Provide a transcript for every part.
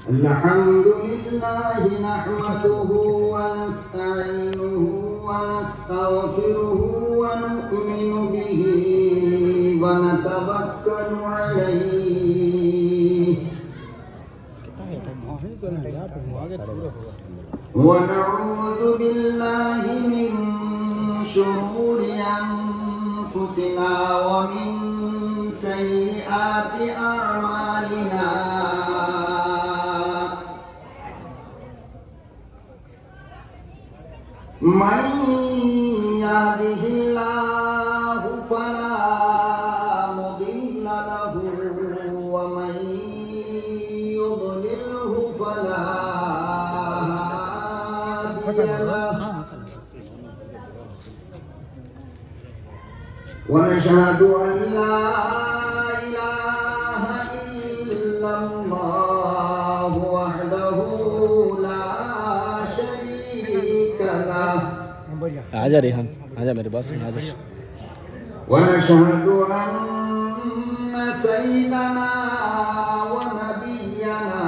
الحمد لله نحمده ونستعينه ونستغفره ونؤمن به ونتوكل عليه ونعوذ بالله من شرور أنفسنا ومن سيئات أعمالنا من يهده الله فلا مضل له ومن يضلله فلا هادي له ونشهد أن لا إله إلا الله وحده لا شريك له آجا ریحان آجا میرے پاس آجا ونشهد أن سيدنا ونبينا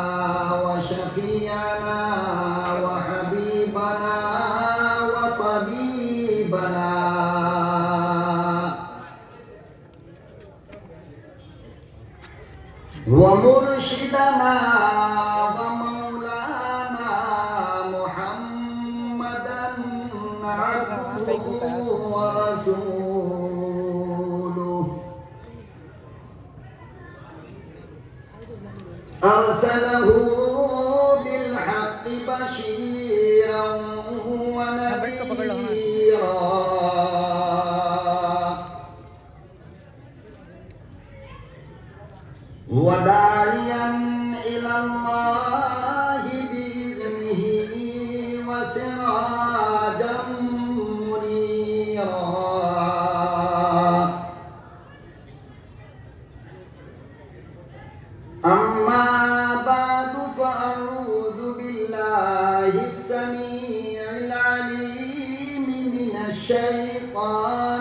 وشفيعنا وحبيبنا وطبيبنا ومرشدنا ومولانا محمدا عبده ورسوله أرسله بالحق بشيرا ونذيرا وداعيا إلى الله بإذنه وسراجا منيرا أما بعد فأعوذ بالله السميع العليم من الشيطان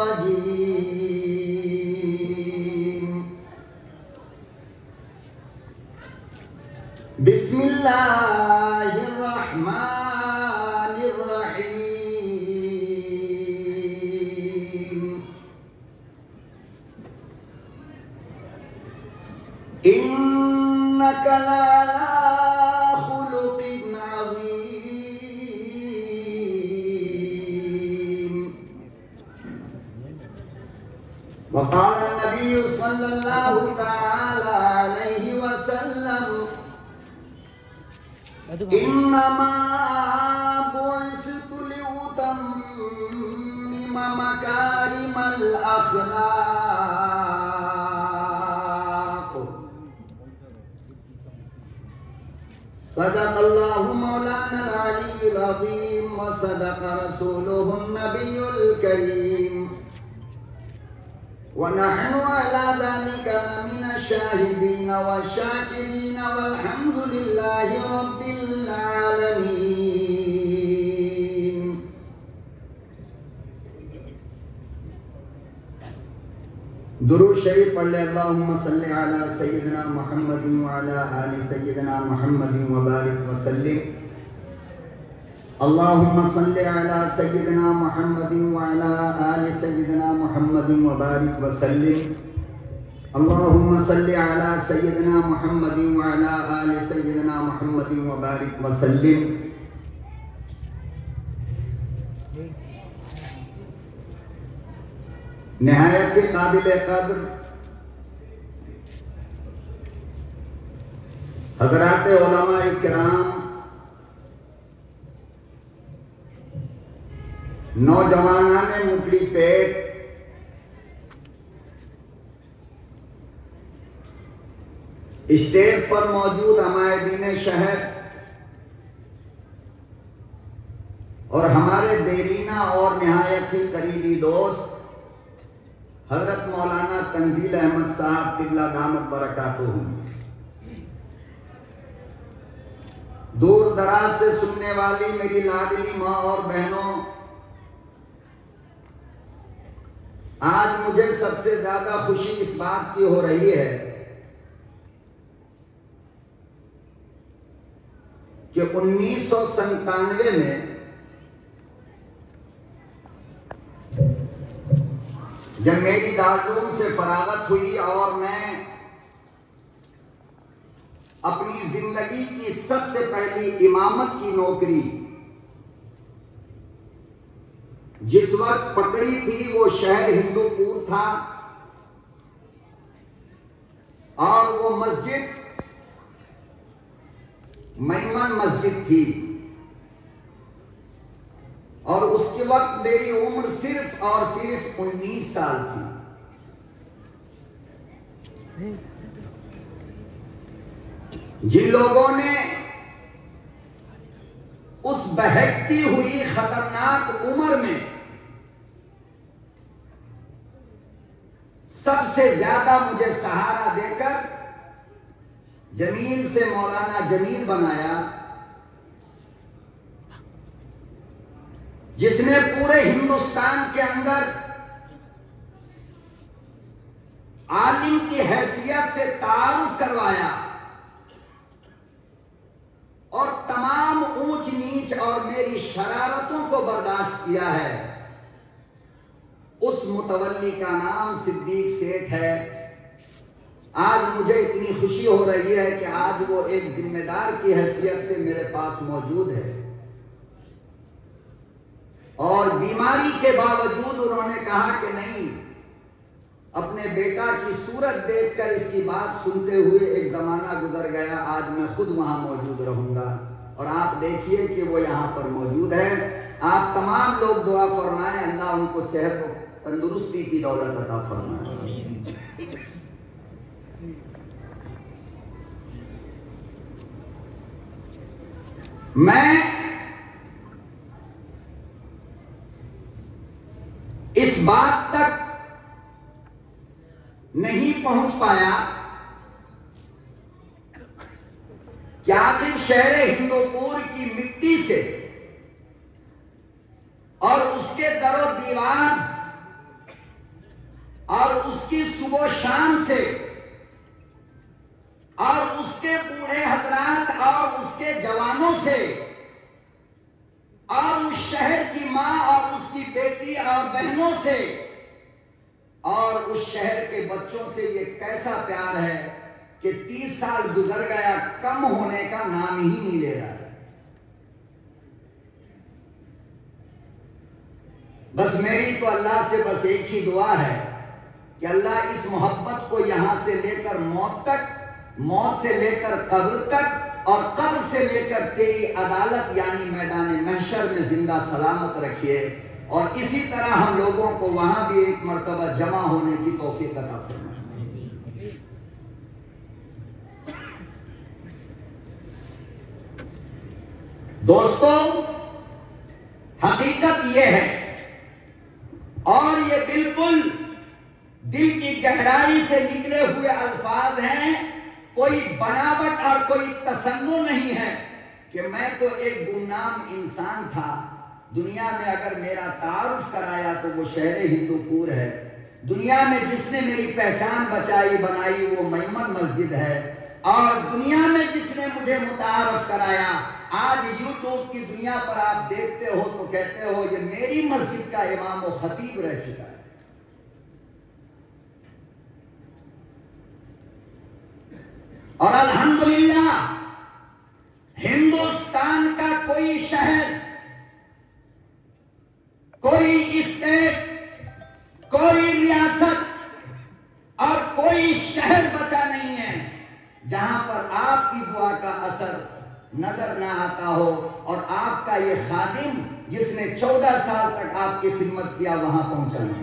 الرجيم بسم الله الرحمن الرحيم إنك لعلى خلق عظيم وقال النبي صلى الله تعالى عليه وسلم إنما بعثت لأتمم مكارم الأخلاق صدق الله مولانا العلي العظيم وصدق رسوله النبي الكريم ونحن على ذلك لمن الشاهدين والشاكرين والحمد لله رب العالمين درود شریف پڑھ لے اللہم صلی علی سیدنا محمد وعلی آل سیدنا محمد وبارک وسلم اللہم صلی علی سیدنا محمد وعلی آل سیدنا محمد وبارک وسلم اللہم صلی علی سیدنا محمد وعلی آل سیدنا محمد وبارک وسلم نہایت کے قابل قدر حضرات علماء اکرام نوجوانان مکڑی پیٹ اسٹیج پر موجود عمائدین شہر اور ہمارے دیرینہ اور نہایت ہی قریبی دوست حضرت مولانا تنزیل احمد صاحب قبلہ دامت برکاتہ دور دراز سے سننے والی میری لاڈلی ماں اور بہنوں، آج مجھے سب سے زیادہ خوشی اس بات کی ہو رہی ہے کہ 1997 میں جب میری دارالعلوم سے فراغت ہوئی اور میں اپنی زندگی کی سب سے پہلی امامت کی نوکری جس وقت پکڑی تھی وہ شہر ہندوپور تھا، اور وہ مسجد میمن مسجد تھی، اور اس کے وقت میری عمر صرف اور صرف 19 سال تھی۔ جن لوگوں نے اس بہکتی ہوئی خطرناک عمر میں سب سے زیادہ مجھے سہارا دے کر جمیل سے مولانا جمیل بنایا، جس نے پورے ہندوستان کے اندر عالم کی حیثیت سے تعارف کروایا اور تمام اونچ نیچ اور میری شرارتوں کو برداشت کیا ہے، اس متولی کا نام صدیق سیٹھ ہے۔ آج مجھے اتنی خوشی ہو رہی ہے کہ آج وہ ایک ذمہ دار کی حیثیت سے میرے پاس موجود ہے، اور بیماری کے باوجود انہوں نے کہا کہ نہیں، اپنے بیٹا کی صورت دیکھ کر اس کی بات سنتے ہوئے ایک زمانہ گزر گیا، آج میں خود وہاں موجود رہوں گا، اور آپ دیکھیے کہ وہ یہاں پر موجود ہے۔ آپ تمام لوگ دعا فرمائیں، اللہ ان کو صحت و تندرستی کی دولت عطا فرمائے۔ میں اس بات تک نہیں پہنچ پایا کہ آخر شہر ہندوپور کی مٹی سے اور اس کے در و دیوار اور اس کی صبح و شام سے اور اس کے بوڑھے حضرات اور اس کے جوانوں سے اور اس شہر کی ماں اور اس کی بیٹی اور بہنوں سے اور اس شہر کے بچوں سے یہ کیسا پیار ہے کہ 30 سال گزر گیا، کم ہونے کا نام ہی نہیں لے رہا۔ بس میری تو اللہ سے بس ایک ہی دعا ہے کہ اللہ اس محبت کو یہاں سے لے کر موت تک، موت سے لے کر قبر تک، اور قبر سے لے کر تیری عدالت یعنی میدان محشر میں زندہ سلامت رکھیے، اور اسی طرح ہم لوگوں کو وہاں بھی ایک مرتبہ جمع ہونے کی توفیق عطا فرمائے۔ دوستو، حقیقت یہ ہے، اور یہ بالکل دل کی گہرائی سے نکلے ہوئے الفاظ ہیں، کوئی بناوٹ اور کوئی تصنع نہیں ہے، کہ میں تو ایک گمنام انسان تھا، دنیا میں اگر میرا تعارف کرایا تو وہ شہر ہندوپور ہے، دنیا میں جس نے میری پہچان بچائی بنائی وہ میمن مسجد ہے، اور دنیا میں جس نے مجھے متعارف کرایا، آج یوٹیوب کی دنیا پر آپ دیکھتے ہو تو کہتے ہو یہ میری مسجد کا امام و خطیب رہ چکا ہے۔ اور الحمدللہ ہندوستان کا کوئی شہر، کوئی اسٹیٹ، کوئی ریاست اور کوئی شہر بچا نہیں ہے جہاں پر آپ کی دعا کا اثر نظر نہ آتا ہو، اور آپ کا یہ خادم جس نے 14 سال تک آپ کی خدمت کیا وہاں پہنچا نہیں۔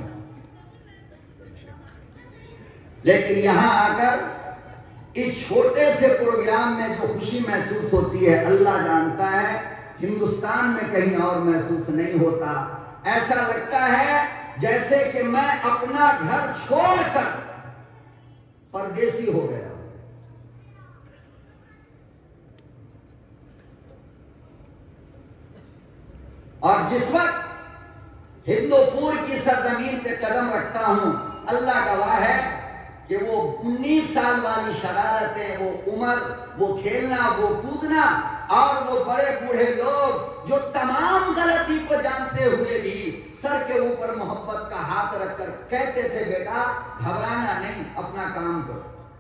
لیکن یہاں آ کر اس چھوٹے سے پروگرام میں جو خوشی محسوس ہوتی ہے اللہ جانتا ہے، ہندوستان میں کہیں اور محسوس نہیں ہوتا۔ ایسا لگتا ہے جیسے کہ میں اپنا گھر چھوڑ کر پردیسی ہو گیا۔ اور جس وقت ہندوپور کی سرزمین پہ قدم رکھتا ہوں، اللہ گواہ ہے کہ وہ 19 سال والی شرارتیں، وہ عمر، وہ کھیلنا، وہ کودنا اور وہ بڑے بوڑھے لوگ جو تمام غلطی کو جانتے ہوئے بھی سر کے اوپر محبت کا ہاتھ رکھ کر کہتے تھے بیٹا گھبرانا نہیں، اپنا کام کرو۔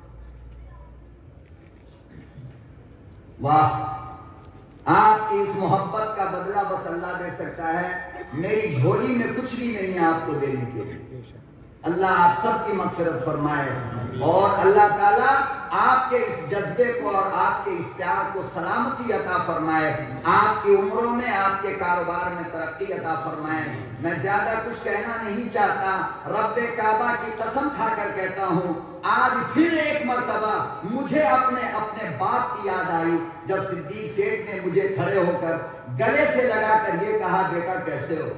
واہ، آپ کی اس محبت کا بدلہ بس اللہ دے سکتا ہے، میری جھولی میں کچھ بھی نہیں ہے آپ کو دینے کے لیے۔ اللہ آپ سب کی مغفرت فرمائے اور اللہ تعالیٰ آپ کے اس جذبے کو اور آپ کے اس پیار کو سلامتی عطا فرمائے، آپ کی عمروں میں، آپ کے کاروبار میں ترقی عطا فرمائے۔ میں زیادہ کچھ کہنا نہیں چاہتا، رب کعبہ کی قسم کھا کر کہتا ہوں، آج پھر ایک مرتبہ مجھے اپنے باپ کی یاد آئی جب صدیق سیٹھ نے مجھے کھڑے ہو کر گلے سے لگا کر یہ کہا بیٹا کیسے ہو؟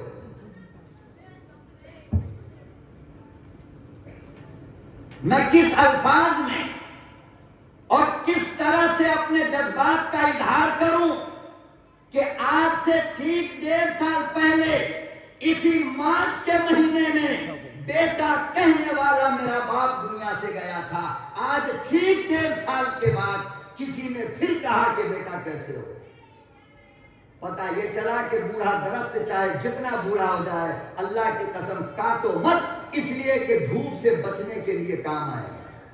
میں کس الفاظ میں اور کس طرح سے اپنے جذبات کا اظہار کروں کہ آج سے ٹھیک 1.5 سال پہلے اسی مارچ کے مہینے میں بیٹا کہنے والا میرا باپ دنیا سے گیا تھا، آج ٹھیک 1.5 سال کے بعد کسی نے پھر کہا کہ بیٹا کیسے ہو؟ پتہ یہ چلا کہ بوڑھا درخت چاہے جتنا بوڑھا ہو جائے اللہ کی قسم کاٹو مت، اس لیے کہ دھوپ سے بچنے کے لیے کام آئے۔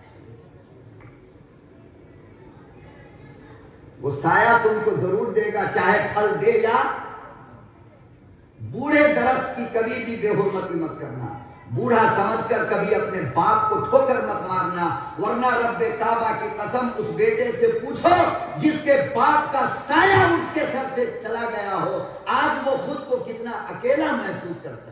وہ سایہ تم کو ضرور دے گا، چاہے پھل دے یا۔ بوڑھے درخت کی کبھی بھی بے حرمتی مت کرنا، بوڑھا سمجھ کر کبھی اپنے باپ کو ٹھوکر مت مارنا، ورنہ رب کعبہ کی قسم اس بیٹے سے پوچھو جس کے باپ کا سایہ اس کے سر سے چلا گیا ہو، آج وہ خود کو کتنا اکیلا محسوس کرتا ہے۔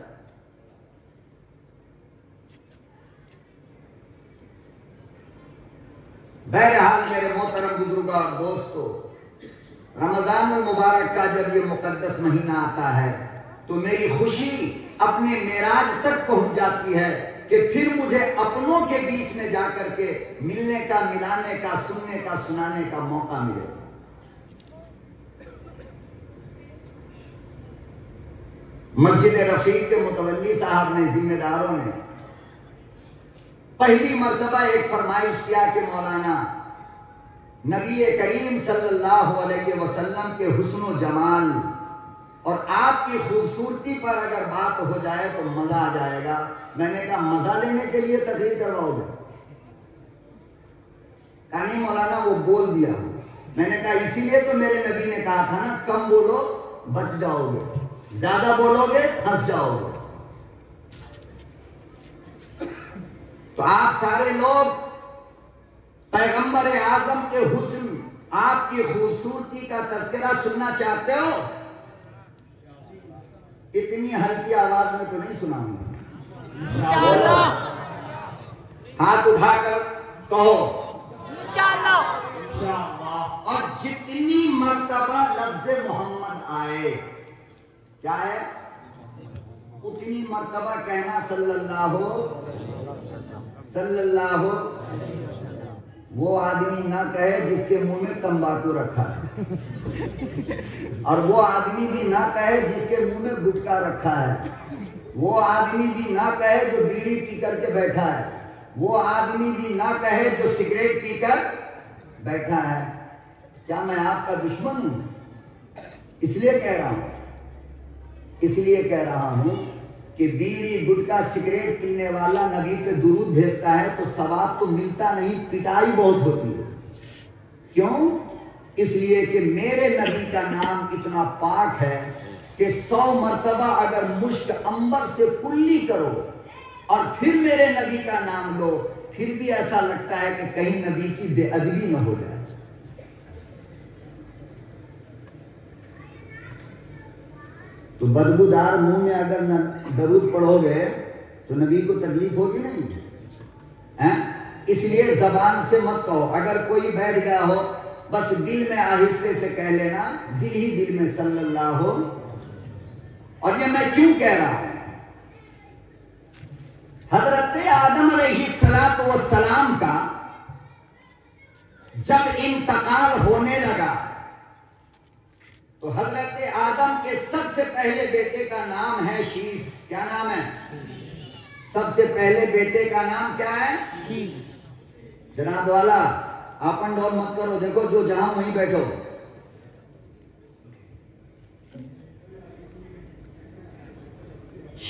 بہرحال میرے محترم بزرگوں اور دوستو، رمضان المبارک کا جب یہ مقدس مہینہ آتا ہے تو میری خوشی اپنے معراج تک پہنچ جاتی ہے کہ پھر مجھے اپنوں کے بیچ میں جا کر کے ملنے کا، ملانے کا، سننے کا، سنانے کا موقع ملے۔ مسجد رفیق کے متولی صاحب نے، ذمہ داروں نے پہلی مرتبہ ایک فرمائش کیا کہ مولانا، نبی کریم صلی اللہ علیہ وسلم کے حسن و جمال اور آپ کی خوبصورتی پر اگر بات ہو جائے تو مزہ آ جائے گا۔ میں نے کہا مزہ لینے کے لیے تقریر کرواؤ گے؟ کہا نہیں مولانا، وہ بول دیا۔ میں نے کہا اسی لیے تو میرے نبی نے کہا تھا نا، کم بولو بچ جاؤ گے، زیادہ بولو گے پھنس جاؤ گے۔ تو آپ سارے لوگ پیغمبر اعظم کے حسن، آپ کی خوبصورتی کا تذکرہ سننا چاہتے ہو؟ اتنی ہلکی آواز میں تو نہیں سناؤں گا، ہاتھ اٹھا کر کہو انشاءاللہ۔ اور جتنی مرتبہ لفظ محمد آئے، کیا ہے؟ اتنی مرتبہ کہنا صلی اللہ وہ آدمی نہ کہے جس کے منہ میں تمباکو رکھا ہے، اور وہ آدمی بھی نہ کہے جس کے منہ میں گٹکا رکھا ہے، وہ آدمی بھی نہ کہے جو بیڑی پی کر کے بیٹھا ہے، وہ آدمی بھی نہ کہے جو سگریٹ پی کر بیٹھا ہے۔ کیا میں آپ کا دشمن ہوں؟ اس لیے کہہ رہا ہوں کہ بیڑی، گٹکا، سگریٹ پینے والا نبی پہ درود بھیجتا ہے تو ثواب تو ملتا نہیں، پٹائی بہت ہوتی ہے۔ کیوں؟ اس لیے کہ میرے نبی کا نام اتنا پاک ہے کہ 100 مرتبہ اگر مشک عنبر سے کلی کرو اور پھر میرے نبی کا نام لو، پھر بھی ایسا لگتا ہے کہ کہیں نبی کی بے ادبی نہ ہو جائے۔ تو بدبودار منہ میں اگر درود پڑھو گے تو نبی کو تکلیف ہوگی نہیں؟ اس لیے زبان سے مت کہو، اگر کوئی بیٹھ گیا ہو بس دل میں آہستہ سے کہہ لینا، دل ہی دل میں صلی اللہ ہو۔ اور یہ میں کیوں کہہ رہا ہوں؟ حضرت آدم علیہ السلام کا جب انتقال ہونے لگا تو حضرت آدم کے سب سے پہلے بیٹے کا نام ہے شیش۔ کیا نام ہے؟ سب سے پہلے بیٹے کا نام کیا ہے؟ شیش۔ جناب والا آپ انڈور مت کرو، دیکھو جو جہاں وہیں بیٹھو۔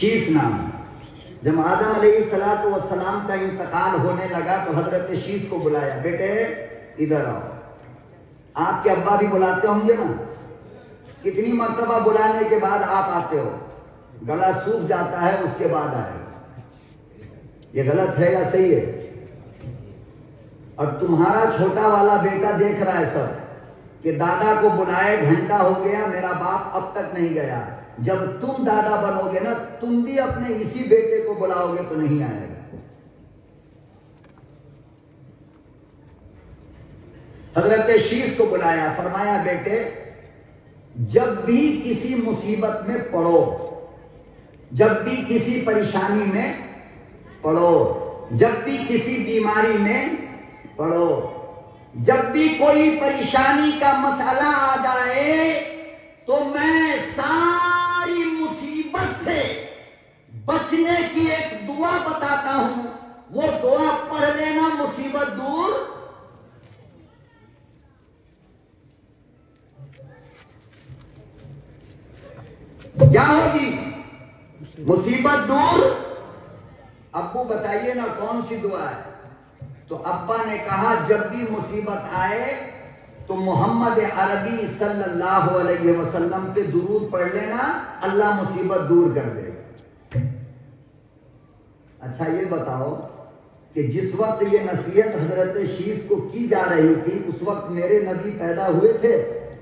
شیس نام. جب آدم علیہ السلام کا انتقال ہونے لگا تو حضرت شیس کو بلایا, بیٹے ادھر آؤ. آپ کے ابا بھی بلاتے ہوں گے نا, کتنی مرتبہ بلانے کے بعد آپ آتے ہو؟ گلا سوکھ جاتا ہے اس کے بعد آئے. یہ غلط ہے یا صحیح ہے؟ اور تمہارا چھوٹا والا بیٹا دیکھ رہا ہے سب کہ دادا کو بلائے گھنٹہ ہو گیا, میرا باپ اب تک نہیں گیا. جب تم دادا بنو گے نا, تم بھی اپنے اسی بیٹے کو بلاؤ گے تو نہیں آئے گا. حضرت شیس کو بلایا, فرمایا بیٹے جب بھی کسی مصیبت میں پڑو, جب بھی کسی پریشانی میں پڑو, جب بھی کسی بیماری میں پڑو, جب بھی کوئی پریشانی کا مسئلہ آ جائے تو میں ساری مصیبت سے بچنے کی ایک دعا بتاتا ہوں, وہ دعا پڑھ لینا, مصیبت دور. کیا ہوگی؟ مصیبت دور. ابو بتائیے نا کون سی دعا ہے؟ تو ابا نے کہا جب بھی مصیبت آئے تو محمد عربی صلی اللہ علیہ وسلم پہ درود پڑھ لینا, اللہ مصیبت دور کر دے. اچھا یہ بتاؤ کہ جس وقت یہ نصیحت حضرت شیس کو کی جا رہی تھی اس وقت میرے نبی پیدا ہوئے تھے؟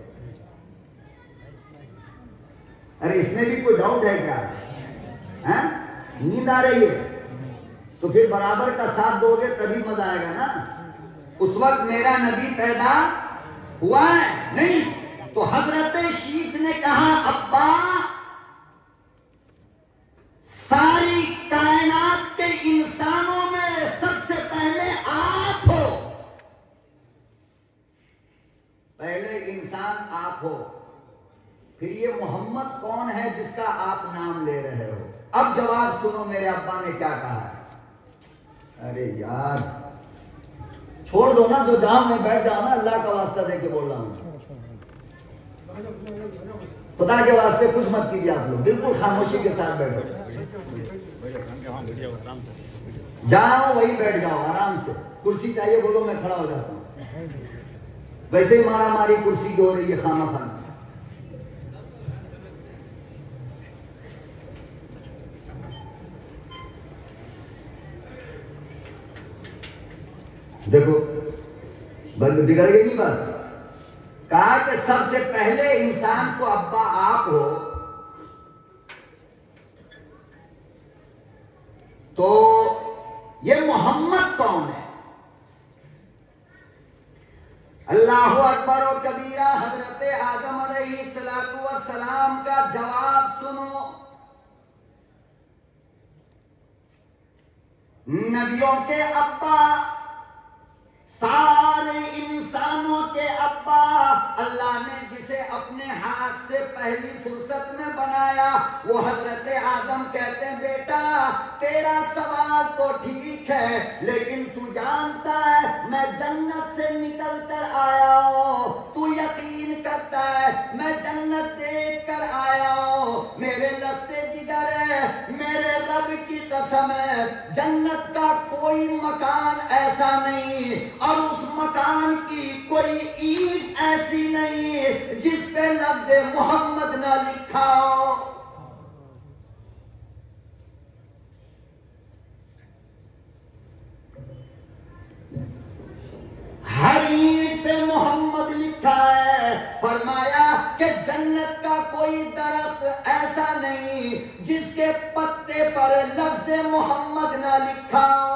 ارے اس میں بھی کوئی ڈاؤٹ ہے کیا؟ نیند آ رہی ہے تو پھر برابر کا ساتھ دو گے تبھی مزہ آئے گا نا. اس وقت میرا نبی پیدا ہوا ہے نہیں. تو حضرت شیس نے کہا ابا ساری کائنات کے انسانوں میں سب سے پہلے آپ ہو, پہلے انسان آپ ہو, پھر یہ محمد کون ہے جس کا آپ نام لے رہے ہو؟ اب جواب سنو میرے ابا نے کیا کہا ہے. ارے یار چھوڑ دو نا, جو جاؤں میں بیٹھ جاؤں نا, اللہ کا واسطہ دے کے بول رہا ہوں, خدا کے واسطے کچھ مت کیجیے آپ لوگ, بالکل خاموشی کے ساتھ بیٹھو. جاؤ وہی بیٹھ جاؤ آرام سے. کرسی چاہیے بولو, میں کھڑا ہو جاتا ہوں. ویسے ہی مارا ماری کرسی کی ہو رہی ہے خامہ خانہ. دیکھو بگڑ گئی نہیں بات. کہا کہ سب سے پہلے انسان کو ابا آپ ہو, تو یہ محمد کون ہے؟ اللہ اکبر و کبیرہ. حضرت آدم علیہ السلام کا جواب سنو. نبیوں کے ابا, سارے انسانوں کے ابا, اللہ نے جسے اپنے ہاتھ سے پہلی فرصت میں بنایا وہ حضرت آدم. کہتے ہیں بیٹا تیرا سوال تو ٹھیک ہے, لیکن تو جانتا ہے میں جنت سے نکل کر آیا ہوں, تو یقین کرتا ہے میں جنت دیکھ کر آیا ہوں. میرے لگتے جگر ہے, میرے رب کی قسم ہے, جنت کا کوئی مکان ایسا نہیں اور اس مکان کی کوئی اینٹ ایسی نہیں جس پہ لفظ محمد نہ لکھا ہو. ہر اینٹ پہ محمد لکھا ہے. فرمایا کہ جنت کا کوئی درخت ایسا نہیں جس کے پتے پر لفظ محمد نہ لکھا ہو.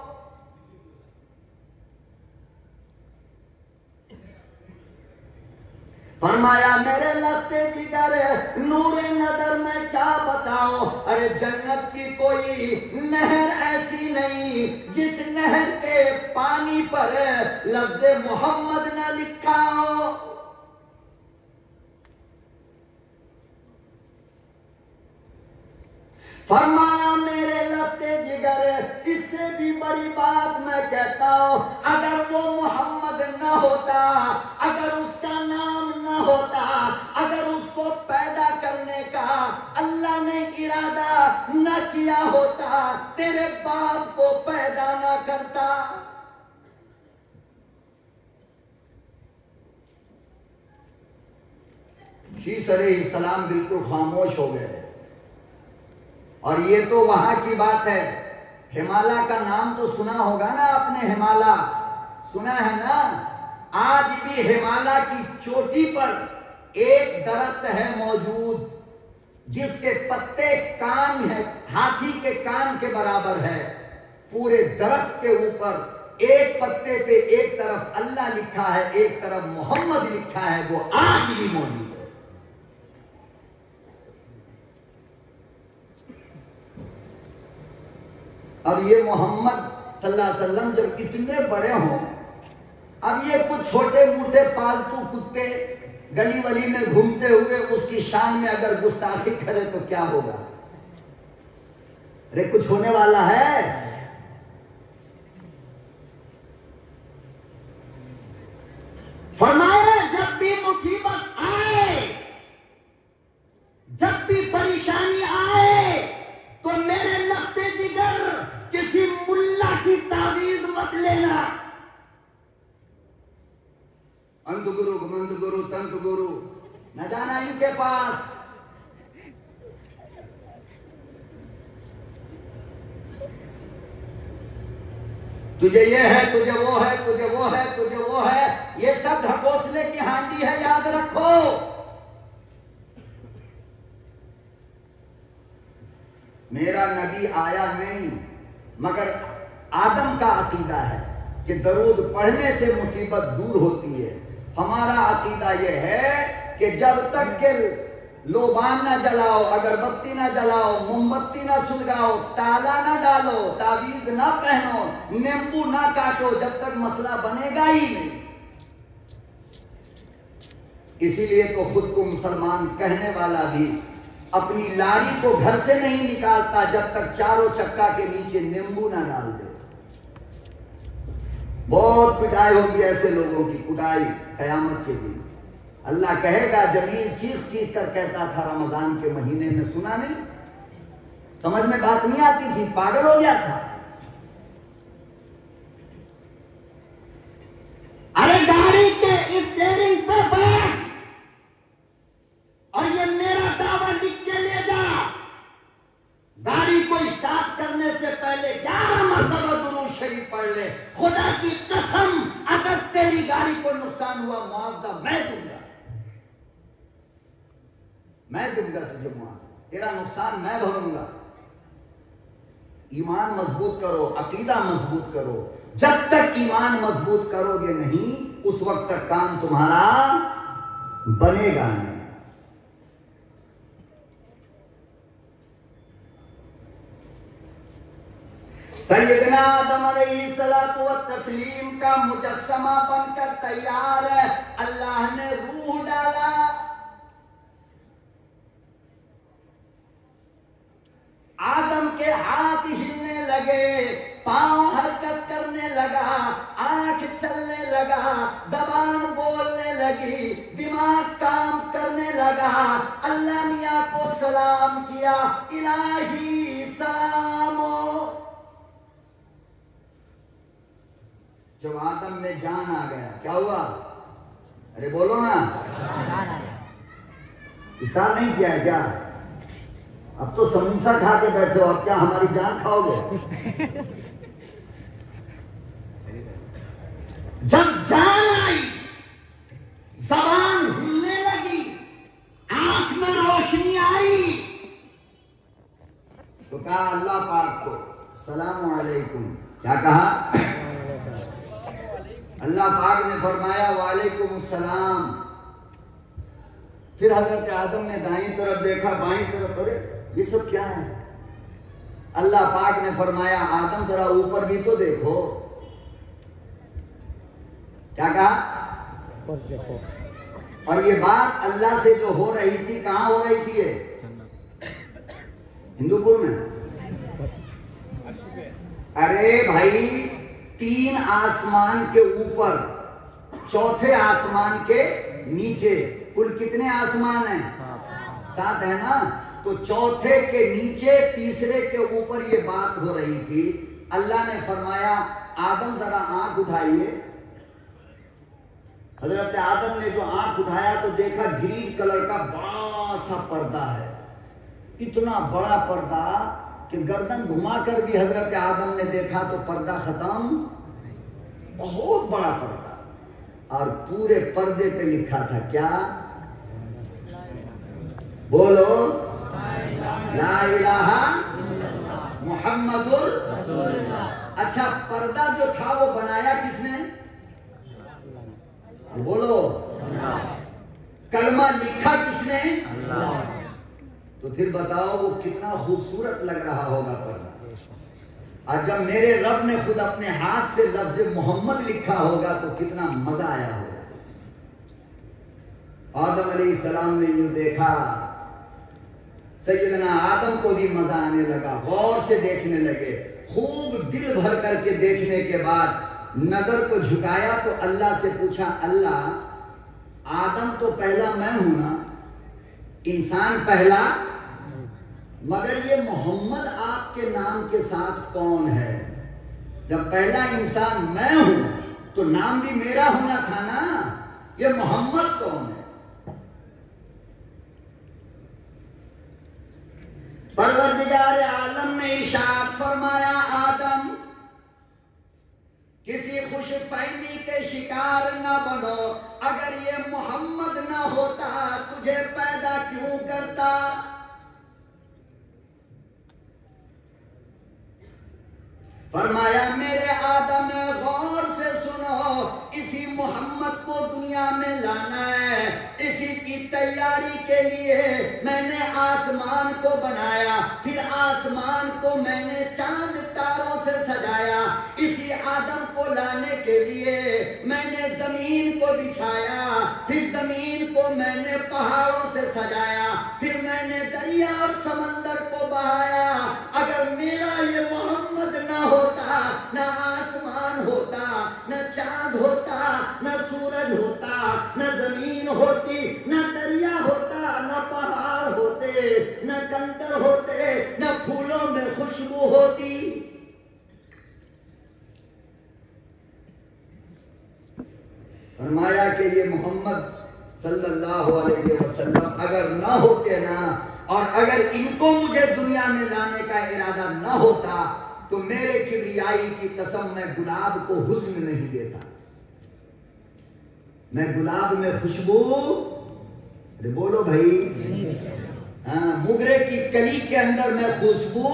فرمایا میرے لگتے جگر نور نظر میں کیا بتاؤ, ارے جنت کی کوئی نہر ایسی نہیں جس نہر کے پانی پر لفظ محمد نہ لکھا ہو. فرمایا میرے لگتے جگر اس سے بھی بڑی بات میں کہتا ہوں, اگر وہ محمد نہ ہوتا, اگر اس کا نام نہ ہوتا, اگر اس کو پیدا کرنے کا اللہ نے ارادہ شیس علیہ السلام بالکل خاموش ہو گئے. اور یہ تو وہاں کی بات ہے. ہمالا کا نام تو سنا ہوگا نا آپ نے, ہمالا سنا ہے نا. آج بھی ہمالا کی چوٹی پر ایک درخت ہے موجود جس کے پتے کان ہے, ہاتھی کے کان کے برابر ہے. پورے درخت کے اوپر ایک پتے پہ ایک طرف اللہ لکھا ہے, ایک طرف محمد لکھا ہے. وہ آج بھی موجود ہے. اب یہ محمد صلی اللہ علیہ وسلم جب اتنے بڑے ہوں, اب یہ کچھ چھوٹے موٹے پالتو کتے گلی ولی میں گھومتے ہوئے اس کی شان میں اگر گستاخی کرے تو کیا ہوگا؟ ارے کچھ ہونے والا ہے؟ فرمایا جب بھی مصیبت آئے, جب بھی پریشانی آئے تو میرے لگتے جگر کسی ملا کی تعویذ مت لینا. انت گرو گمند گرو تنت گرو نہ جانا ان کے پاس. تجھے یہ ہے, تجھے وہ ہے, تجھے وہ ہے, تجھے وہ ہے, یہ سب ڈھکوسلے کی ہانڈی ہے, یاد رکھو. میرا نبی آیا نہیں, مگر آدم کا عقیدہ ہے کہ درود پڑھنے سے مصیبت دور ہوتی ہے. ہمارا عقیدہ یہ ہے کہ جب تک کہ لوبان نہ جلاؤ, اگربتی نہ جلاؤ, موم بتی نہ سلگاؤ, تالا نہ ڈالو, تعویذ نہ پہنو, نیمبو نہ کاٹو, جب تک مسئلہ بنے گا ہی نہیں. اسی لیے تو خود کو مسلمان کہنے والا بھی اپنی لاری کو گھر سے نہیں نکالتا جب تک چاروں چکا کے نیچے نیمبو نہ ڈال دے. بہت پٹائی ہوگی ایسے لوگوں کی, پٹائی قیامت کے دن. اللہ کہے گا, جمیل چیخ چیخ کر کہتا تھا رمضان کے مہینے میں, سنا نہیں, سمجھ میں بات نہیں آتی تھی, پاگل ہو گیا تھا. ارے گاڑی کے اس اسٹیئرنگ پہ بیٹھ اور یہ میرا دعویٰ لکھ کے لے جا. گاڑی کو اسٹارٹ کرنے سے پہلے 11 مرتبہ درود شریف پڑھ لے. خدا کی قسم اگر تیری گاڑی کو نقصان ہوا, معاوضہ میں دوں گا, میں دوں گا تجھے معاوضہ, تیرا نقصان میں بھروں گا. ایمان مضبوط کرو, عقیدہ مضبوط کرو. جب تک ایمان مضبوط کرو گے نہیں, اس وقت تک کام تمہارا بنے گا نہیں. سیدنا آدم علیہ الصلوۃ والتسلیم کا مجسمہ بن کر تیار ہے. اللہ نے روح ڈالا, آدم کے ہاتھ ہلنے لگے, پاؤں حرکت کرنے لگا, آنکھ چلنے لگا, زبان بولنے لگی, دماغ کام کرنے لگا. اللہ میاں کو سلام کیا, الہی سلامو. جب آدم میں جان آ گیا, کیا ہوا؟ ارے بولو نا, افطار نہیں کیا ہے کیا؟ اب تو سموسہ کھا کے بیٹھے ہو, اب کیا ہماری جان کھاؤ گے؟ جب جان آئی, زبان ہلنے لگی, آنکھ میں روشنی آئی, تو کہا اللہ پاک کو السلام علیکم. کیا کہا؟ اللہ پاک نے فرمایا وعلیکم السلام. پھر حضرت آدم نے دائیں طرف دیکھا, بائیں طرف, ارے یہ سب کیا ہے؟ اللہ پاک نے فرمایا آدم ذرا اوپر بھی تو دیکھو. کیا کہا؟ اور یہ بات اللہ سے جو ہو رہی تھی, کہاں ہو رہی تھی یہ؟ ہندوپور میں. ارے بھائی, 3 آسمان کے اوپر, چوتھے آسمان کے نیچے, کل کتنے آسمان ہیں؟ 7 ہے نا. تو چوتھے کے نیچے, تیسرے کے اوپر یہ بات ہو رہی تھی. اللہ نے فرمایا آدم ذرا آنکھ اٹھائیے. حضرت آدم نے جو آنکھ اٹھایا تو دیکھا گرین کلر کا بڑا سا پردہ ہے، اتنا بڑا پردہ کہ گردن گھما کر بھی حضرت آدم نے دیکھا تو پردہ ختم، بہت بڑا پردہ، اور پورے پردے پہ لکھا تھا کیا؟ بولو لا الہ محمد رسول اللہ۔ اچھا پردہ جو تھا وہ بنایا کس نے؟ بولو کلمہ لکھا کس نے؟ تو پھر بتاؤ وہ کتنا خوبصورت لگ رہا ہوگا پردہ، اور جب میرے رب نے خود اپنے ہاتھ سے لفظ محمد لکھا ہوگا تو کتنا مزہ آیا ہوگا۔ آدم علیہ السلام نے یوں دیکھا، سیدنا آدم کو بھی مزہ آنے لگا، غور سے دیکھنے لگے، خوب دل بھر کر کے دیکھنے کے بعد نظر کو جھکایا تو اللہ سے پوچھا، اللہ آدم تو پہلا میں ہوں نا، انسان پہلا، مگر یہ محمد آپ کے نام کے ساتھ کون ہے؟ جب پہلا انسان میں ہوں تو نام بھی میرا ہونا تھا نا، یہ محمد کون ہے؟ پروردگار عالم نے ارشاد فرمایا، آدم کسی خوش فہمی کے شکار نہ بنو، اگر یہ محمد نہ ہوتا تجھے پیدا کیوں کرتا؟ فرمایا میرے آدم غور سے سنو، اسی محمد کو دنیا میں لانا ہے، اسی کی تیاری کے لیے میں نے آسمان کو بنایا، پھر آسمان کو میں نے چاند تاروں سے سجایا، اسی آدم کو لانے کے لیے میں نے زمین کو بچھایا، پھر زمین کو میں نے پہاڑوں سے سجایا، پھر میں نے دریا اور سمندر کو بہایا۔ اگر میرا یہ محمد نہ ہوتا، نہ آسمان ہوتا، نہ چاند ہوتا، نہ سورج ہوتا، نہ زمین ہوتی، نہ دریا ہوتا، نہ پہاڑ ہوتے، نہ کنکر ہوتے، نہ پھولوں میں خوشبو ہوتی۔ فرمایا کہ یہ محمد صلی اللہ علیہ وسلم اگر نہ ہوتے نا، اور اگر ان کو مجھے دنیا میں لانے کا ارادہ نہ ہوتا تو میرے کبریائی کی قسم میں گلاب کو حسن نہیں دیتا، میں گلاب میں خوشبو، ارے بولو بھائی، موگرے کی کلی کے اندر میں خوشبو،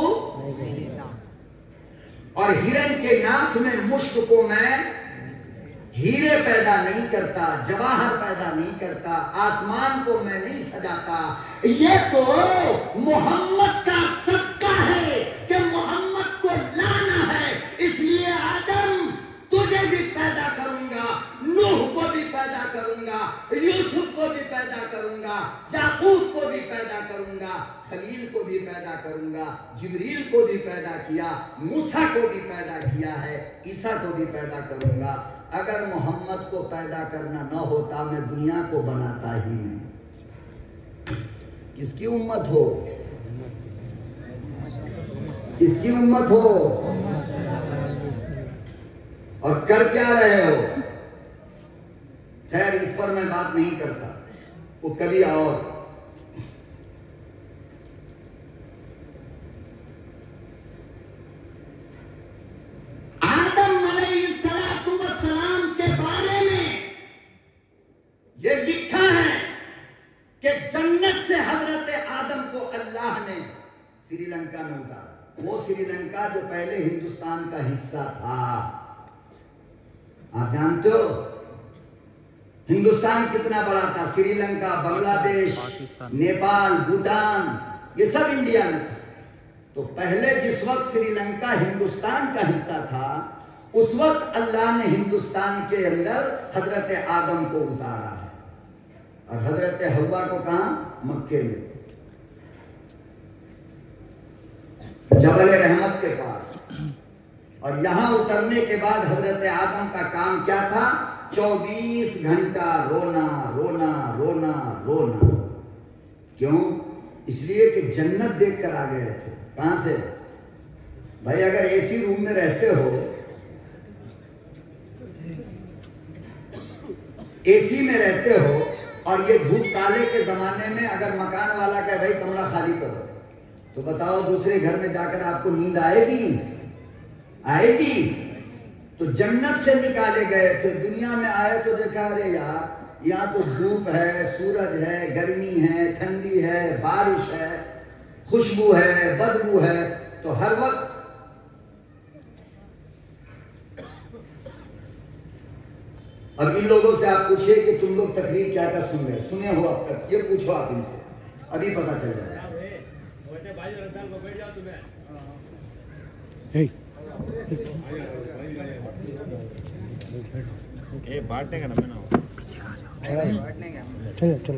اور ہرن کے ناک میں مشک کو میں ہیرے پیدا نہیں کرتا، جواہر پیدا نہیں کرتا، آسمان کو میں نہیں سجاتا۔ یہ تو محمد کا صدقہ ہے کہ محمد کو لانا ہے، اس لیے آدم تجھے بھی پیدا کروں گا، نوح کو بھی پیدا کروں گا، یوسف کو بھی پیدا کروں گا، یعقوب کو بھی پیدا کروں گا، خلیل کو بھی پیدا کروں گا، جبریل کو بھی پیدا کیا، موسیٰ کو بھی پیدا کیا ہے، عیسیٰ کو بھی پیدا کروں گا۔ اگر محمد کو پیدا کرنا نہ ہوتا میں دنیا کو بناتا ہی نہیں۔ کس کی امت ہو؟ کس کی امت ہو؟ اور کر کیا رہے ہو؟ خیر اس پر میں بات نہیں کرتا، وہ کبھی اور۔ آدم علیہ السلام کے بارے میں یہ لکھا ہے کہ جنت سے حضرت آدم کو اللہ نے سری لنکا میں اتارا، وہ سری لنکا جو پہلے ہندوستان کا حصہ تھا۔ آپ جانتے ہو ہندوستان کتنا بڑا تھا؟ سری لنکا، بنگلہ دیش، نیپال، بھوٹان، یہ سب انڈیا میں تھا۔ تو پہلے جس وقت سری لنکا ہندوستان کا حصہ تھا، اس وقت اللہ نے ہندوستان کے اندر حضرت آدم کو اتارا ہے، اور حضرت حوا کو کہاں؟ مکے میں، جبل رحمت کے پاس۔ اور یہاں اترنے کے بعد حضرت آدم کا کام کیا تھا؟ 24 گھنٹہ رونا رونا رونا رونا۔ کیوں؟ اس لیے کہ جنت دیکھ کر آ گئے تھے۔ کہاں سے؟ بھائی اگر اے سی روم میں رہتے ہو اے سی میں رہتے ہو اور یہ دھوپ کالے کے زمانے میں اگر مکان والا کہے بھائی کمرہ خالی کرو تو بتاؤ دوسرے گھر میں جا کر آپ کو نیند آئے گی؟ آئے گی؟ تو جنت سے نکالے گئے تو دنیا میں آئے تو دیکھا ارے یار یہاں تو دھوپ ہے، سورج ہے، گرمی ہے، ٹھنڈی ہے، بارش ہے، خوشبو ہے، بدبو ہے، تو ہر وقت اب ان لوگوں سے آپ پوچھئے کہ تم لوگ تقریر کیا کیا سن رہے سنے ہو اب تک، یہ پوچھو آپ ان سے، ابھی پتا چل جائے گا۔ بانٹنے کا نام چلو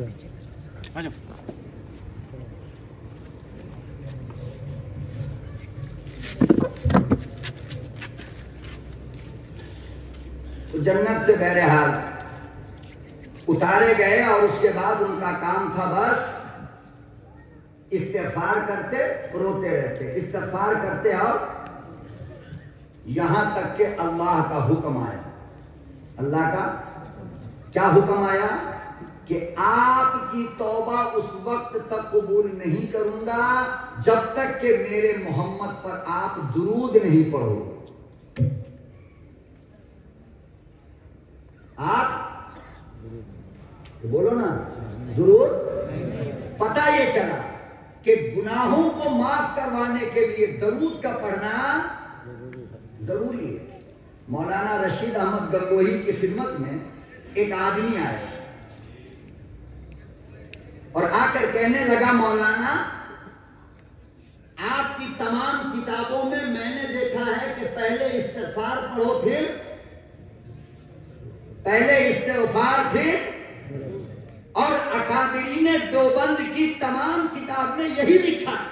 تو جنت سے بہرحال اتارے گئے اور اس کے بعد ان کا کام تھا بس استغفار کرتے روتے رہتے، استغفار کرتے اور یہاں تک کہ اللہ کا حکم آیا۔ اللہ کا کیا حکم آیا؟ کہ آپ کی توبہ اس وقت تک قبول نہیں کروں گا جب تک کہ میرے محمد پر آپ درود نہیں پڑھو۔ آپ بولو نا درود۔ پتہ یہ چلا کہ گناہوں کو معاف کروانے کے لیے درود کا پڑھنا ضروری ہے۔ مولانا رشید احمد گنگوہی کی خدمت میں ایک آدمی آیا اور آ کر کہنے لگا مولانا آپ کی تمام کتابوں میں نے دیکھا ہے کہ پہلے استغفار پڑھو پہلے استغفار پھر، اور اکابرین دیوبند کی تمام کتاب میں یہی لکھا ہے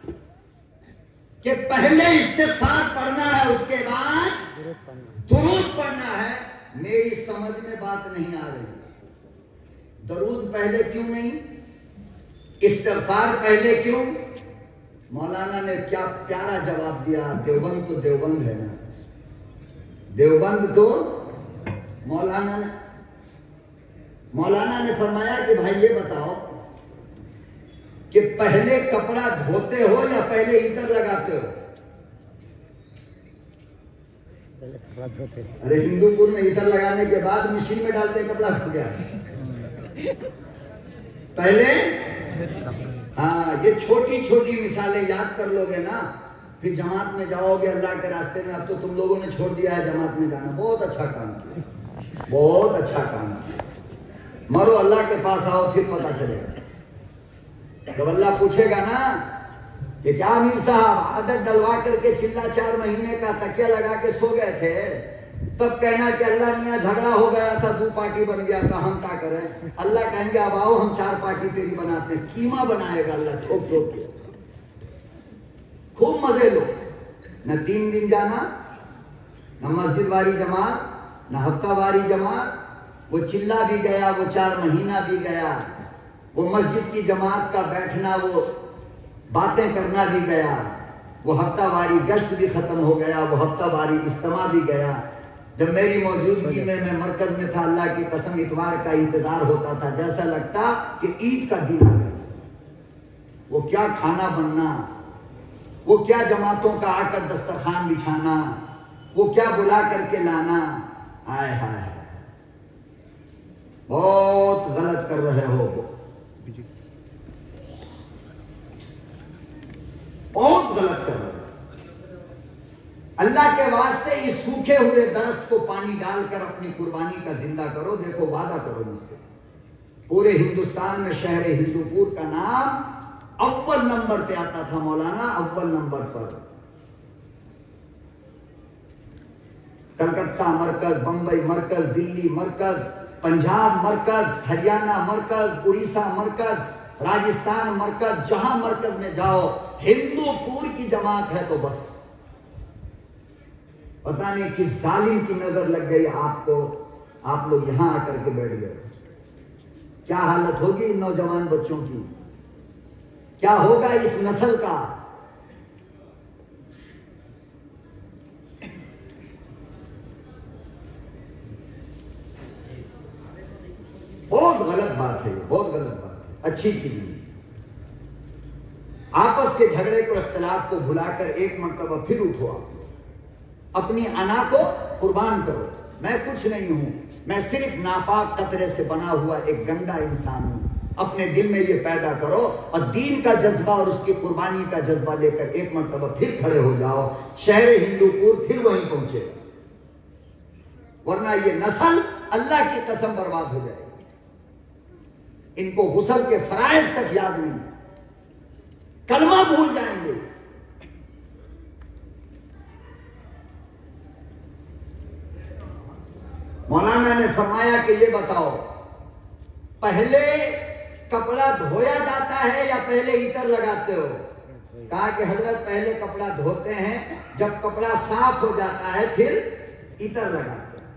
کہ پہلے استغفار پڑھنا ہے اس کے بعد درود پڑھنا ہے۔ میری سمجھ میں بات نہیں آ رہی، درود پہلے کیوں نہیں، استغفار پہلے کیوں؟ مولانا نے کیا پیارا جواب دیا، دیوبند تو دیوبند ہے نا، دیوبند تو مولانا نے فرمایا کہ بھائی یہ بتاؤ کہ پہلے کپڑا دھوتے ہو یا پہلے عطر لگاتے ہو؟ ارے ہندو پور میں عطر لگانے کے بعد مشین میں ڈالتے کپڑا دھو گیا پہلے۔ ہاں یہ چھوٹی چھوٹی مثالیں یاد کر لو گے نا، پھر جماعت میں جاؤ گے اللہ کے راستے میں۔ اب تو تم لوگوں نے چھوڑ دیا ہے جماعت میں جانا، بہت اچھا کام کیا، بہت اچھا کام کیا۔ مرو اللہ کے پاس آؤ پھر پتا چلے گا۔ جب اللہ پوچھے گا نا کہ کیا امیر صاحب عادت ڈلوا کر کے چلا 4 مہینے کا تکیہ لگا کے سو گئے تھے، تب کہنا کہ اللہ میاں جھگڑا ہو گیا تھا 2 پارٹی بن گیا تھا، ہم کیا کریں؟ اللہ کہیں گے اب آؤ ہم 4 پارٹی تیری بناتے ہیں۔ قیمہ بنائے گا اللہ ٹھوک ٹھوک کے، خوب مزے لو، نہ 3 دن جانا، نہ مسجد واری جماعت، نہ ہفتہ واری جماعت، وہ چلا بھی گیا، وہ 4 مہینہ بھی گیا، وہ مسجد کی جماعت کا بیٹھنا، وہ باتیں کرنا بھی گیا، وہ ہفتہ واری گشت بھی ختم ہو گیا، وہ ہفتہ واری اجتماع بھی گیا۔ جب میری موجودگی میں مرکز میں تھا، اللہ کی قسم اتوار کا انتظار ہوتا تھا، جیسا لگتا کہ عید کا دن آ گیا۔ وہ کیا کھانا بننا، وہ کیا جماعتوں کا آ کر دسترخوان بچھانا، وہ کیا بلا کر کے لانا، آئے ہائے بہت غلط کر رہے ہو، بہت غلط کر رہے ہو۔ اللہ کے واسطے اس سوکھے ہوئے درخت کو پانی ڈال کر اپنی قربانی کا زندہ کرو، دیکھو وعدہ کرو مجھ سے، پورے ہندوستان میں شہر ہندوپور کا نام اول نمبر پہ آتا تھا مولانا، اول نمبر پر۔ کلکتہ مرکز، بمبئی مرکز، دلی مرکز، پنجاب مرکز، ہریانہ مرکز، اڑیسہ مرکز، راجستھان مرکز، جہاں مرکز میں جاؤ ہندوپور کی جماعت ہے تو بس پتہ نہیں کس ظالم کی نظر لگ گئی آپ کو، آپ لوگ یہاں آ کر کے بیٹھ گئے۔ کیا حالت ہوگی ان نوجوان بچوں کی، کیا ہوگا اس نسل کا؟ بات ہے، یہ بہت غلط بات ہے، اچھی چیز نہیں۔ آپس کے جھگڑے کو، اختلاف کو بھلا کر ایک مرتبہ پھر اٹھو، آپ اپنی انا کو قربان کرو۔ میں کچھ نہیں ہوں، میں صرف ناپاک قطرے سے بنا ہوا ایک گندا انسان ہوں۔ اپنے دل میں یہ پیدا کرو اور دین کا جذبہ اور اس کی قربانی کا جذبہ لے کر ایک مرتبہ پھر کھڑے ہو جاؤ، شہر ہندو پور پھر وہیں پہنچے گا، ورنہ یہ نسل اللہ کی قسم برباد ہو جائے گی۔ ان کو غسل کے فرائض تک یاد نہیں، کلمہ بھول جائیں گے۔ مولانا نے فرمایا کہ یہ بتاؤ، پہلے کپڑا دھویا جاتا ہے یا پہلے عطر لگاتے ہو؟ کہا کہ حضرت پہلے کپڑا دھوتے ہیں، جب کپڑا صاف ہو جاتا ہے پھر عطر لگاتے ہیں۔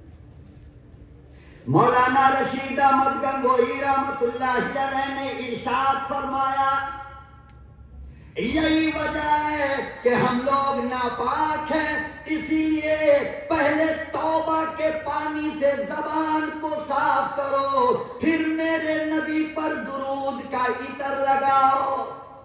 مولانا رشید احمد گنگوہی رحمت اللہ علیہ نے ارشاد فرمایا، یہی وجہ ہے کہ ہم لوگ ناپاک ہیں، اسی لیے پہلے توبہ کے پانی سے زبان کو صاف کرو، پھر میرے نبی پر درود کا عطر لگاؤ۔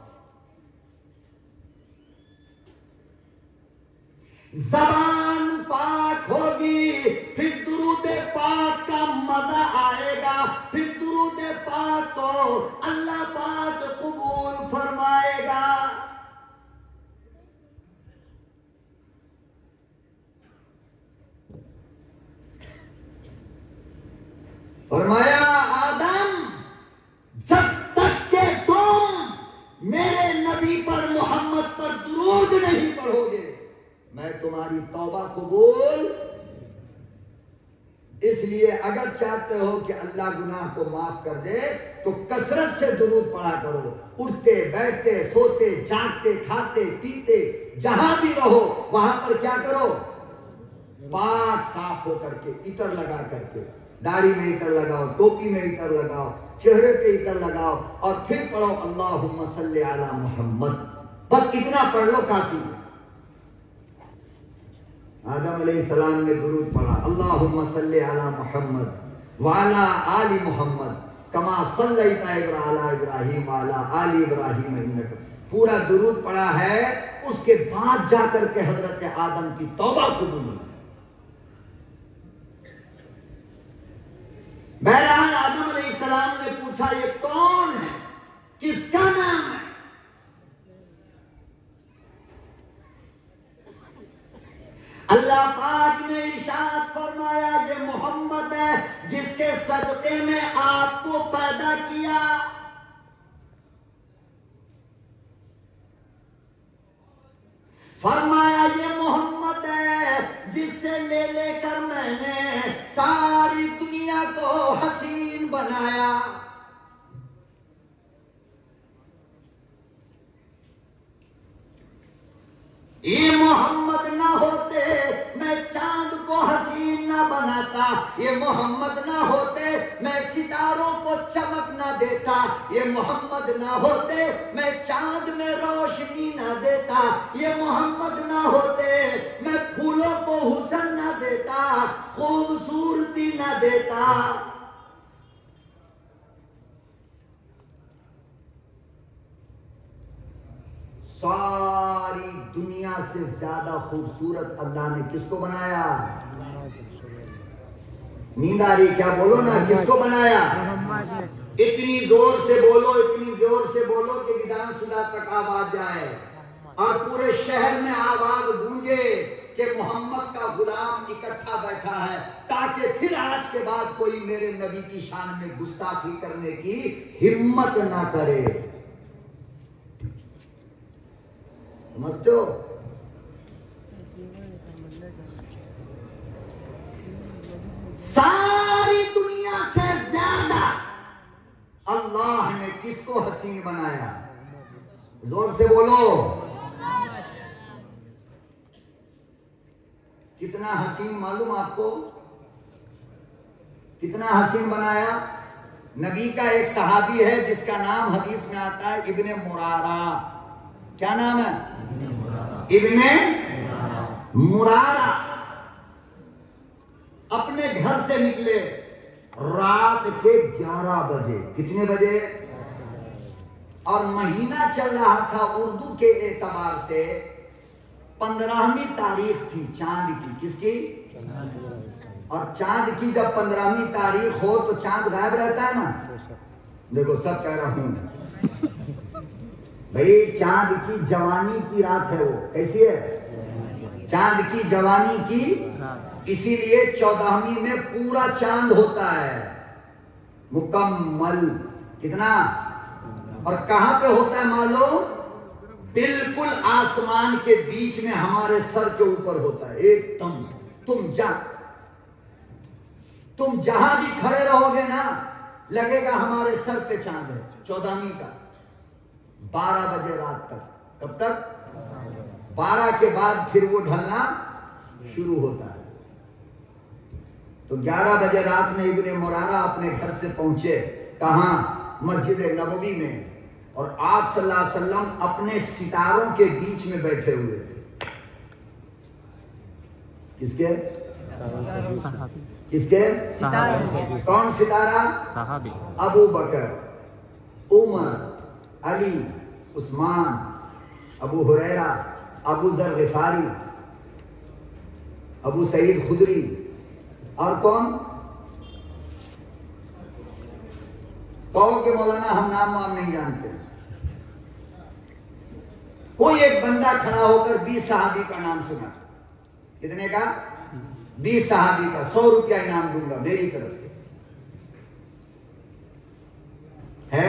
زبان پاک ہوگی پھر درود پاک کا مزہ آئے گا، پھر درود پاک کو اللہ پاک قبول فرمائے گا۔ فرمایا آدم، جب تک کہ تم میرے نبی پر محمد پر درود نہیں پڑھو گے میں تمہاری توبہ قبول۔ اس لیے اگر چاہتے ہو کہ اللہ گناہ کو معاف کر دے تو کثرت سے درود پڑھا کرو، اٹھتے بیٹھتے سوتے جاگتے کھاتے پیتے جہاں بھی رہو وہاں پر کیا کرو، پاک صاف ہو کر کے عطر لگا کر کے، داڑھی میں عطر لگاؤ، ٹوپی میں عطر لگاؤ، چہرے پہ عطر لگاؤ، اور پھر پڑھو اللہم صلی علی محمد۔ بس اتنا پڑھ لو کافی۔ آدم علیہ السلام نے درود پڑھا، اللہم صلی علی محمد وعلی آل محمد کما صلیت علی ابراہیم وعلی آل ابراہیم انک، پورا درود پڑھا ہے۔ اس کے بعد جا کر کے حضرت آدم کی توبہ قبول ہوئی۔ بہرحال آدم علیہ السلام نے پوچھا یہ کون ہے، کس کا نام ہے؟ اللہ پاک نے ارشاد فرمایا یہ محمد ہے جس کے صدقے میں آپ کو پیدا کیا۔ فرمایا یہ محمد ہے جس سے لے لے کر میں نے ساری دنیا کو حسین بنایا۔ یہ محمد نہ ہوتے میں چاند کو حسین نہ بناتا، یہ محمد نہ ہوتے میں ستاروں کو چمک نہ دیتا، یہ محمد نہ ہوتے میں چاند میں روشنی نہ دیتا، یہ محمد نہ ہوتے میں پھولوں کو حسن نہ دیتا، خوبصورتی نہ دیتا۔ ساری دنیا سے زیادہ خوبصورت اللہ نے کس کو بنایا؟ نیند آ رہی کیا؟ بولو نا، کس کو بنایا؟ اتنی زور سے بولو، اتنی زور سے بولو کہ ودھان سبھا تک آواز جائے اور پورے شہر میں آواز گونجے کہ محمد کا غلام اکٹھا بیٹھا ہے، تاکہ پھر آج کے بعد کوئی میرے نبی کی شان میں گستاخی کرنے کی ہمت نہ کرے۔ سمجھو؟ ساری دنیا سے زیادہ اللہ نے کس کو حسین بنایا؟ زور سے بولو، کتنا حسین معلوم آپ کو؟ کتنا حسین بنایا؟ نبی کا ایک صحابی ہے جس کا نام حدیث میں آتا ہے ابن مرارہ۔ کیا نام ہے؟ ابن مرارہ۔ اپنے گھر سے نکلے، رات کے 11 بجے. کتنے بجے؟ اور مہینہ چل رہا تھا اردو کے اعتبار سے 15ویں تاریخ تھی چاند کی. کس کی؟ اور چاند کی جب 15ویں تاریخ ہو تو چاند غائب رہتا ہے نا. دیکھو سب کہہ رہا ہوں بھائی چاند کی جوانی کی رات ہے. وہ کیسی ہے؟ چاند کی جوانی کی. اسی لیے 14ویں میں پورا چاند ہوتا ہے مکمل. کتنا؟ اور کہاں پہ ہوتا ہے معلوم؟ بالکل آسمان کے بیچ میں ہمارے سر کے اوپر ہوتا ہے ایک دم. تم جہاں بھی کھڑے رہو گے نا لگے گا ہمارے سر پہ چاند ہے. 14ویں کا 12 بجے رات تک. کب تک؟ 12 کے بعد پھر وہ ڈھلنا شروع ہوتا ہے. تو 11 بجے رات میں ابن مرارہ اپنے گھر سے پہنچے. کہاں؟ مسجد نبوی میں. اور آپ صلی اللہ علیہ وسلم اپنے ستاروں کے بیچ میں بیٹھے ہوئے تھے. کس کے؟ کس کے؟ کون ستارہ؟ صحابی. ابو بکر، عمر، علی، عثمان، ابو ہریرہ، ابو ذر غفاری، ابو سعید خدری. اور کون؟ کہو کہ مولانا ہم نام وام نہیں جانتے. کوئی ایک بندہ کھڑا ہو کر 20 صحابی کا نام سنا. کتنے کا؟ 20 صحابی کا 100 روپیہ انعام دوں گا میری طرف سے. ہے؟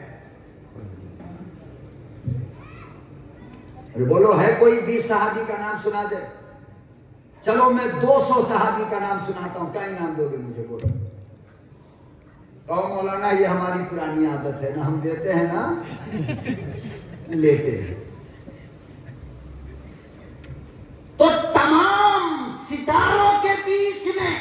بولو ہے کوئی 20 صحابی کا نام سنا دے؟ چلو میں 200 صحابی کا نام سناتا ہوں. کیا انعام دو گے مجھے؟ بولو. کہو مولانا یہ ہماری پرانی عادت ہے نا، ہم دیتے ہیں نا لیتے ہیں. تو تمام ستاروں کے بیچ میں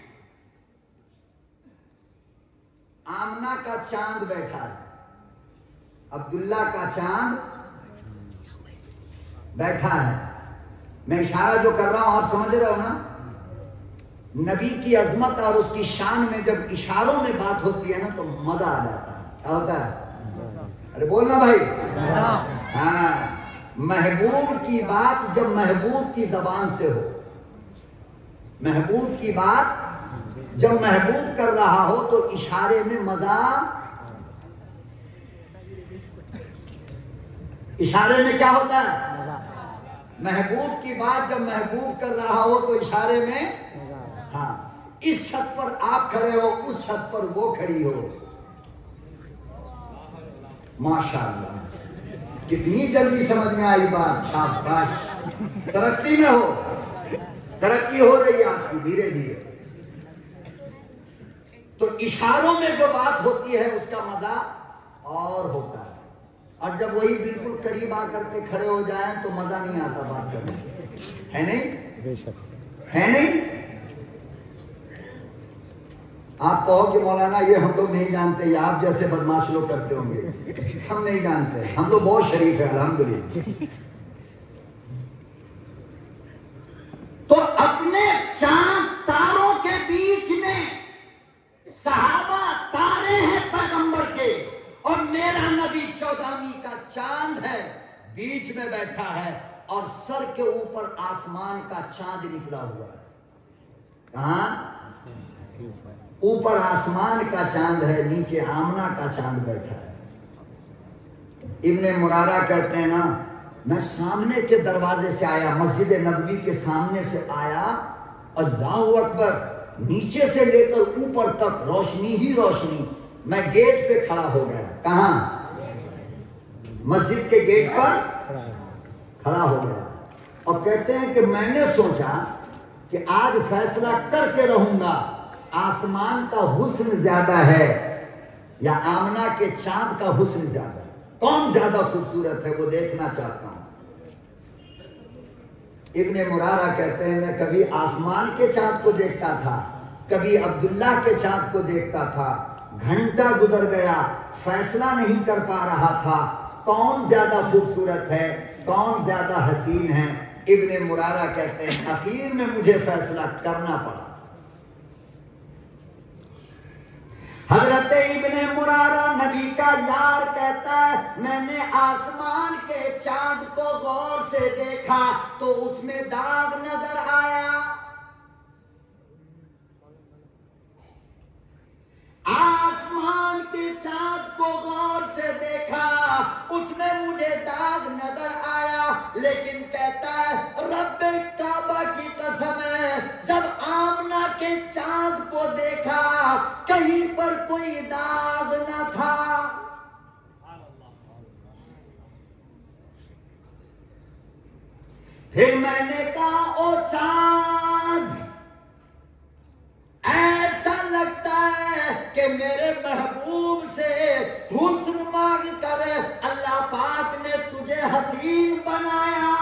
آمنہ کا چاند بیٹھا ہے. عبداللہ کا چاند بیٹھا ہے. میں اشارہ جو کر رہا ہوں آپ سمجھ رہے ہو نا. نبی کی عظمت اور اس کی شان میں جب اشاروں میں بات ہوتی ہے نا تو مزہ آ جاتا ہے. کیا ہوتا ہے؟ ارے بولنا بھائی. ہاں محبوب کی بات جب محبوب کی زبان سے ہو، محبوب کی بات جب محبوب کر رہا ہو تو اشارے میں مزہ. اشارے میں کیا ہوتا ہے؟ محبوب کی بات جب محبوب کر رہا ہو تو اشارے میں. ہاں اس چھت پر آپ کھڑے ہو، اس چھت پر وہ کھڑی ہو. ماشاءاللہ کتنی جلدی سمجھ میں آئی بات. شاباش. ترقی میں ہو، ترقی ہو رہی ہے آپ کی دھیرے دھیرے. تو اشاروں میں جو بات ہوتی ہے اس کا مزہ اور ہوتا ہے. اور جب وہی بالکل قریب آ کر کے کھڑے ہو جائیں تو مزہ نہیں آتا بات کرنے. ہے نہیں؟ ہے نہیں؟ آپ کہو کہ مولانا یہ ہم لوگ نہیں جانتے، یہ آپ جیسے بدماش لوگ کرتے ہوں گے. ہم نہیں جانتے، ہم تو بہت شریف ہیں الحمدللہ. تو اپنے چاند تاروں کے بیچ میں صحابہ تارے ہیں پیغمبر کے، اور میرا نبی 14ویں کا چاند ہے بیچ میں بیٹھا ہے. اور سر کے اوپر آسمان کا چاند نکلا ہوا ہے. کہاں؟ اوپر آسمان کا چاند ہے، نیچے آمنہ کا چاند بیٹھا ہے. ابن مرارہ کہتے ہیں نا میں سامنے کے دروازے سے آیا، مسجد نبوی کے سامنے سے آیا، اللہ اکبر، نیچے سے لے کر اوپر تک روشنی ہی روشنی. میں گیٹ پہ کھڑا ہو گیا. کہاں؟ مسجد کے گیٹ پر کھڑا ہو گیا. اور کہتے ہیں کہ میں نے سوچا کہ آج فیصلہ کر کے رہوں گا آسمان کا حسن زیادہ ہے یا آمنہ کے چاند کا حسن زیادہ ہے، کون زیادہ خوبصورت ہے وہ دیکھنا چاہتا ہوں. ابن مرارہ کہتے ہیں میں کبھی آسمان کے چاند کو دیکھتا تھا، کبھی عبداللہ کے چاند کو دیکھتا تھا. گھنٹہ گزر گیا، فیصلہ نہیں کر پا رہا تھا کون زیادہ خوبصورت ہے، کون زیادہ حسین ہے. ابن مرارہ کہتے ہیں آخر میں مجھے فیصلہ کرنا پڑا. حضرت ابن مرارہ نبی کا یار کہتا ہے میں نے آسمان کے چاند کو غور سے دیکھا تو اس میں داغ نظر آیا. آسمان کے چاند کو غور سے دیکھا اس میں مجھے داغ نظر آیا، لیکن کہتا ہے رب کعبہ کی قسم ہے جب آمنہ کے چاند کو دیکھا کہیں پر کوئی داغ نہ تھا. پھر میں نے کہا او چاند ایسا لگتا ہے کہ میرے محبوب سے حسن مانگ کر اللہ پاک نے تجھے حسین بنایا.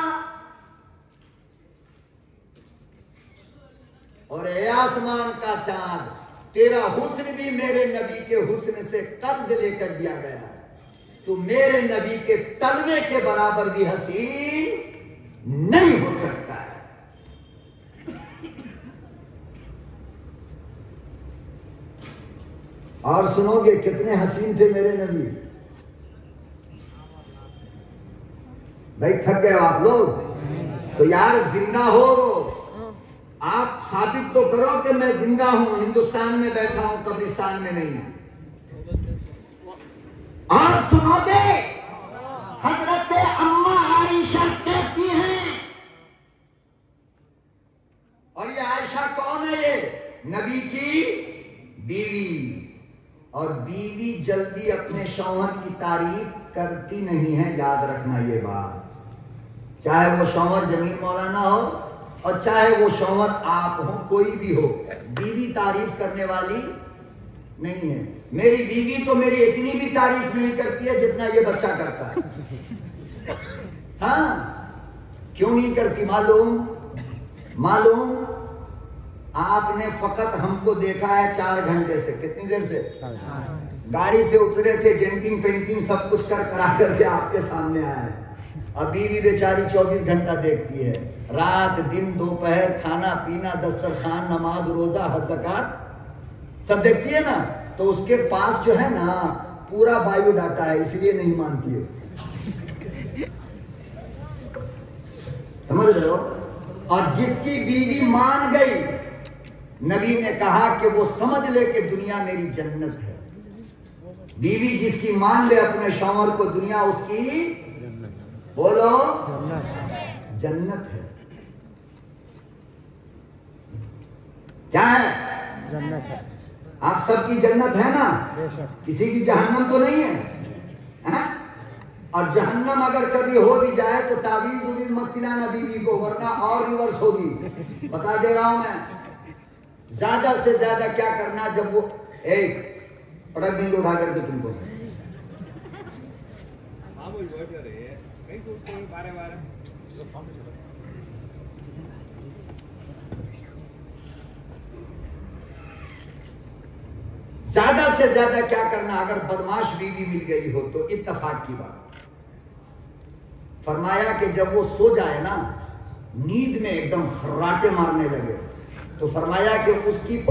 اور اے آسمان کا چاند تیرا حسن بھی میرے نبی کے حسن سے قرض لے کر دیا گیا ہے. تو میرے نبی کے تلوے کے برابر بھی حسین نہیں ہو سکتا ہے. اور سنو گے کتنے حسین تھے میرے نبی. بھائی تھک گئے آپ لوگ تو یار زندہ ہو، آپ ثابت تو کرو کہ میں زندہ ہوں، ہندوستان میں بیٹھا ہوں، قبرستان میں نہیں ہوں. اور سنو گے حضرت اما عائشہ کہتی ہیں، اور یہ عائشہ کون ہے؟ یہ نبی کی بیوی. اور بیوی جلدی اپنے شوہر کی تعریف کرتی نہیں ہے، یاد رکھنا یہ بات. چاہے وہ شوہر جمیل مولانا ہو اور چاہے وہ شوہر آپ ہو، کوئی بھی ہو، بیوی تعریف کرنے والی نہیں ہے. میری بیوی تو میری اتنی بھی تعریف نہیں کرتی ہے جتنا یہ بچہ کرتا ہے. ہاں کیوں نہیں کرتی معلوم آپ نے فقط ہم کو دیکھا ہے 4 گھنٹے سے. کتنی دیر سے؟ گاڑی سے اترے تھے، جینٹنگ پینٹنگ سب کچھ کرا کر کے آپ کے سامنے آیا ہے. اب بیوی بیچاری 24 گھنٹہ دیکھتی ہے، رات دن دوپہر، کھانا پینا، دسترخوان، نماز روزہ، حج زکات سب دیکھتی ہے نا. تو اس کے پاس جو ہے نا پورا بایو ڈاٹا ہے، اس لیے نہیں مانتی ہے. سمجھ رہے ہو؟ اور جس کی بیوی مان گئی، نبی نے کہا کہ وہ سمجھ لے کہ دنیا میری جنت ہے. بیوی جس کی مان لے اپنے شوہر کو، دنیا اس کی بولو جنت ہے. کیا ہے؟ جنت ہے. آپ سب کی جنت ہے نا، کسی کی جہنم تو نہیں ہے. اور جہنم اگر کبھی ہو بھی جائے تو تعویذ ویذ مت پلانا بیوی کو، ورنہ اور ریورس ہوگی. بتا دے رہا ہوں میں. زیادہ سے زیادہ کیا کرنا، جب وہ ایک پڑک دیں گے اٹھا کر کے تم کو، زیادہ سے زیادہ کیا کرنا اگر بدماش بیوی مل گئی ہو تو اتفاق کی بات. فرمایا کہ جب وہ سو جائے نا، نیند میں ایک دم خراٹے مارنے لگے، تو فرمایا کہ اس کی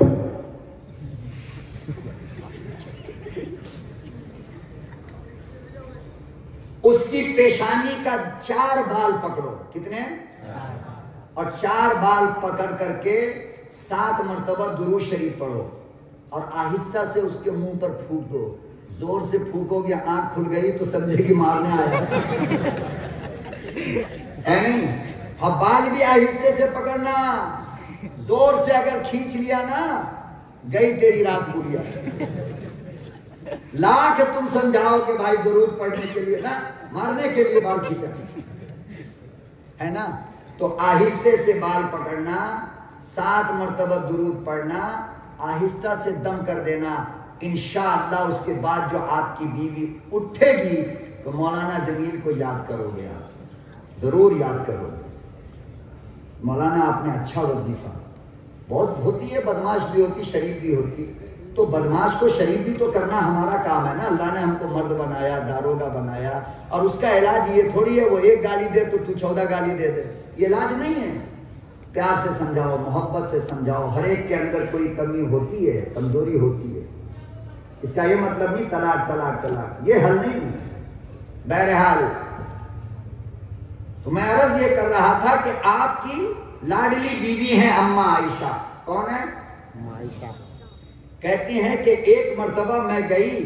پیشانی کا 4 بال پکڑو. کتنے؟ اور 4 بال پکڑ کر کے 7 مرتبہ درود شریف پڑھو اور آہستہ سے اس کے منہ پر پھونک دو. زور سے پھونکو گے آنکھ کھل گئی تو سمجھے کہ مارنے آیا ہے نہیں. اور بال بھی آہستہ سے پکڑنا، زور سے اگر کھینچ لیا نا گئی تیری رات پوریا. لاکھ تم سمجھاؤ کہ بھائی درود پڑھنے کے لیے نا، مارنے کے لیے بال کھینچا ہے نا. تو آہستہ سے بال پکڑنا، 7 مرتبہ درود پڑھنا، آہستہ سے دم کر دینا. انشاءاللہ اس کے بعد جو آپ کی بیوی اٹھے گی تو مولانا جمیل کو یاد کرو گے. آپ ضرور یاد کرو. مولانا آپ نے اچھا وظیفہ بہت ہوتی ہے، بدماش بھی ہوتی، شریف بھی ہوتی. تو بدماش کو شریف بھی تو کرنا ہمارا کام ہے نا. اللہ نے ہم کو مرد بنایا، داروگا بنایا، اور اس کا علاج یہ تھوڑی ہے وہ 1 گالی دے تو 14 گالی دے دے. یہ علاج نہیں ہے. پیار سے سمجھاؤ، محبت سے سمجھاؤ. ہر ایک کے اندر کوئی کمی ہوتی ہے، کمزوری ہوتی ہے. اس کا یہ مطلب نہیں طلاق طلاق طلاق، یہ حل نہیں۔ بہرحال تو میں عرض یہ کر رہا تھا کہ آپ کی لاڈلی بیوی ہیں اماں عائشہ۔ کون ہے؟ عائشہ۔ کہتی ہیں کہ ایک مرتبہ میں گئی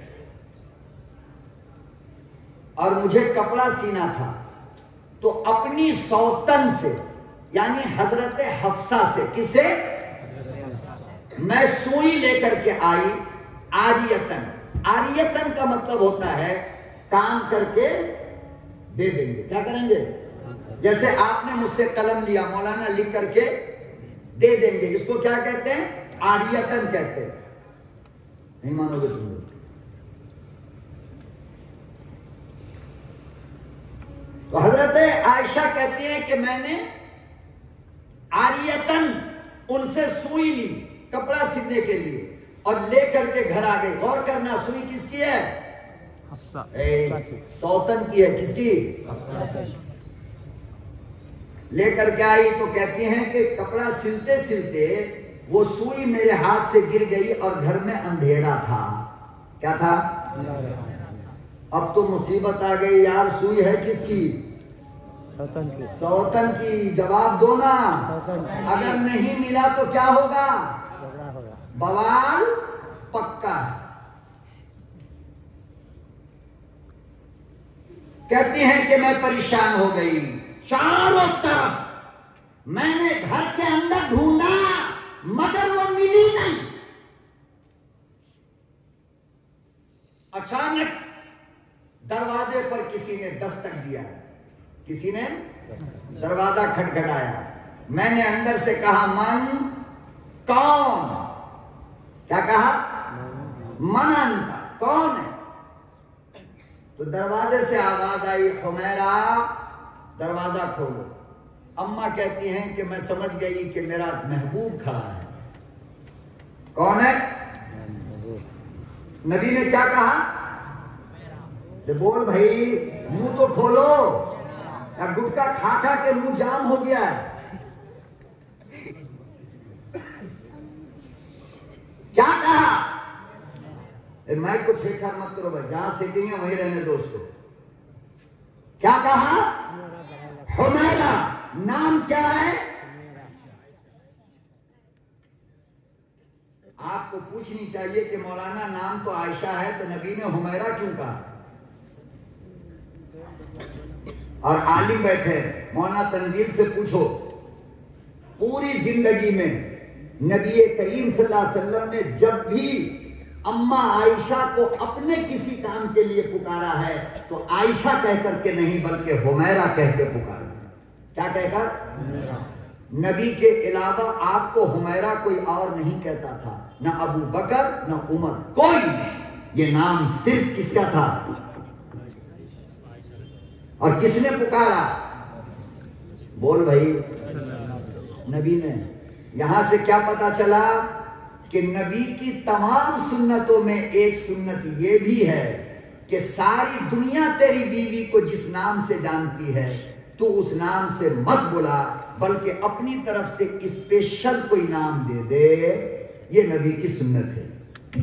اور مجھے کپڑا سینا تھا، تو اپنی سوتن سے یعنی حضرت حفصہ سے، کس سے؟ میں سوئی لے کر کے آئی، آریتن۔ آریتن کا مطلب ہوتا ہے کام کر کے دے دیں گے۔ کیا کریں گے؟ جیسے آپ نے مجھ سے قلم لیا، مولانا لکھ کر کے دے دیں گے، اس کو کیا کہتے ہیں؟ آریتن کہتے ہیں۔ نہیں مانو گے تم لوگ؟ تو حضرت عائشہ کہتی ہیں کہ میں نے آریتن ان سے سوئی لی کپڑا سلنے کے لیے اور لے کر کے گھر آ گئی۔ غور کرنا، سوئی کس کی ہے؟ حفصہ۔ سوتن کی ہے۔ کس کی؟ لے کر کے آئی تو کہتی ہیں کہ کپڑا سلتے سلتے وہ سوئی میرے ہاتھ سے گر گئی اور گھر میں اندھیرا تھا۔ کیا تھا؟ اب تو مصیبت آ گئی یار، سوئی ہے کس کی؟ سوتن کی۔ جواب دو نا، اگر نہیں ملا تو کیا ہوگا؟ بوال پکا ہے۔ کہتی ہیں کہ میں پریشان ہو گئی، چاروں طرف میں نے گھر کے اندر ڈھونڈا مگر وہ ملی نہیں۔ اچانک دروازے پر کسی نے دستک دیا، کسی نے دروازہ کھٹکھٹایا۔ میں نے اندر سے کہا من؟ کون؟ کیا کہا؟ من انت؟ کون ہے؟ تو دروازے سے آواز آئی حمیرہ دروازہ کھولو۔ اماں کہتی ہیں کہ میں سمجھ گئی کہ میرا محبوب کھڑا ہے۔ کون ہے؟ نبی نے کیا کہا؟ بول بھائی منہ تو کھولو، گٹکا کھا کھا کے منہ جام ہو گیا ہے۔ کیا کہا؟ میں کچھ چھیڑ مت کرو بھائی، جہاں سیٹنگ ہے وہیں رہنے دو اس کو۔ کیا کہا؟ حمیرہ۔ نام کیا ہے؟ آپ کو پوچھنی چاہیے کہ مولانا نام تو عائشہ ہے تو نبی نے حمیرہ کیوں کہا؟ اور عالم بیٹھے، مولانا تنزیل سے پوچھو، پوری زندگی میں نبی کریم صلی اللہ علیہ وسلم نے جب بھی اماں عائشہ کو اپنے کسی کام کے لیے پکارا ہے تو عائشہ کہہ کر کے نہیں بلکہ حمیرہ کہہ کے پکارا۔ کیا کہہ کر؟ نبی کے علاوہ آپ کو حمیرہ کوئی اور نہیں کہتا تھا، نہ ابو بکر نہ عمر، کوئی نہیں۔ یہ نام صرف کس کا تھا؟ اور کس نے پکارا؟ بول بھائی، نبی نے۔ یہاں سے کیا پتا چلا کہ نبی کی تمام سنتوں میں ایک سنت یہ بھی ہے کہ ساری دنیا تیری بیوی کو جس نام سے جانتی ہے تو اس نام سے مت بلا، بلکہ اپنی طرف سے اسپیشل کوئی نام دے دے۔ یہ نبی کی سنت ہے۔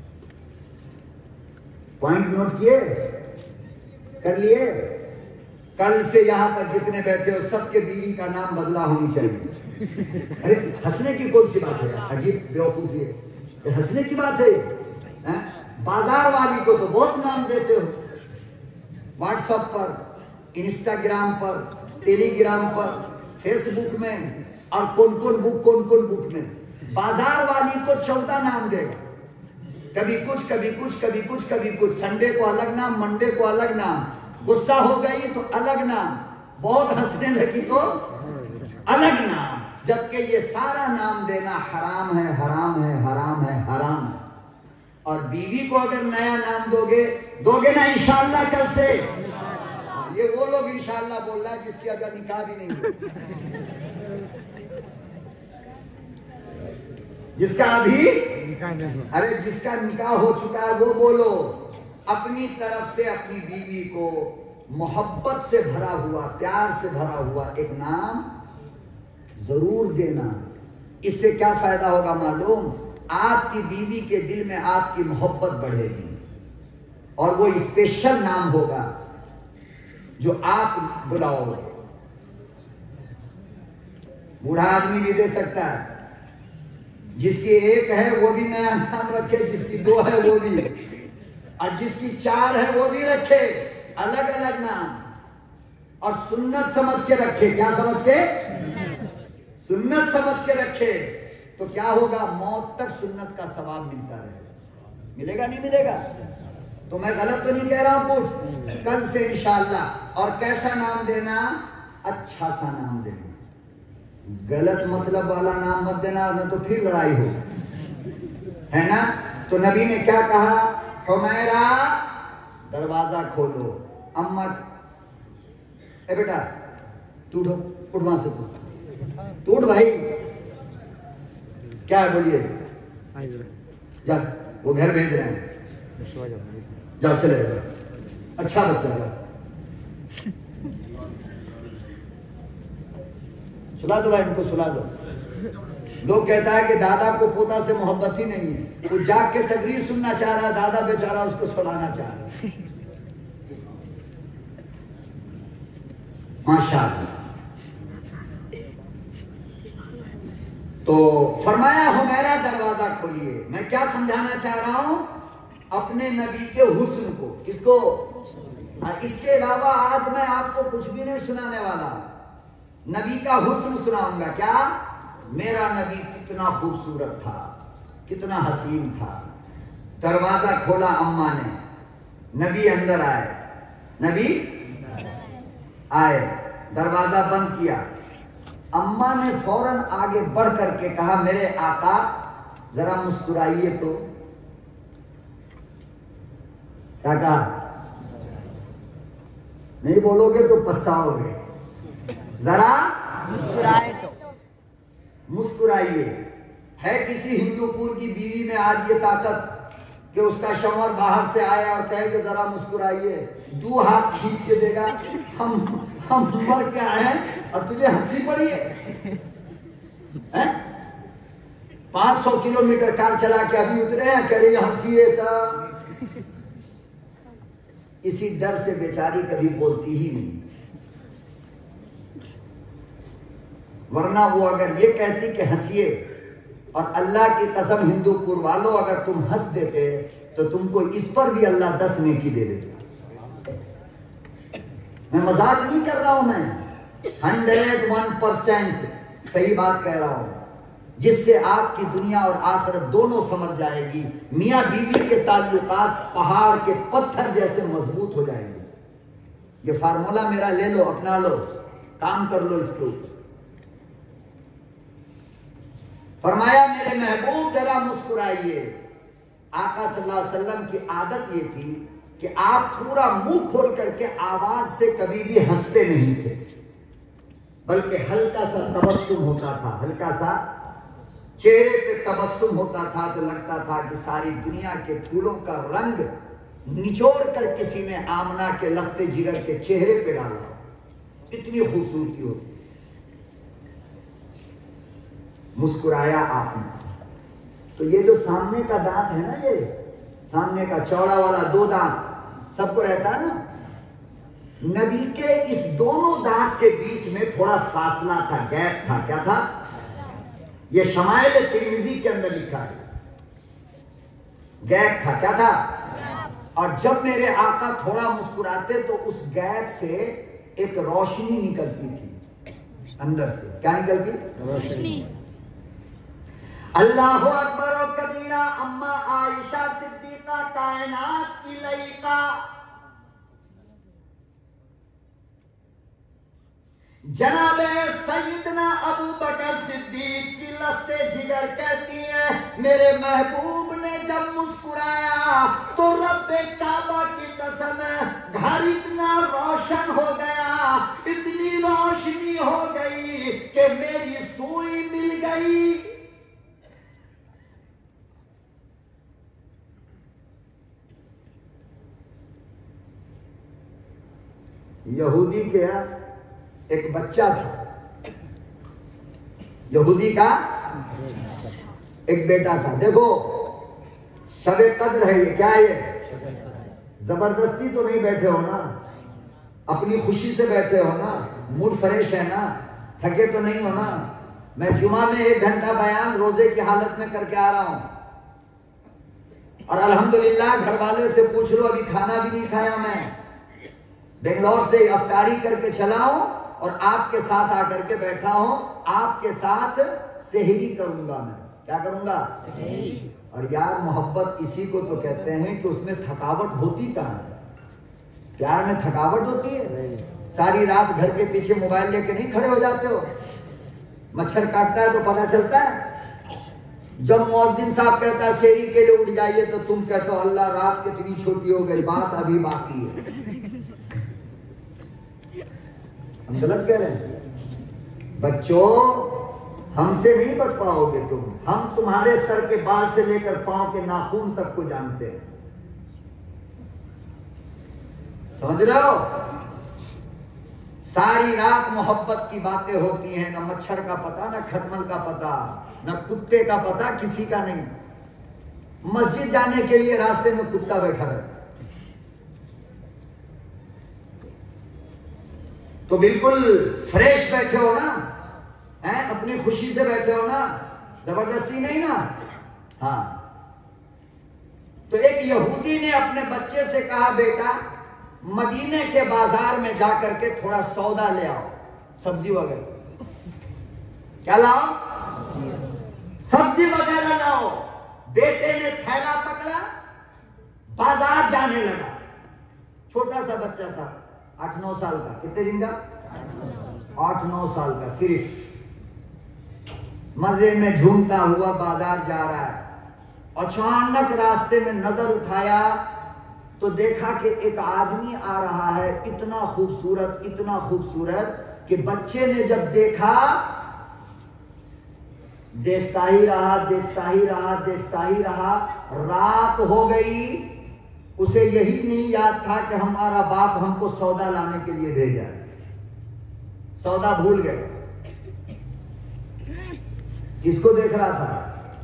پوائنٹ نوٹ کیے؟ کر لیے؟ کل سے یہاں پر جتنے بیٹھے ہو سب کے بیوی کا نام بدلا ہونی چاہیے۔ ارے ہنسنے کی کون سی بات ہے؟ عجیب بیوقوفی ہے، یہ ہنسنے کی بات ہے۔ بازار والی کو تو بہت نام دیتے ہو، واٹس ایپ پر، انسٹاگرام پر، ٹیلی گرام پر، فیس بک میں، اور کون کون بک میں۔ بازار والی کو 14 نام دے گا، کبھی کچھ کبھی کچھ کبھی کچھ کبھی کچھ، سنڈے کو الگ نام، منڈے کو الگ نام، غصہ ہو گئی تو الگ نام، بہت ہنسنے لگی تو الگ نام، جبکہ یہ سارا نام دینا حرام ہے، حرام ہے، حرام ہے، حرام ہے۔ اور بیوی کو اگر نیا نام دو گے نا انشاءاللہ کل سے، یہ وہ لوگ انشاءاللہ بول رہا ہے جس کی اگر نکاح بھی نہیں ہوئی، جس کا ابھی، ارے جس کا نکاح ہو چکا ہے وہ بولو۔ اپنی طرف سے اپنی بیوی کو محبت سے بھرا ہوا، پیار سے بھرا ہوا ایک نام ضرور دینا۔ اس سے کیا فائدہ ہوگا معلوم؟ آپ کی بیوی کے دل میں آپ کی محبت بڑھے گی، اور وہ اسپیشل نام ہوگا جو آپ بلاؤ گے۔ بوڑھا آدمی بھی دے سکتا ہے، جس کی ایک ہے وہ بھی نیا نام رکھے، جس کی دو ہے وہ بھی، اور جس کی چار ہے وہ بھی رکھے الگ الگ نام، اور سنت سمجھ کے رکھے۔ کیا سمجھ کے؟ سنت سمجھ کے رکھے، تو کیا ہوگا؟ موت تک سنت کا ثواب ملتا رہے گا۔ ملے گا نہیں ملے گا؟ تو میں غلط تو نہیں کہہ رہا ہوں کچھ؟ کل سے انشاءاللہ۔ اور کیسا نام دینا؟ اچھا سا نام دینا، غلط مطلب والا نام مت دینا، نہ تو پھر لڑائی ہو، ہے نا؟ تو نبی نے کیا کہا؟ حمیرہ دروازہ کھولو۔ اماں اے بیٹا تو اٹھو، اٹھ وہاں سے، تو اٹھ بھائی، کیا ہے بولیے؟ جا، وہ گھر بھیج رہے ہیں، جاؤ چلے جاؤ، اچھا بچہ جاؤ، سلا دو بھائی، ان کو سلا دو۔ لوگ کہتا ہے کہ دادا کو پوتا سے محبت ہی نہیں ہے، وہ جاگ کے تقریر سننا چاہ رہا ہے، دادا بیچارہ اس کو سلانا چاہ رہا ہے۔ ماشاءاللہ۔ تو فرمایا حمیرہ دروازہ کھولیے۔ میں کیا سمجھانا چاہ رہا ہوں؟ اپنے نبی کے حسن کو۔ کس کو؟ اس کے علاوہ آج میں آپ کو کچھ بھی نہیں سنانے والا، نبی کا حسن سناؤں گا۔ کیا؟ میرا نبی کتنا خوبصورت تھا، کتنا حسین تھا۔ دروازہ کھولا اماں نے، نبی اندر آئے، نبی آئے، دروازہ بند کیا۔ اماں نے فوراً آگے بڑھ کر کے کہا، میرے آقا ذرا مسکرائیے تو۔ کیا کہا؟ نہیں بولو گے تو پچھتاؤ گے، ذرا مسکرائے تو۔ مسکرائیے۔ ہے کسی ہندو پور کی بیوی میں آج یہ طاقت کہ اس کا شوہر باہر سے آیا اور کہے کہ ذرا مسکرائیے، دو ہاتھ کھینچ کے دے گا؟ ہم مر کے آئے ہیں اور تجھے ہنسی پڑی ہے؟ 500 کلومیٹر کار چلا کے ابھی اترے ہیں، کہہ رہی ہنسیے کا۔ اسی ڈر سے بیچاری کبھی بولتی ہی نہیں، ورنہ وہ اگر یہ کہتی کہ ہنسیے، اور اللہ کی قسم ہندو پور والوں اگر تم ہنس دیتے تو تم کو اس پر بھی اللہ 10 نیکی دے دیتا۔ میں مذاق نہیں کر رہا ہوں، میں 101% صحیح بات کہہ رہا ہوں، جس سے آپ کی دنیا اور آخرت دونوں سمجھ جائے گی۔ میاں بیوی کے تعلقات پہاڑ کے پتھر جیسے مضبوط ہو جائیں گے۔ یہ فارمولا میرا لے لو، اپنا لو، کام کر لو اس کو۔ فرمایا میرے محبوب ذرا مسکرائیے۔ آقا صلی اللہ علیہ وسلم کی عادت یہ تھی کہ آپ پورا منہ کھول کر کے آواز سے کبھی بھی ہنستے نہیں تھے، بلکہ ہلکا سا تبسم ہوتا تھا، ہلکا سا چہرے پہ تبسم ہوتا تھا، تو لگتا تھا کہ ساری دنیا کے پھولوں کا رنگ نچوڑ کر کسی نے آمنہ کے لخت جگر کے چہرے پہ ڈالا، اتنی خوبصورتی ہوتی۔ مسکرایا آپ نے۔ تو یہ جو سامنے کا دانت ہے نا، یہ سامنے کا چوڑا والا 2 دانت سب کو رہتا ہے نا، نبی کے اس دونوں دانت کے بیچ میں تھوڑا فاصلہ تھا، گیپ تھا۔ کیا تھا؟ یہ شمائل ترمذی کے اندر لکھا ہے، گیپ تھا۔ کیا تھا؟ اور جب میرے آقا تھوڑا مسکراتے تو اس گیپ سے ایک روشنی نکلتی تھی اندر سے۔ کیا نکلتی؟ روشنی۔ اللہ اکبر و کبیرہ۔ اما عائشہ صدیقہ کائنات کی لائقہ، جناب سیدنا ابو بکر صدیق کی لخت جگر کہتی ہے، میرے محبوب نے جب مسکرایا تو رب کعبہ کی قسم ہے گھر اتنا روشن ہو گیا، اتنی روشنی ہو گئی کہ میری سوئی مل گئی۔ یہودی کے یہاں ایک بچہ تھا، یہودی کا ایک بیٹا تھا. دیکھو شب قدر ہے یہ، کیا ہے یہ؟ زبردستی تو نہیں بیٹھے ہو نا، اپنی خوشی سے بیٹھے ہو نا، موڈ فریش ہے نا، تھکے تو نہیں ہو نا. میں جمعہ میں 1 گھنٹہ بیان روزے کی حالت میں کر کے آ رہا ہوں، اور الحمدللہ گھر والے سے پوچھ لو ابھی کھانا بھی نہیں کھایا. میں بنگلور سے افطاری کر کے چلا ہوں اور آپ کے ساتھ آ کر کے بیٹھا ہوں. آپ کے ساتھ سحری کروں گا. میں کیا کروں گا؟ اور یار محبت اسی کو تو کہتے ہیں کہ اس میں تھکاوٹ ہوتی کہاں ہے؟ پیار میں تھکاوٹ ہوتی ہے؟ ساری رات گھر کے پیچھے موبائل لے کے نہیں کھڑے ہو جاتے ہو؟ مچھر کاٹتا ہے تو پتہ چلتا ہے. جب مؤذن صاحب کہتا ہے سحری کے لیے اٹھ جائیے تو تم کہتے ہو اللہ رات کتنی چھوٹی ہو گئی، بات ابھی باقی ہے. ہم غلط کہہ رہے ہیں؟ بچوں ہم سے نہیں بچ پاؤ گے تم. ہم تمہارے سر کے بال سے لے کر پاؤں کے ناخن تک کو جانتے ہیں. سمجھ رہے ہو؟ ساری رات محبت کی باتیں ہوتی ہیں، نہ مچھر کا پتہ، نہ کھٹمل کا پتہ، نہ کتے کا پتہ، کسی کا نہیں. مسجد جانے کے لیے راستے میں کتا بیٹھا رہتا. تو بالکل فریش بیٹھے ہو نا، اپنی خوشی سے بیٹھے ہو نا، زبردستی نہیں نا. ہاں. تو ایک یہودی نے اپنے بچے سے کہا بیٹا مدینے کے بازار میں جا کر کے تھوڑا سودا لے آؤ، سبزی وغیرہ. کیا لاؤ؟ سبزی وغیرہ لاؤ. بیٹے نے تھیلا پکڑا، بازار جانے لگا. چھوٹا سا بچہ تھا، 8-9 سال کا. کتنے دن کا؟ 8-9 سال کا. صرف مزے میں جھومتا ہوا بازار جا رہا ہے. اچانک راستے میں نظر اٹھایا تو دیکھا کہ ایک آدمی آ رہا ہے، اتنا خوبصورت، اتنا خوبصورت کہ بچے نے جب دیکھا دیکھتا ہی رہا، دیکھتا ہی رہا، دیکھتا ہی رہا. رات ہو گئی. اسے یہی نہیں یاد تھا کہ ہمارا باپ ہم کو سودا لانے کے لیے بھیجا. سودا بھول گئے. کس کو دیکھ رہا تھا؟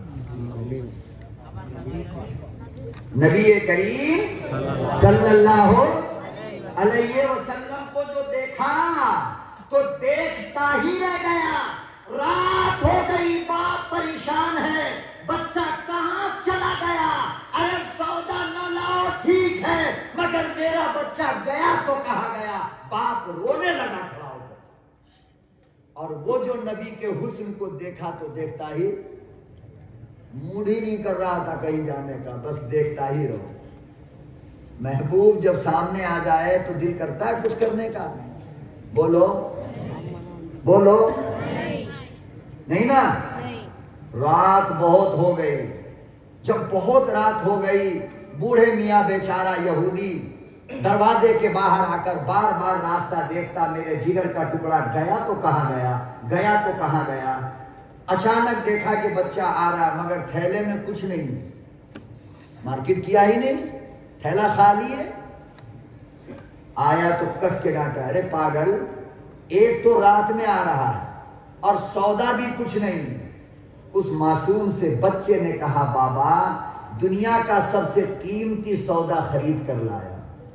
نبی کریم صلی اللہ علیہ وسلم کو جو دیکھا تو دیکھتا ہی رہ گیا. رات ہو گئی، باپ پریشان ہے، بچہ کہاں چلا گیا؟ اگر سودا نہ لاؤ ٹھیک ہے، مگر میرا بچہ گیا تو کہاں گیا؟ باپ رونے لگا کھڑا ہو کر. اور وہ جو نبی کے حسن کو دیکھا تو دیکھتا ہی، موڈ ہی نہیں کر رہا تھا کہیں جانے کا، بس دیکھتا ہی رہو. محبوب جب سامنے آ جائے تو دل کرتا ہے کچھ کرنے کا. بولو بولو نہیں نا. رات بہت ہو گئی. جب بہت رات ہو گئی، بوڑھے میاں بیچارہ یہودی دروازے کے باہر آ کر بار بار راستہ دیکھتا، میرے جگر کا ٹکڑا گیا تو کہاں گیا، گیا تو کہاں گیا. اچانک دیکھا کہ بچہ آ رہا مگر تھیلے میں کچھ نہیں. مارکیٹ کیا ہی نہیں، تھیلا خالی ہے. آیا تو کس کے ڈانٹا، ارے پاگل، ایک تو رات میں آ رہا ہے اور سودا بھی کچھ نہیں. اس معصوم سے بچے نے کہا بابا دنیا کا سب سے قیمتی سودا خرید کر لایا.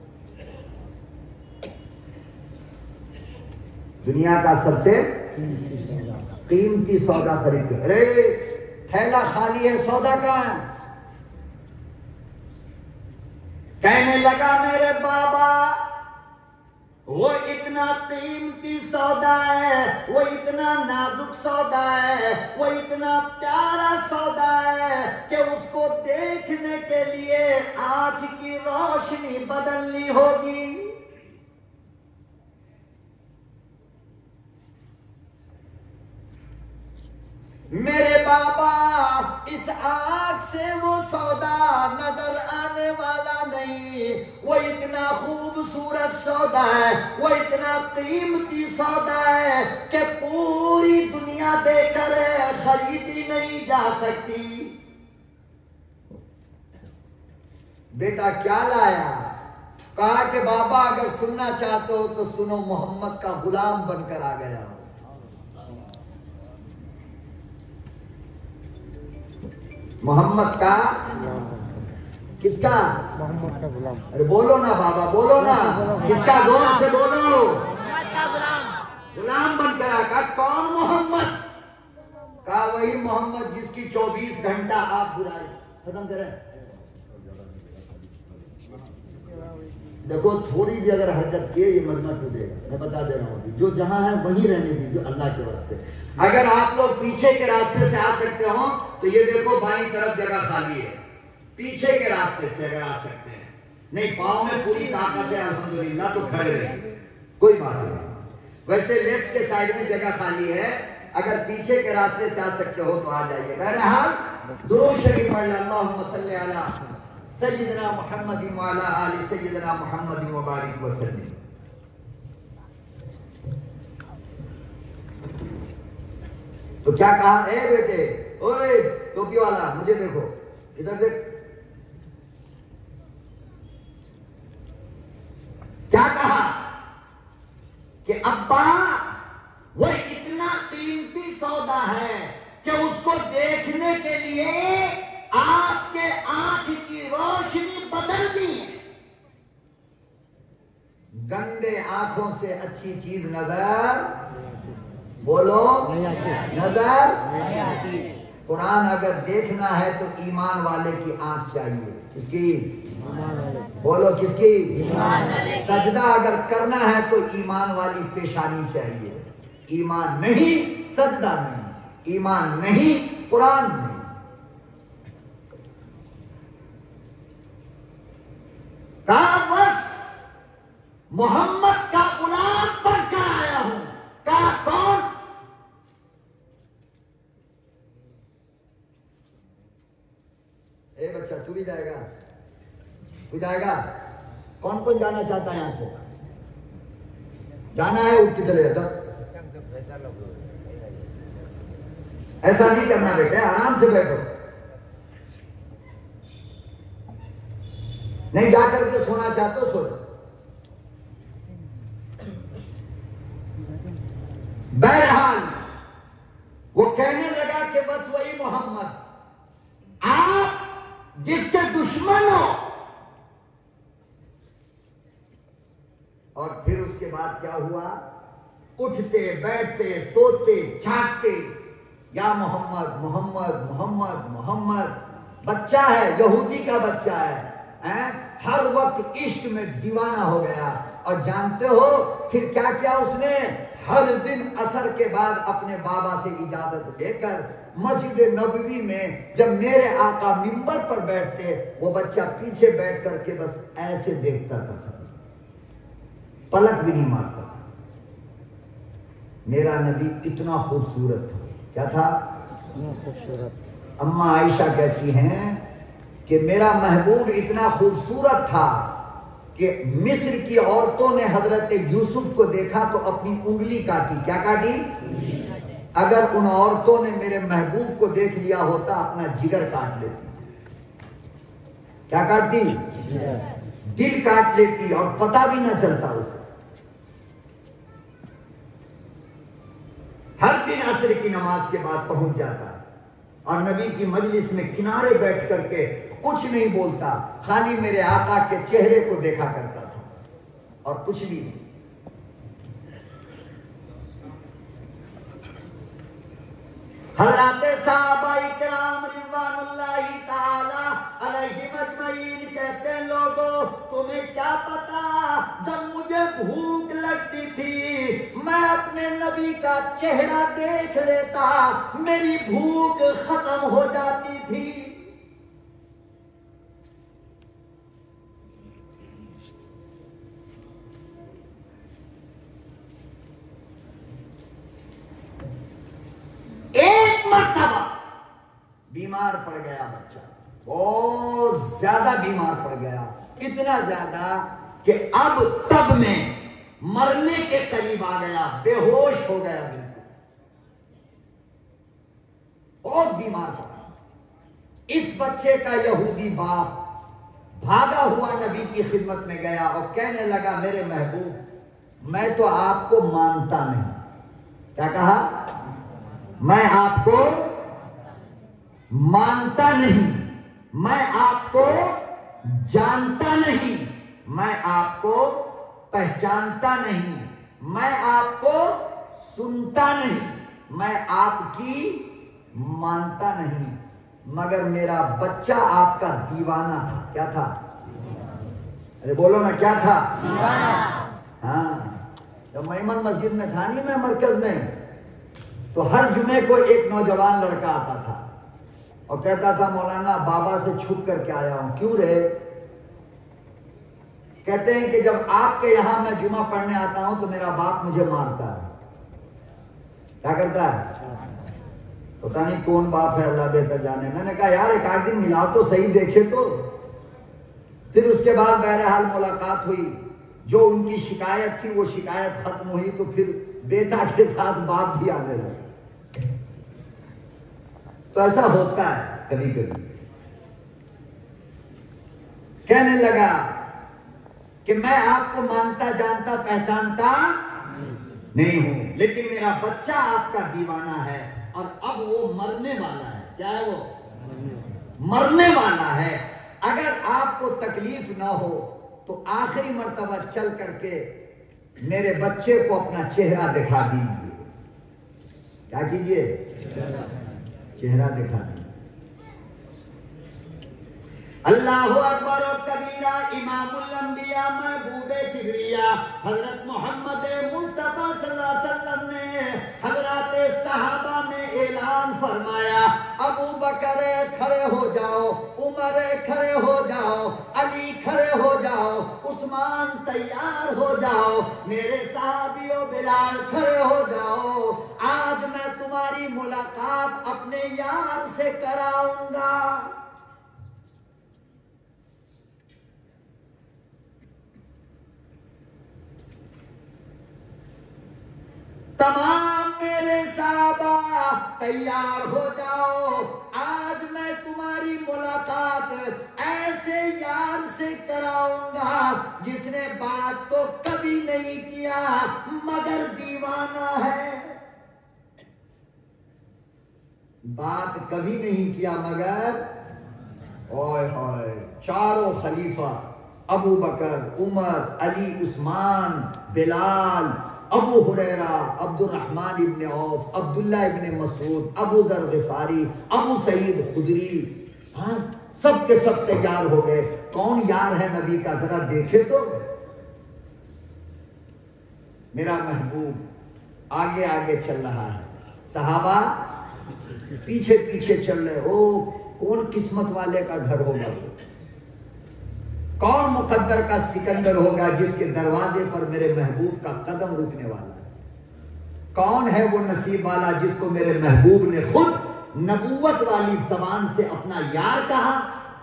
دنیا کا سب سے قیمتی سودا خرید کر. ارے تھیلا خالی ہے، سودا کہاں ہے؟ کہنے لگا میرے بابا وہ اتنا قیمتی سودا ہے، وہ اتنا نازک سودا ہے، وہ اتنا پیارا سودا ہے کہ اس کو دیکھنے کے لیے آنکھ کی روشنی بدلنی ہوگی. میرے بابا اس آنکھ سے وہ سودا نظر آنے والا نہیں. وہ اتنا خوبصورت سودا ہے، وہ اتنا قیمتی سودا ہے کہ پوری دنیا دے کر خریدی نہیں جا سکتی. بیٹا کیا لایا؟ کہا کہ بابا اگر سننا چاہتے ہو تو سنو، محمد کا غلام بن کر آ گیا. محمد کا کس کا؟ محمد کا غلام. ارے بولو نا بابا، بولو نا، کس کا؟ غور سے بولو. غلام بن کر آقا کون محمد؟ کہا وہی محمد جس کی 24 گھنٹہ آپ برائی ختم کریں. دیکھو تھوڑی بھی اگر حرکت کیے یہ مجمع ٹوٹے گا، میں بتا دے رہا ہوں. جو جہاں ہے وہیں رہنے دیجیے اللہ کے واسطے. اگر آپ لوگ پیچھے کے راستے سے آ سکتے ہو تو یہ دیکھو بائیں طرف جگہ خالی ہے. پیچھے کے راستے سے اگر آ سکتے ہیں، نہیں پاؤں میں پوری طاقت ہے الحمدللہ تو کھڑے رہیں، کوئی بات نہیں. ویسے لیفٹ کے سائیڈ میں جگہ خالی ہے، اگر پیچھے کے راستے سے آ سکتے ہو تو آ جائیے. بہرحال درود شریف پڑھ لیں. اللہم صلی علی سیدنا محمد وعلی آل سیدنا محمد وبارک وسلم. تو کیا کہا؟ اے بیٹے، اوے ٹوپی والا مجھے دیکھو، ادھر دیکھ. کیا کہا کہ ابا وہ اتنا قیمتی سودا ہے کہ اس کو دیکھنے کے لیے آپ کے آنکھ کی روشنی بدلنی ہے. گندے آنکھوں سے اچھی چیز نظر، بولو نظر. قرآن اگر دیکھنا ہے تو ایمان والے کی آنکھ چاہیے. کس کی؟ بولو کس کی؟ سجدہ اگر کرنا ہے تو ایمان والی پیشانی چاہیے. ایمان نہیں سجدہ نہیں، ایمان نہیں قرآن نہیں. کہا بس محمد کا غلام بن کر آیا ہوں. کہا کون؟ اے بچہ تو بھی جائے گا، تو جائے گا. کون کون جانا چاہتا ہے یہاں سے؟ جانا ہے اٹھ کے چلے جاتا. ایسا نہیں کرنا بیٹے، آرام سے بیٹھو. نہیں جا کر کے سونا چاہتے ہو سو جاؤ. بہرحال وہ کہنے لگا کہ بس وہی محمد، آپ جس کے دشمن ہو. اور پھر اس کے بعد کیا ہوا؟ اٹھتے بیٹھتے سوتے جاگتے یا محمد محمد محمد محمد. بچہ ہے، یہودی کا بچہ ہے، ہر وقت عشق میں دیوانہ ہو گیا. اور جانتے ہو پھر کیا کیا اس نے؟ ہر دن عصر کے بعد اپنے بابا سے اجازت لے کر مسجد نبوی میں جب میرے آقا منبر پر بیٹھتے، وہ بچہ پیچھے بیٹھ کر کے بس ایسے دیکھتا تھا، پلک بھی نہیں مارتا تھا. میرا نبی اتنا خوبصورت تھا. کیا تھا؟ خوبصورت. اما عائشہ کہتی ہیں کہ میرا محبوب اتنا خوبصورت تھا کہ مصر کی عورتوں نے حضرت یوسف کو دیکھا تو اپنی انگلی کاٹی. کیا کاٹی؟ اگر ان عورتوں نے میرے محبوب کو دیکھ لیا ہوتا اپنا جگر کاٹ لیتی. کیا کاٹتی؟ دل کاٹ لیتی اور پتہ بھی نہ چلتا اسے. ہر دن عصر کی نماز کے بعد پہنچ جاتا اور نبی کی مجلس میں کنارے بیٹھ کر کے کچھ نہیں بولتا، خالی میرے آقا کے چہرے کو دیکھا کرتا تھا اور کچھ بھی نہیں. حضرات صحابہ اکرام رضوان اللہ تعالی علیہم اجمعین کہتے ہیں لوگوں تمہیں کیا پتا، جب مجھے بھوک لگتی تھی میں اپنے نبی کا چہرہ دیکھ لیتا، میری بھوک ختم ہو جاتی تھی. ایک مرتبہ بیمار پڑ گیا بچہ، بہت زیادہ بیمار پڑ گیا، اتنا زیادہ کہ اب تب میں مرنے کے قریب آ گیا، بے ہوش ہو گیا، بالکل بہت بیمار پڑا. اس بچے کا یہودی باپ بھاگا ہوا نبی کی خدمت میں گیا اور کہنے لگا میرے محبوب میں تو آپ کو مانتا نہیں. کیا کہا؟ میں آپ کو مانتا نہیں، میں آپ کو جانتا نہیں، میں آپ کو پہچانتا نہیں، میں آپ کو سنتا نہیں، میں آپ کی مانتا نہیں، مگر میرا بچہ آپ کا دیوانہ تھا۔ کیا تھا؟ ارے بولو نا، کیا تھا؟ دیوانہ۔ ہاں، جب میمن مسجد میں تھا نہیں، میں مرکز میں، تو ہر جمعے کو ایک نوجوان لڑکا آتا تھا اور کہتا تھا مولانا بابا سے چھپ کر کے آیا ہوں۔ کیوں رے؟ کہتے ہیں کہ جب آپ کے یہاں میں جمعہ پڑھنے آتا ہوں تو میرا باپ مجھے مارتا ہے۔ کیا کرتا ہے؟ پتہ نہیں کون باپ ہے، اللہ بہتر جانے۔ میں نے کہا یار ایک آدھ دن ملا تو صحیح، دیکھے تو۔ پھر اس کے بعد بہرحال ملاقات ہوئی، جو ان کی شکایت تھی وہ شکایت ختم ہوئی، تو پھر بیٹا کے ساتھ باپ بھی آنے لگا۔ تو ایسا ہوتا ہے کبھی کبھی۔ کہنے لگا کہ میں آپ کو مانتا جانتا پہچانتا نہیں ہوں، لیکن میرا بچہ آپ کا دیوانہ ہے اور اب وہ مرنے والا ہے۔ کیا ہے وہ؟ مرنے والا ہے۔ اگر آپ کو تکلیف نہ ہو تو آخری مرتبہ چل کر کے میرے بچے کو اپنا چہرہ دکھا دیجیے۔ کیا کیجیے؟ چہرہ دکھا دیجیے۔ اللہ اکبر و کبیرہ، امام الانبیاء محبوب کبریا حضرت محمد مصطفیٰ صلی اللہ علیہ وسلم نے حضرات صحابہ میں اعلان فرمایا، ابو بکر کھڑے ہو جاؤ، عمر کھڑے ہو جاؤ، علی کھڑے ہو جاؤ، عثمان تیار ہو جاؤ، میرے صحابیوں بلال کھڑے ہو جاؤ، آج میں تمہاری ملاقات اپنے یار سے کراؤں گا۔ تمام میرے صحابہ تیار ہو جاؤ، آج میں تمہاری ملاقات ایسے یار سے کراؤں گا جس نے بات تو کبھی نہیں کیا مگر دیوانہ ہے۔ بات کبھی نہیں کیا مگر اوئے ہوئے، چاروں خلیفہ ابو بکر، عمر، علی، عثمان، بلال، ابو ہریرہ، عبد الرحمن ابن عوف، عبداللہ ابن مسعود، ابو ذر غفاری، ابو سعید خدری، ہاں سب کے سب تیار ہو گئے۔ کون یار ہے نبی کا ذرا دیکھے تو۔ میرا محبوب آگے آگے چل رہا ہے، صحابہ پیچھے پیچھے چل رہے۔ او کون قسمت والے کا گھر ہوگا، کون مقدر کا سکندر ہوگا جس کے دروازے پر میرے محبوب کا قدم رکنے والا ہے؟ کون ہے وہ نصیب والا جس کو میرے محبوب نے خود نبوت والی زبان سے اپنا یار کہا؟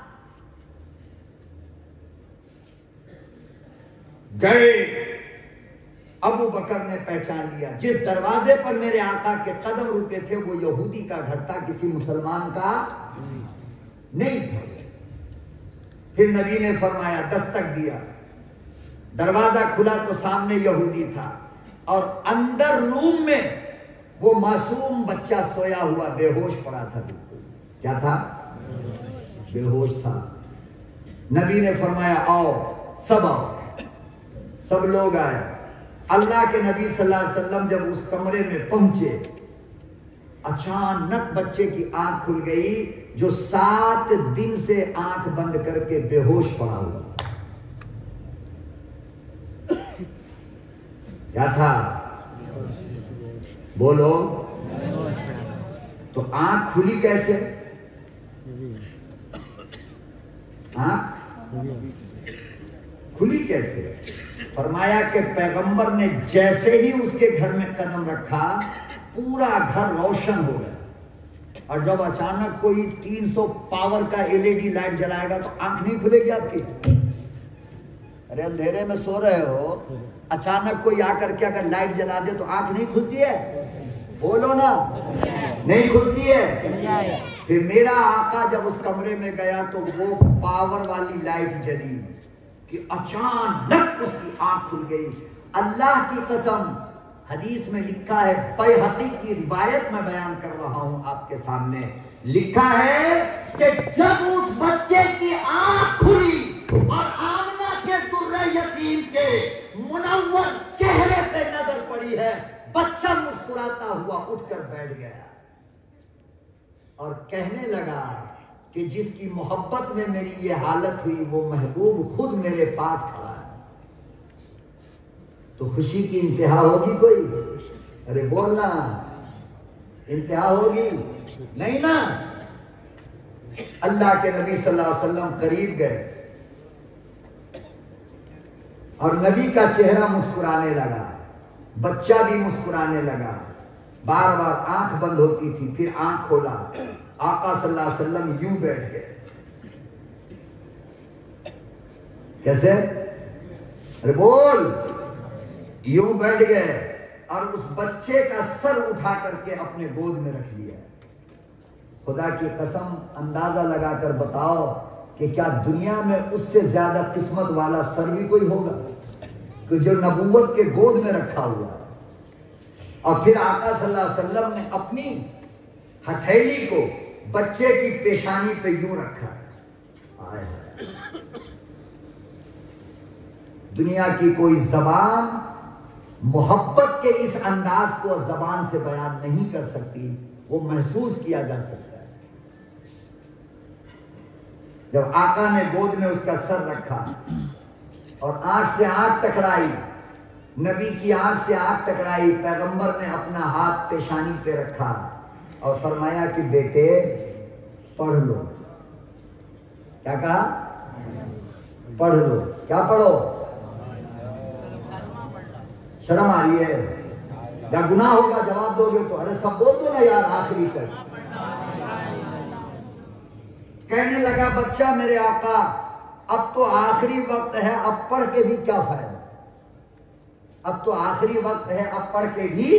گئے، ابو بکر نے پہچان لیا جس دروازے پر میرے آقا کے قدم رکے تھے وہ یہودی کا گھر تھا، کسی مسلمان کا نہیں تھا۔ پھر نبی نے فرمایا، دستک دیا، دروازہ کھلا تو سامنے یہودی تھا اور اندر روم میں وہ معصوم بچہ سویا ہوا بے ہوش پڑا تھا۔ بالکل کیا تھا؟ بے ہوش تھا۔ نبی نے فرمایا آؤ، سب آؤ، سب لوگ آئے۔ اللہ کے نبی صلی اللہ علیہ وسلم جب اس کمرے میں پہنچے، اچانک بچے کی آنکھ کھل گئی جو 7 دن سے آنکھ بند کر کے بے ہوش پڑا ہوا تھا۔ کیا تھا؟ بولو۔ تو آنکھ کھلی کیسے؟ آنکھ کھلی کیسے؟ فرمایا کہ پیغمبر نے جیسے ہی اس کے گھر میں قدم رکھا پورا گھر روشن ہو گیا، اور جب اچانک کوئی 300 پاور کا LED لائٹ جلائے گا تو آنکھ نہیں کھلے گی آپ کی؟ ارے اندھیرے میں سو رہے ہو، اچانک کوئی آ کر کے اگر لائٹ جلا دے تو آنکھ نہیں کھلتی ہے؟ بولو نا، نہیں کھلتی ہے۔ پھر میرا آقا جب اس کمرے میں گیا تو وہ پاور والی لائٹ جلی کہ اچانک اس کی آنکھ کھل گئی۔ اللہ کی قسم حدیث میں لکھا ہے، بیہقی کی روایت میں بیان کر رہا ہوں آپ کے سامنے، لکھا ہے کہ جب اس بچے کی آنکھ کھلی اور آمنہ کے درہ یتیم کے منور چہرے پہ نظر پڑی ہے، بچہ مسکراتا ہوا اٹھ کر بیٹھ گیا اور کہنے لگا کہ جس کی محبت میں میری یہ حالت ہوئی وہ محبوب خود میرے پاس کھڑا ہے، تو خوشی کی انتہا ہوگی کوئی؟ ارے بولنا، انتہا ہوگی نہیں نا؟ اللہ کے نبی صلی اللہ علیہ وسلم قریب گئے اور نبی کا چہرہ مسکرانے لگا، بچہ بھی مسکرانے لگا، بار بار آنکھ بند ہوتی تھی، پھر آنکھ کھولا، آقا صلی اللہ علیہ وسلم یوں بیٹھ گئے، کیسے؟ ارے بول، یوں بیٹھ گئے اور اس بچے کا سر اٹھا کر کے اپنے گود میں رکھ لیا۔ خدا کی قسم اندازہ لگا کر بتاؤ کہ کیا دنیا میں اس سے زیادہ قسمت والا سر بھی کوئی ہوگا کہ جو نبوت کے گود میں رکھا ہوا ہے؟ اور پھر آقا صلی اللہ علیہ وسلم نے اپنی ہتھیلی کو بچے کی پیشانی پہ یوں رکھا۔ دنیا کی کوئی زبان محبت کے اس انداز کو زبان سے بیان نہیں کر سکتی، وہ محسوس کیا جا سکتا ہے۔ جب آقا نے گود میں اس کا سر رکھا اور آنکھ سے آنکھ ٹکرائی، نبی کی آنکھ سے آنکھ ٹکرائی، پیغمبر نے اپنا ہاتھ پیشانی پہ رکھا اور فرمایا کہ بیٹے پڑھ لو۔ کیا کہا؟ پڑھ لو۔ کیا پڑھو؟ شرم آ رہی ہے یا گناہ ہوگا جواب دو گے تو؟ ارے سب بول دو نا یار آخری تک۔ کہنے لگا بچہ میرے آقا اب تو آخری وقت ہے، اب پڑھ کے بھی کیا فائدہ، اب تو آخری وقت ہے، اب پڑھ کے بھی۔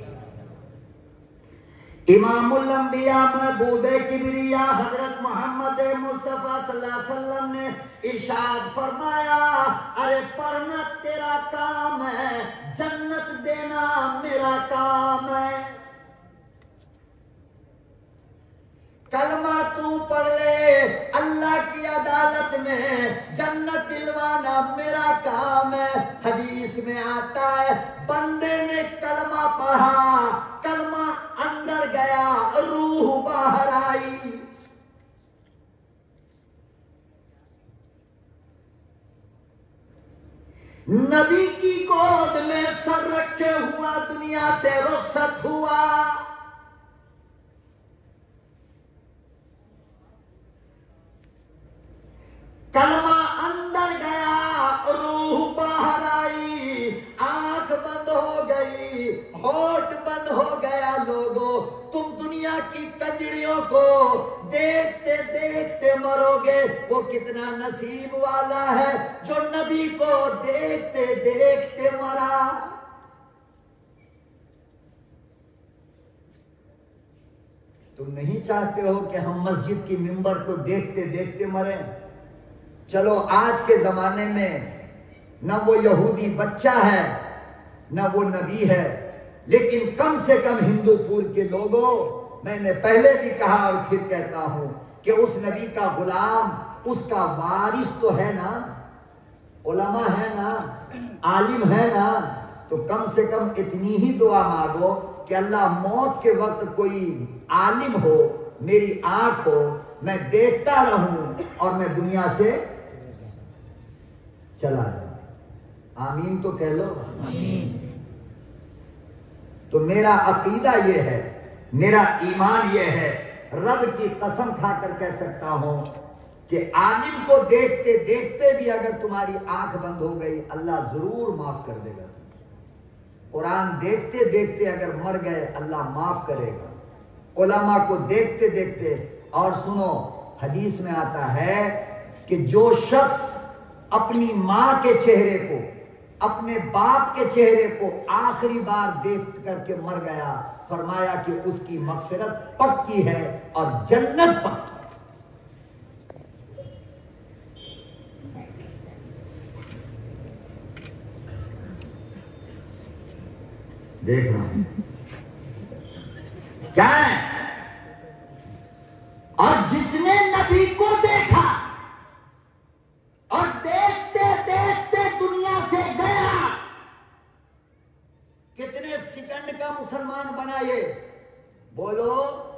امام الانبیاء محبوب کبریا حضرت محمد مصطفیٰ صلی اللہ علیہ وسلم نے ارشاد فرمایا، ارے پڑھنا تیرا کام ہے، جنت دینا میرا کام ہے۔ کلمہ تو پڑھ لے، اللہ کی عدالت میں جنت دلوانا میرا کام ہے۔ حدیث میں آتا ہے بندے نے کلمہ پڑھا، کلمہ اندر گیا، روح باہر آئی۔ نبی کی گود میں سر رکھے ہوا دنیا سے رخصت ہوا۔ کلمہ اندر گیا، روح باہر آئی، آنکھ بند ہو گئی، ہونٹ بند ہو گیا۔ لوگوں تم دنیا کی کجڑیوں کو دیکھتے دیکھتے مرو گے، وہ کتنا نصیب والا ہے جو نبی کو دیکھتے دیکھتے مرا۔ تم نہیں چاہتے ہو کہ ہم مسجد کی ممبر کو دیکھتے دیکھتے مریں؟ چلو آج کے زمانے میں نہ وہ یہودی بچہ ہے نہ وہ نبی ہے، لیکن کم سے کم ہندو پور کے لوگوں، میں نے پہلے بھی کہا اور پھر کہتا ہوں کہ اس نبی کا غلام، اس کا وارث تو ہے نا، علماء ہے نا، عالم ہے نا، تو کم سے کم اتنی ہی دعا مانگو کہ اللہ موت کے وقت کوئی عالم ہو، میری آنکھ ہو، میں دیکھتا رہوں اور میں دنیا سے چلا جاؤں۔ آمین تو کہہ لو۔ تو میرا عقیدہ یہ ہے، میرا ایمان یہ ہے، رب کی قسم کھا کر کہہ سکتا ہوں کہ عالم کو دیکھتے دیکھتے بھی اگر تمہاری آنکھ بند ہو گئی اللہ ضرور معاف کر دے گا۔ قرآن دیکھتے دیکھتے اگر مر گئے اللہ معاف کرے گا۔ علماء کو دیکھتے دیکھتے، اور سنو حدیث میں آتا ہے کہ جو شخص اپنی ماں کے چہرے کو، اپنے باپ کے چہرے کو آخری بار دیکھ کر کے مر گیا، فرمایا کہ اس کی مغفرت پکی ہے اور جنت پکی۔ دیکھ رہا ہوں کیا ہے. اور جس نے نبی کو دیکھا اور دیکھتے دیکھتے دنیا سے گیا، کتنے سیکنڈ کا مسلمان بنا یہ بولو؟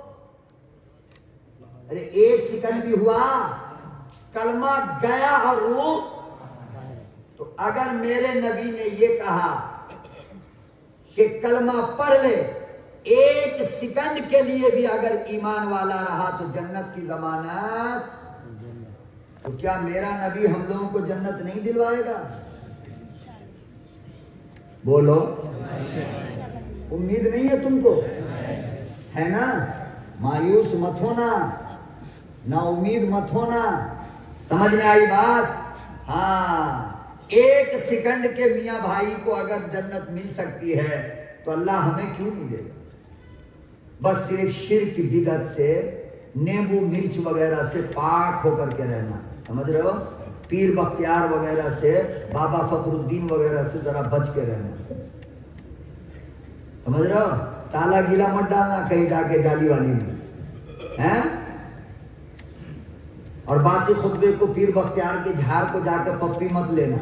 ارے 1 سیکنڈ بھی ہوا، کلمہ گیا اور روح. تو اگر میرے نبی نے یہ کہا کہ کلمہ پڑھ لے، 1 سیکنڈ کے لیے بھی اگر ایمان والا رہا تو جنت کی ضمانت، تو کیا میرا نبی ہم لوگوں کو جنت نہیں دلوائے گا؟ بولو. امید نہیں ہے تم کو؟ ہے نا؟ مایوس مت ہونا، نا امید مت ہونا. سمجھ میں آئی بات؟ ہاں، 1 سیکنڈ کے میاں بھائی کو اگر جنت مل سکتی ہے تو اللہ ہمیں کیوں نہیں دے گا؟ بس صرف شرک بدعت سے، نیمبو مرچ وغیرہ سے پاک ہو کر کے رہنا. سمجھ رہے ہو؟ پیر بختیار وغیرہ سے، بابا فخر الدین وغیرہ سے ذرا بچ کے رہنا. سمجھ رہے ہو؟ تالا گیلا مت ڈالنا کہیں جا کے جالی والی میں، ہیں؟ اور باسی خطبے کو پیر بختیار کے جھاڑ کو جا کے پپی مت لینا،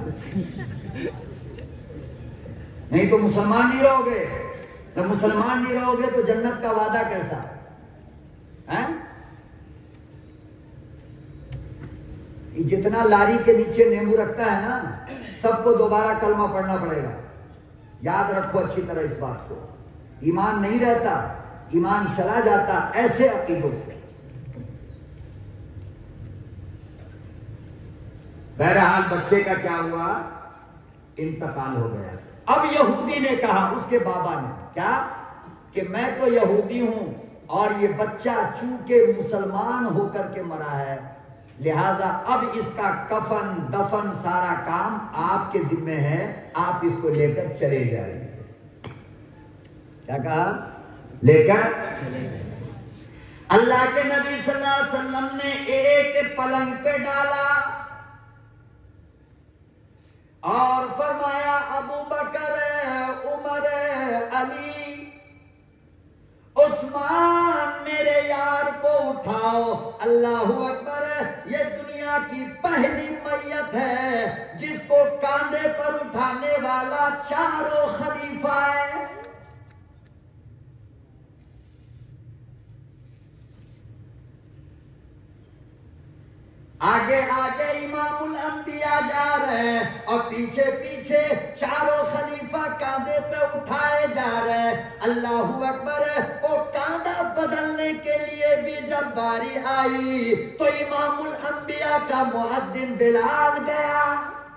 نہیں تو مسلمان نہیں رہو گے. جب مسلمان نہیں رہو گے تو جنت کا وعدہ کیسا ہے؟ جتنا لاری کے نیچے نیمبو رکھتا ہے نا، سب کو دوبارہ کلمہ پڑھنا پڑے گا. یاد رکھو اچھی طرح اس بات کو. ایمان نہیں رہتا، ایمان چلا جاتا ایسے عقیدوں سے. بہرحال بچے کا کیا ہوا؟ انتقال ہو گیا. اب یہودی نے کہا، اس کے بابا نے کیا کہ میں تو یہودی ہوں اور یہ بچہ چونکہ مسلمان ہو کر کے مرا ہے، لہذا اب اس کا کفن دفن سارا کام آپ کے ذمہ ہے، آپ اس کو لے کر چلے جائیں. کیا کہا؟ لے کر. اللہ کے نبی صلی اللہ علیہ وسلم نے ایک پلنگ پہ ڈالا اور فرمایا ابو بکر، عمر، علی، عثمان، میرے یار کو اٹھاؤ. اللہ اکبر. یہ دنیا کی پہلی میت ہے جس کو کاندھے پر اٹھانے والا چاروں خلیفہ ہے. آگے آگے امام الانبیاء جا رہے ہیں اور پیچھے پیچھے چاروں خلیفہ کاندھے پہ اٹھائے جا رہے ہیں. اللہ اکبر. وہ کاندھا بدلنے کے لیے بھی جب باری آئی تو امام الانبیاء کا مؤذن بلال گیا.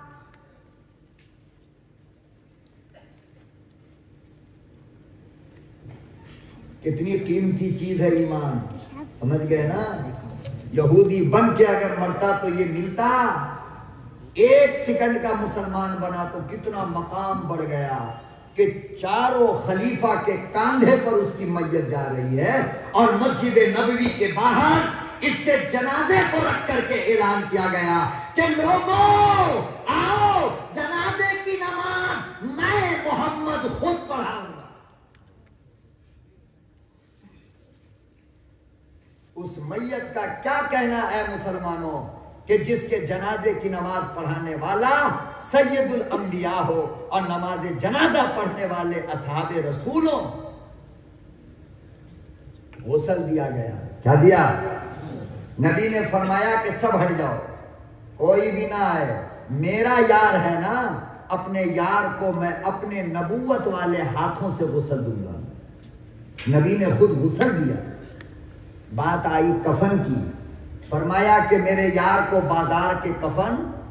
کتنی قیمتی چیز ہے ایمان. سمجھ گئے نا؟ یہودی بن کے اگر مرتا تو یہ ملتا. 1 سیکنڈ کا مسلمان بنا تو کتنا مقام بڑھ گیا کہ چاروں خلیفہ کے کاندھے پر اس کی میت جا رہی ہے اور مسجد نبوی کے باہر اس کے جنازے کو رکھ کر کے اعلان کیا گیا کہ لوگوں آؤ، جنازے کی نماز میں محمد خود پڑھاؤں گا. اس میت کا کیا کہنا ہے مسلمانوں کہ جس کے جنازے کی نماز پڑھانے والا سید الانبیاء ہو اور نماز جنازہ پڑھنے والے اصحاب رسولوں. غسل دیا گیا. کیا دیا؟ نبی نے فرمایا کہ سب ہٹ جاؤ، کوئی بھی نہ آئے. میرا یار ہے نا، اپنے یار کو میں اپنے نبوت والے ہاتھوں سے غسل دوں گا. نبی نے خود غسل دیا. بات آئی کفن کی. فرمایا کہ میرے یار کو بازار کے کفن،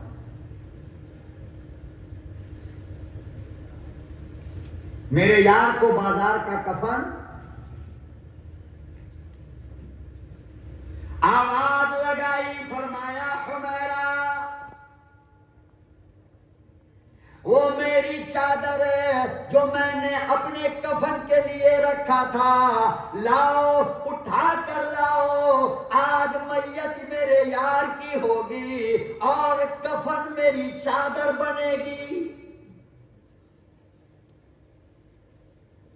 میرے یار کو بازار کا کفن. آواز لگائی، فرمایا حمیرہ، وہ میری چادر ہے جو میں نے اپنے کفن کے لیے رکھا تھا، لاؤ، اٹھا کر لاؤ. آج میت میرے یار کی ہوگی اور کفن میری چادر بنے گی.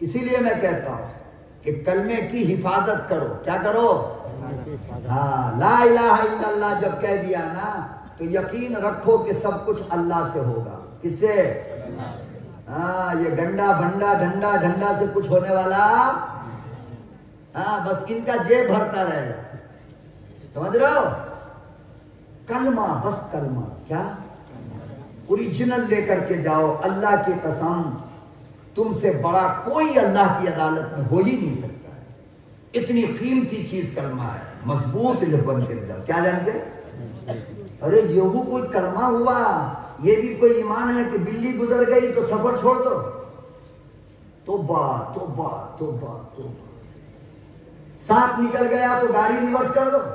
اسی لیے میں کہتا ہوں کہ کلمے کی حفاظت کرو. کیا کرو؟ ہاں، لا الہ الا اللہ جب کہہ دیا نا تو یقین رکھو کہ سب کچھ اللہ سے ہوگا. کس سے؟ ہاں، یہ گنڈا بنڈا ڈنڈا ڈنڈا سے کچھ ہونے والا. ہاں، بس ان کا جیب بھرتا رہے گا. سمجھ رہے ہو؟ کلمہ، بس کلمہ. کیا؟ اوریجنل لے کر کے جاؤ. اللہ کی قسم تم سے بڑا کوئی اللہ کی عدالت میں ہو ہی نہیں سکتا ہے. اتنی قیمتی چیز کلمہ ہے. مضبوط لبن کے اندر. کیا جانتے؟ ارے یہ کوئی کلمہ ہوا، یہ بھی کوئی ایمان ہے کہ بلی گزر گئی تو سفر چھوڑ دو؟ توبہ توبہ توبہ توبہ. سانپ نکل گیا تو گاڑی ریورس کر دو.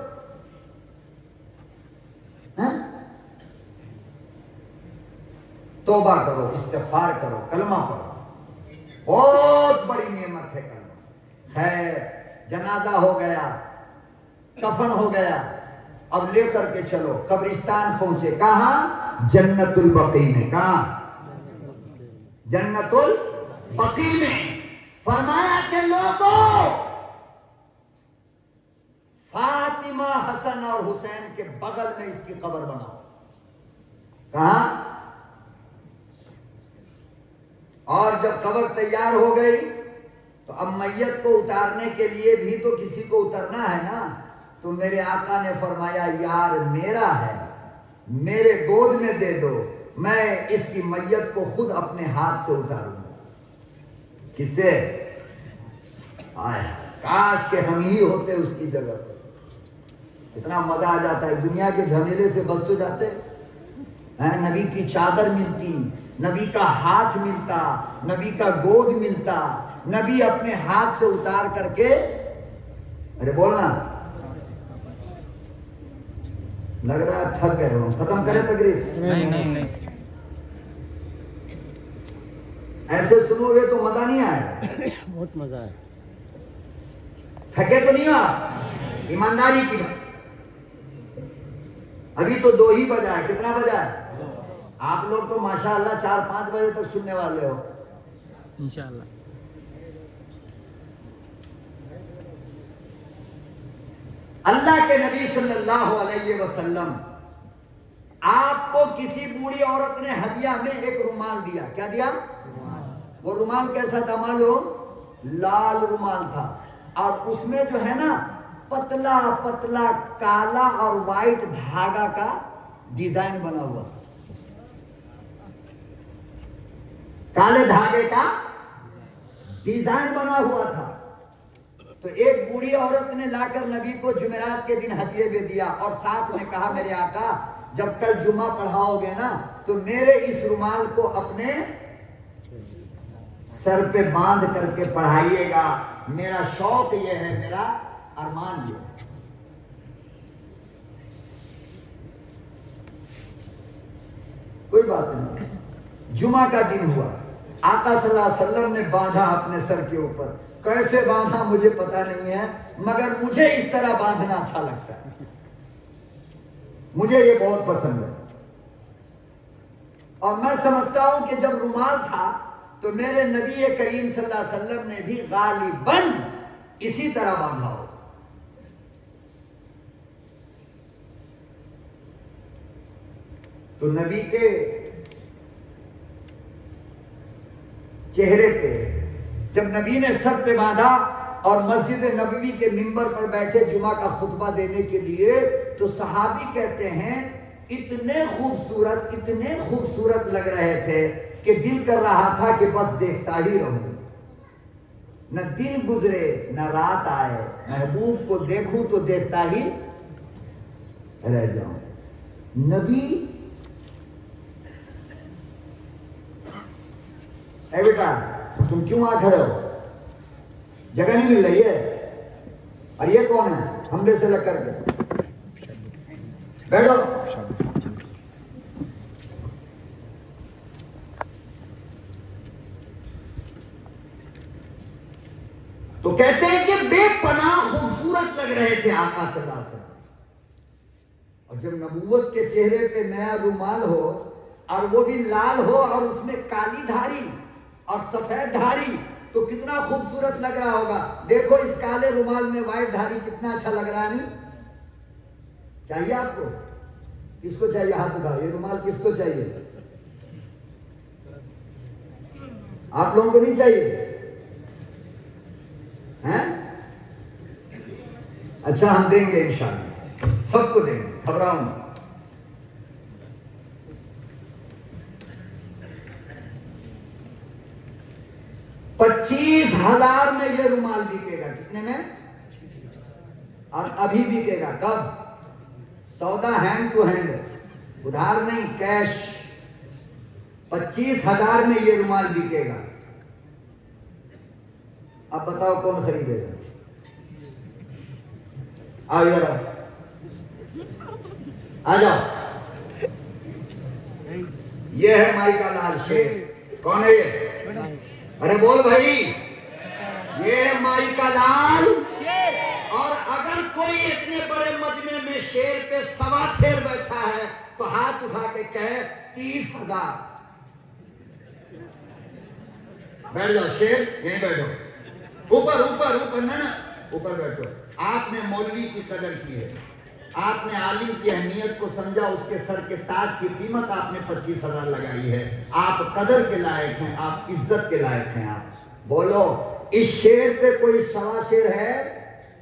توبہ کرو، استغفار کرو، کلمہ پڑھو. بہت بڑی نعمت ہے کلمہ. خیر، جنازہ ہو گیا، کفن ہو گیا، اب لے کر کے چلو. قبرستان پہنچے. کہاں؟ جنت البقیع میں. کہاں؟ جنت البقیع میں. فرمایا کہ لوگوں، فاطمہ، حسن اور حسین کے بغل میں اس کی قبر بناؤ. کہاں؟ اور جب قبر تیار ہو گئی تو اب میت کو اتارنے کے لیے بھی تو کسی کو اترنا ہے نا. تو میرے آقا نے فرمایا یار میرا ہے، میرے گود میں دے دو، میں اس کی میت کو خود اپنے ہاتھ سے اتاروں گا. کس سے؟ کاش کہ ہم ہی ہوتے اس کی جگہ پر. اتنا مزہ آ جاتا ہے. دنیا کے جھمیلے سے بچ تو جاتے ہیں. نبی کی چادر ملتی، نبی کا ہاتھ ملتا، نبی کا گود ملتا، نبی اپنے ہاتھ سے اتار کر کے. ارے بولنا، لگ رہا ہے تھک گئے ہو. ختم کریں تقریر؟ نہیں. ایسے سنو گے تو مزہ نہیں آئے. بہت مزہ ہے. تھکے تو نہیں ہو؟ ایمانداری کی بات. ابھی تو 2 ہی بجا ہے. کتنا بجا ہے؟ آپ لوگ تو ماشاءاللہ 4-5 بجے تک سننے والے ہو انشاءاللہ. اللہ کے نبی صلی اللہ علیہ وسلم آپ کو کسی بوڑھی عورت نے ہدیہ میں ایک رومال دیا. کیا دیا؟ وہ رومال کیسا تھا معلوم؟ لال رومال تھا، اور اس میں جو ہے نا پتلا پتلا کالا اور وائٹ دھاگا کا ڈیزائن بنا ہوا. کالے دھاگے کا ڈیزائن بنا ہوا تھا. تو ایک بوڑھی عورت نے لا کر نبی کو جمعرات کے دن ہدیے میں دیا، اور ساتھ میں کہا میرے آقا جب کل جمعہ پڑھاؤ گے نا تو میرے اس رومال کو اپنے سر پہ باندھ کر کے پڑھائیے گا. میرا شوق یہ ہے، میرا ارمان یہ ہے. کوئی بات نہیں. جمعہ کا دن ہوا، آقا صلی اللہ علیہ وسلم نے باندھا اپنے سر کے اوپر. کیسے باندھا مجھے پتا نہیں ہے، مگر مجھے اس طرح باندھنا اچھا لگتا ہے. مجھے یہ بہت پسند ہے. اور میں سمجھتا ہوں کہ جب رومال تھا تو میرے نبی کریم صلی اللہ علیہ وسلم نے بھی غالباً اسی طرح باندھا ہو. تو نبی کے چہرے پہ جب نبی نے سر پہ باندھا اور مسجد نبوی کے منبر پر بیٹھے جمعہ کا خطبہ دینے کے لیے، تو صحابی کہتے ہیں اتنے خوبصورت لگ رہے تھے کہ دل کر رہا تھا کہ بس دیکھتا ہی رہوں. نہ دن گزرے نہ رات آئے، محبوب کو دیکھوں تو دیکھتا ہی رہ جاؤں. نبی اے بیٹا تم کیوں آ کھڑے ہو؟ جگہ نہیں مل رہی ہے. اور یہ کون ہے؟ ہم سے لگ کر کے بیٹھو. تو کہتے ہیں کہ بے پناہ خوبصورت لگ رہے تھے آقا صلی اللہ علیہ وسلم. اور جب نبوت کے چہرے پہ نیا رومال ہو اور وہ بھی لال ہو اور اس میں کالی دھاری اور سفید دھاری تو کتنا خوبصورت لگ رہا ہوگا. دیکھو اس کالے رومال میں وائٹ دھاری کتنا اچھا لگ رہا ہے. نہیں چاہیے آپ کو؟ کس کو چاہیے؟ ہاتھ اٹھاؤ. یہ رومال کس کو چاہیے؟ آپ لوگوں کو نہیں چاہیے ہیں؟ اچھا ہم دیں گے انشاءاللہ، سب کو دیں گے، گھبراؤں. 25,000 میں یہ رومال بکے گا. کتنے میں؟ اور ابھی بکے گا. کب؟ سودا ہینڈ ٹو ہینڈ، ادھار نہیں، کیش. 25,000 میں یہ رومال بکے گا. اب بتاؤ کون خریدے گا؟ آؤ یار، آ جاؤ. یہ ہے مائی کا لال شیر. کون ہے یہ؟ ارے بول بھائی. یہ ہے مائی کا لال شیر. اور اگر کوئی اتنے بڑے مجمع میں شیر پہ 1.25 شیر بیٹھا ہے تو ہاتھ اٹھا کے کہے 30,000. بیٹھ جاؤ شیر، یہیں بیٹھو. اوپر اوپر اوپر نا اوپر بیٹھو. آپ نے مولوی کی قدر کی ہے، آپ نے عالم کی اہمیت کو سمجھا، اس کے سر کے تاج کی قیمت آپ نے 25,000 لگائی ہے. آپ قدر کے لائق ہیں، آپ عزت کے لائق ہیں. آپ بولو اس شیر پہ کوئی 1.25 شیر ہے؟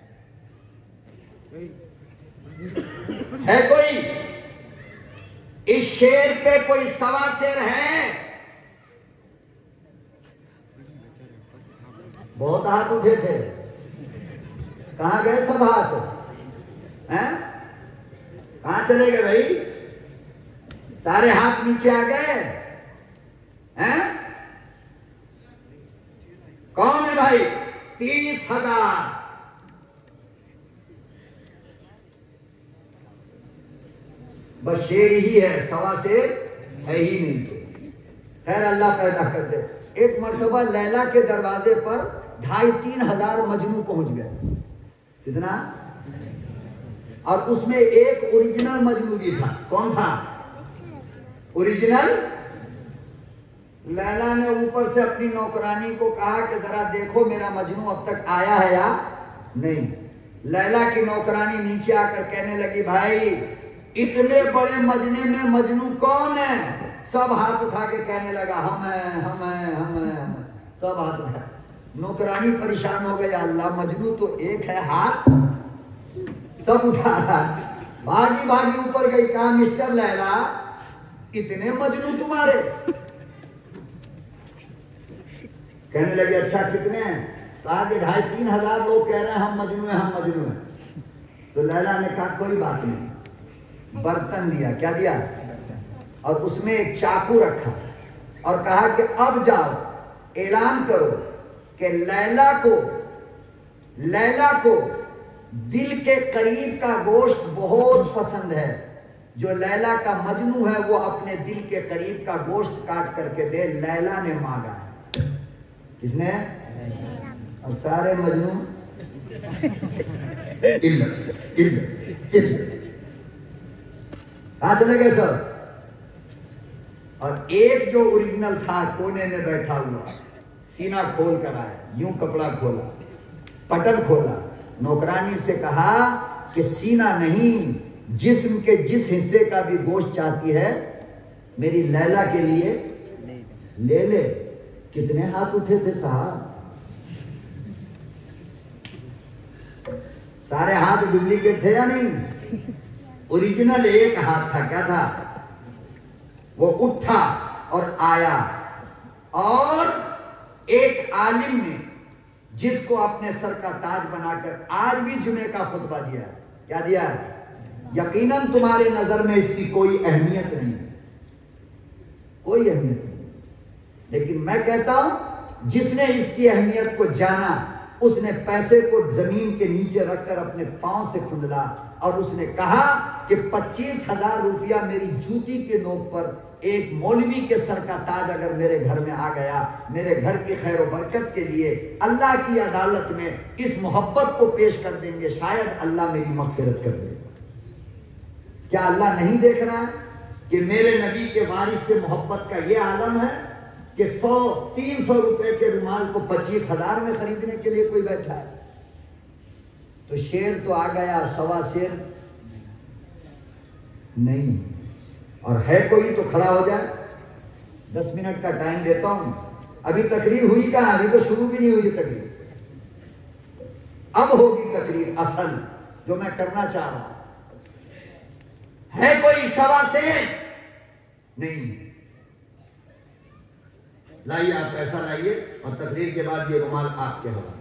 ہے کوئی؟ اس شیر پہ کوئی 1.25 شیر ہے؟ بہت ہاتھ اٹھے تھے، کہاں گئے سب ہاتھ؟ کہاں چلے گئے بھائی؟ سارے ہاتھ نیچے آ گئے. کون ہے بھائی؟ 30,000. بس شیر ہی ہے، 1.25 شیر ہے ہی نہیں. خیر اللہ پیدا کر دے. ایک مرتبہ لیلا کے دروازے پر 2,500-3 ہزار مجنو پہنچ گئے. کتنا؟ اور اس میں ایک اوریجنل مجنو بھی تھا. کون تھا اوریجنل؟ لیلا نے اوپر سے اپنی نوکرانی کو کہا کہ ذرا دیکھو میرا مجنو اب تک آیا ہے یا نہیں. لیلا کی نوکرانی نیچے آ کر کہنے لگی بھائی اتنے بڑے مجمع میں مجنو کون ہے؟ سب ہاتھ اٹھا کے کہنے لگا ہم ہیں ہم ہیں ہم ہیں. سب ہاتھ اٹھا. نوکرانی پریشان ہو گئی، اللہ مجنو تو ایک ہے، ہاتھ سب اٹھا رہا. بھاگی بھاگی اوپر گئی، کہا مسٹر لیلا اتنے مجنو تمہارے؟ کہنے لگے اچھا کتنے ہیں؟ کہا کہ 2,500-3 ہزار لوگ کہہ رہے ہیں ہم مجنو ہیں ہم مجنو ہیں. تو لیلا نے کہا کوئی بات نہیں. برتن دیا. کیا دیا؟ اور اس میں ایک چاقو رکھا اور کہا کہ اب جاؤ اعلان کرو کہ لیلا کو دل کے قریب کا گوشت بہت پسند ہے. جو لیلا کا مجنو ہے وہ اپنے دل کے قریب کا گوشت کاٹ کر کے دے. لیلا نے مانگا. کس نے؟ اور سارے مجنو کہاں چلے گئے سر؟ اور ایک جو اوریجنل تھا کونے میں بیٹھا ہوا، سینہ کھول کر آیا، یوں کپڑا کھولا، پٹن کھولا، نوکرانی سے کہا کہ سینہ نہیں، جسم کے جس حصے کا بھی گوشت چاہتی ہے میری لیلا کے لیے لے لے. کتنے ہاتھ اٹھے تھے صاحب؟ سارے ہاتھ ڈپلیکیٹ تھے یا نہیں؟ اوریجنل ایک ہاتھ تھا. کیا تھا؟ وہ اٹھا اور آیا. اور ایک عالم نے جس کو اپنے سر کا تاج بنا کر آج بھی جمعے کا خطبہ دیا. کیا دیا؟ یقیناً تمہارے نظر میں اس کی کوئی اہمیت نہیں، کوئی اہمیت نہیں، لیکن میں کہتا ہوں جس نے اس کی اہمیت کو جانا اس نے پیسے کو زمین کے نیچے رکھ کر اپنے پاؤں سے کھندلا اور اس نے کہا کہ 25,000 روپیہ میری جوتی کے نوک پر ایک مولوی کے سر کا تاج اگر میرے گھر میں آ گیا، میرے گھر کی خیر و برکت کے لیے اللہ کی عدالت میں اس محبت کو پیش کر دیں گے، شاید اللہ میری مغفرت کر دے. کیا اللہ نہیں دیکھ رہا کہ میرے نبی کے وارث سے محبت کا یہ عالم ہے کہ 100-300 روپے کے رومال کو 25,000 میں خریدنے کے لیے کوئی بیٹھا ہے؟ تو شیر تو آ گیا، سوا شیر نہیں. اور ہے کوئی تو کھڑا ہو جائے. 10 منٹ کا ٹائم دیتا ہوں. ابھی تقریر ہوئی کہاں؟ ابھی تو شروع بھی نہیں ہوئی تقریر. اب ہوگی تقریر اصل جو میں کرنا چاہ رہا ہوں. ہے کوئی سوا شیر؟ نہیں. لائیے، آپ پیسہ لائیے اور تقریر کے بعد یہ رومال آپ کے حوالے.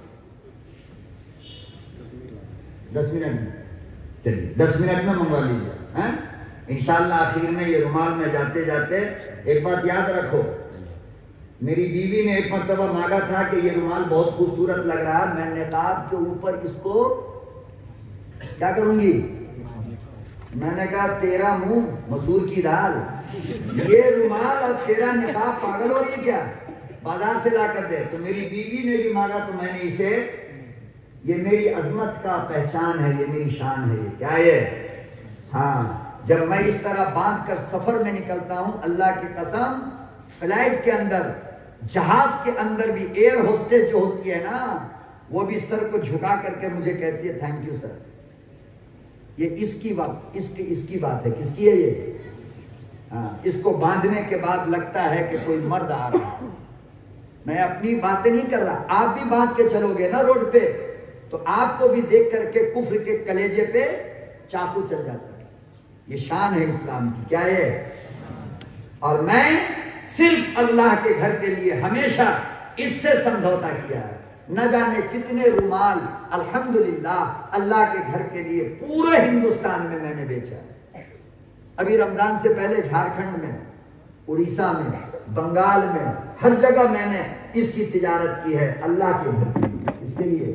10 منٹ میں چلیے، 10 منٹ میں منگوا لیجیے. انشاءاللہ آخر میں یہ رومال میں جاتے جاتے ایک بات یاد رکھو. میری بیوی نے ایک مرتبہ مانگا تھا کہ یہ رومال بہت خوبصورت لگ رہا ہے، میں نقاب کے اوپر اس کو کیا کروں گی؟ میں نے کہا تیرا منہ مسور کی دال، یہ رومال اور تیرا نقاب پاگل ہو رہی ہے کیا؟ بازار سے لا کر دے. تو میری بیوی نے بھی مانگا تو میں نے اسے، یہ میری عظمت کا پہچان ہے، یہ میری شان ہے. یہ کیا ہے؟ ہاں، جب میں اس طرح باندھ کر سفر میں نکلتا ہوں، اللہ کی قسم، فلائٹ کے اندر، جہاز کے اندر بھی ایئر ہوسٹس جو ہوتی ہے نا، وہ بھی سر کو جھکا کر کے مجھے کہتی ہے تھینک یو سر. یہ اس کی بات، اس کی بات ہے. کس کی ہے یہ؟ ہاں، اس کو باندھنے کے بعد لگتا ہے کہ کوئی مرد آ رہا ہے. میں اپنی باتیں نہیں کر رہا. آپ بھی باندھ کے چلو گے نا روڈ پہ تو آپ کو بھی دیکھ کر کے کفر کے کلیجے پہ چاقو چل جاتا ہے. یہ شان ہے اسلام کی. کیا ہے؟ اور میں صرف اللہ کے گھر کے لیے ہمیشہ اس سے سمجھوتا کیا ہے. نہ جانے کتنے رومال الحمدللہ اللہ کے گھر کے لیے پورے ہندوستان میں نے بیچا ہے. ابھی رمضان سے پہلے جھارکھنڈ میں، اڑیسہ میں، بنگال میں، ہر جگہ میں نے اس کی تجارت کی ہے اللہ کے گھر کے لیے. اس کے لیے،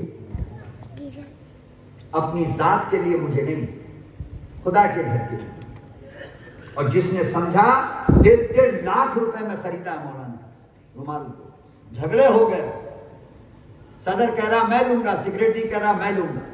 اپنی ذات کے لیے مجھے نہیں، خدا کے گھر کے لیے. اور جس نے سمجھا 1.5 لاکھ روپے میں خریدا مولانا رومال کو. جھگڑے ہو گئے. صدر کہہ رہا میں لوں گا، سیکریٹری کہہ رہا میں لوں گا.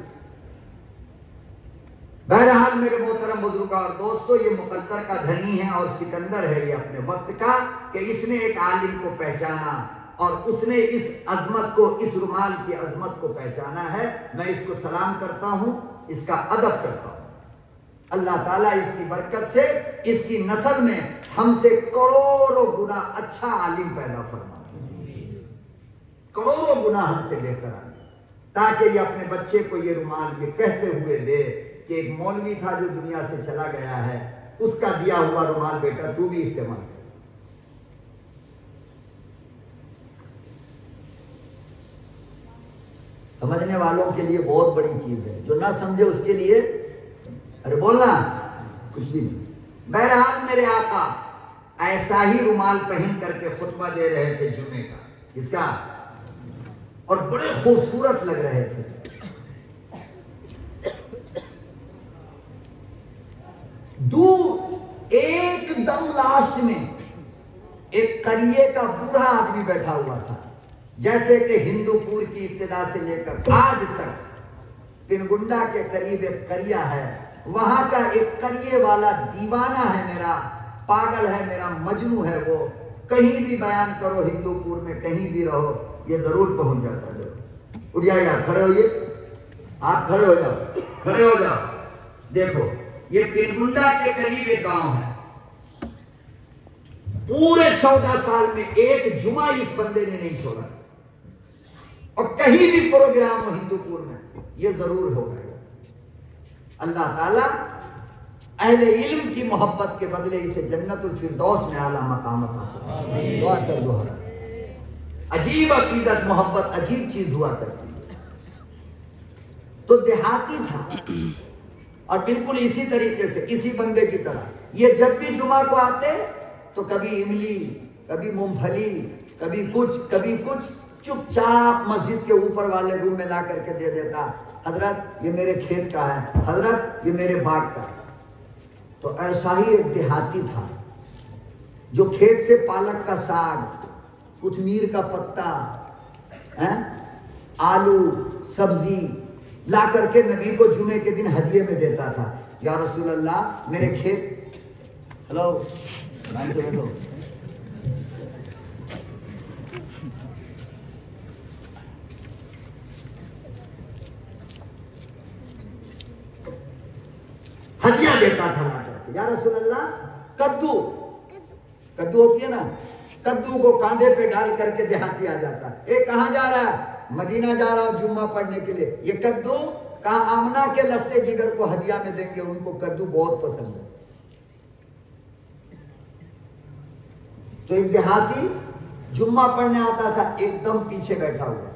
بہرحال میرے محترم بزرگوں اور دوستو، یہ مقدر کا دھنی ہے اور سکندر ہے یہ اپنے وقت کا، کہ اس نے ایک عالم کو پہچانا اور اس نے اس عظمت کو، اس رومال کی عظمت کو پہچانا ہے. میں اس کو سلام کرتا ہوں، اس کا ادب کرتا ہوں. اللہ تعالیٰ اس کی برکت سے اس کی نسل میں ہم سے کروڑوں گنا اچھا عالم پیدا فرما، کروڑوں گنا ہم سے بہتر عالم، تاکہ یہ اپنے بچے کو یہ رومال یہ کہتے ہوئے دے کہ ایک مولوی تھا جو دنیا سے چلا گیا ہے، اس کا دیا ہوا رومال بیٹا تو بھی استعمال کر. سمجھنے والوں کے لیے بہت بڑی چیز ہے، جو نہ سمجھے اس کے لیے ارے بولنا کچھ بھی نہیں. بہرحال میرے آقا ایسا ہی رومال پہن کر کے خطبہ دے رہے تھے جمعے کا، اس کا، اور بڑے خوبصورت لگ رہے تھے. دور ایک دم لاسٹ میں ایک قریے کا بوڑھا آدمی بیٹھا ہوا تھا، جیسے کہ ہندو پور کی ابتدا سے لے کر آج تک پنگنڈا کے قریب ایک قریہ ہے، وہاں کا ایک قریے والا دیوانہ ہے میرا، پاگل ہے میرا، مجنوں ہے وہ. کہیں بھی بیان کرو ہندو پور میں، کہیں بھی رہو، یہ ضرور پہنچ جاتا ہے. اٹھ جائے یار، کھڑے ہوئیے، آپ کھڑے ہو جاؤ، کھڑے ہو جاؤ. دیکھو یہ پنگنڈا کے قریب ایک گاؤں ہے، پورے 14 سال میں ایک جمعہ اس بندے نے نہیں چھوڑا، اور کہیں بھی پروگرام ہو ہندو پور میں یہ ضرور ہوگا. اللہ تعالیٰ اہل علم کی محبت کے بدلے اسے جنت الفردوس میں اعلیٰ مقام عطا فرمائے. دعا کر دو. عجیب عقیدت، محبت عجیب چیز ہوا کرتی ہے. تو دیہاتی تھا، اور بالکل اسی طریقے سے اسی بندے کی طرح یہ جب بھی جمعہ کو آتے تو کبھی املی، کبھی مونگ پھلی، کبھی کچھ چپ چاپ مسجد کے اوپر والے روم میں لا کر کے دے دیتا. حضرت یہ میرے کھیت کا ہے، حضرت یہ میرے باغ کا ہے. تو ایسا ہی ایک دیہاتی تھا جو کھیت سے پالک کا ساگ، کوتمیر کا پتا، آلو، سبزی لا کر کے نبی کو جمعے کے دن ہدیے میں دیتا تھا. یا رسول اللہ میرے کھیت، ہلو سے بیٹھو، ہدیہ دیتا تھا لا کر کے، یا رسول اللہ کدو ہوتی ہے نا، کدو کو کاندھے پہ ڈال کر کے دیہاتی آ جاتا، ایک کہاں جا رہا ہے؟ مدینہ جا رہا ہوں جمعہ پڑھنے کے لیے، یہ کدو کہاں آمنہ کے لفتے جگر کو ہدیہ میں دیں گے، ان کو کدو بہت پسند ہے۔ تو ایک دیہاتی جمعہ پڑھنے آتا تھا، ایک دم پیچھے بیٹھا ہوا،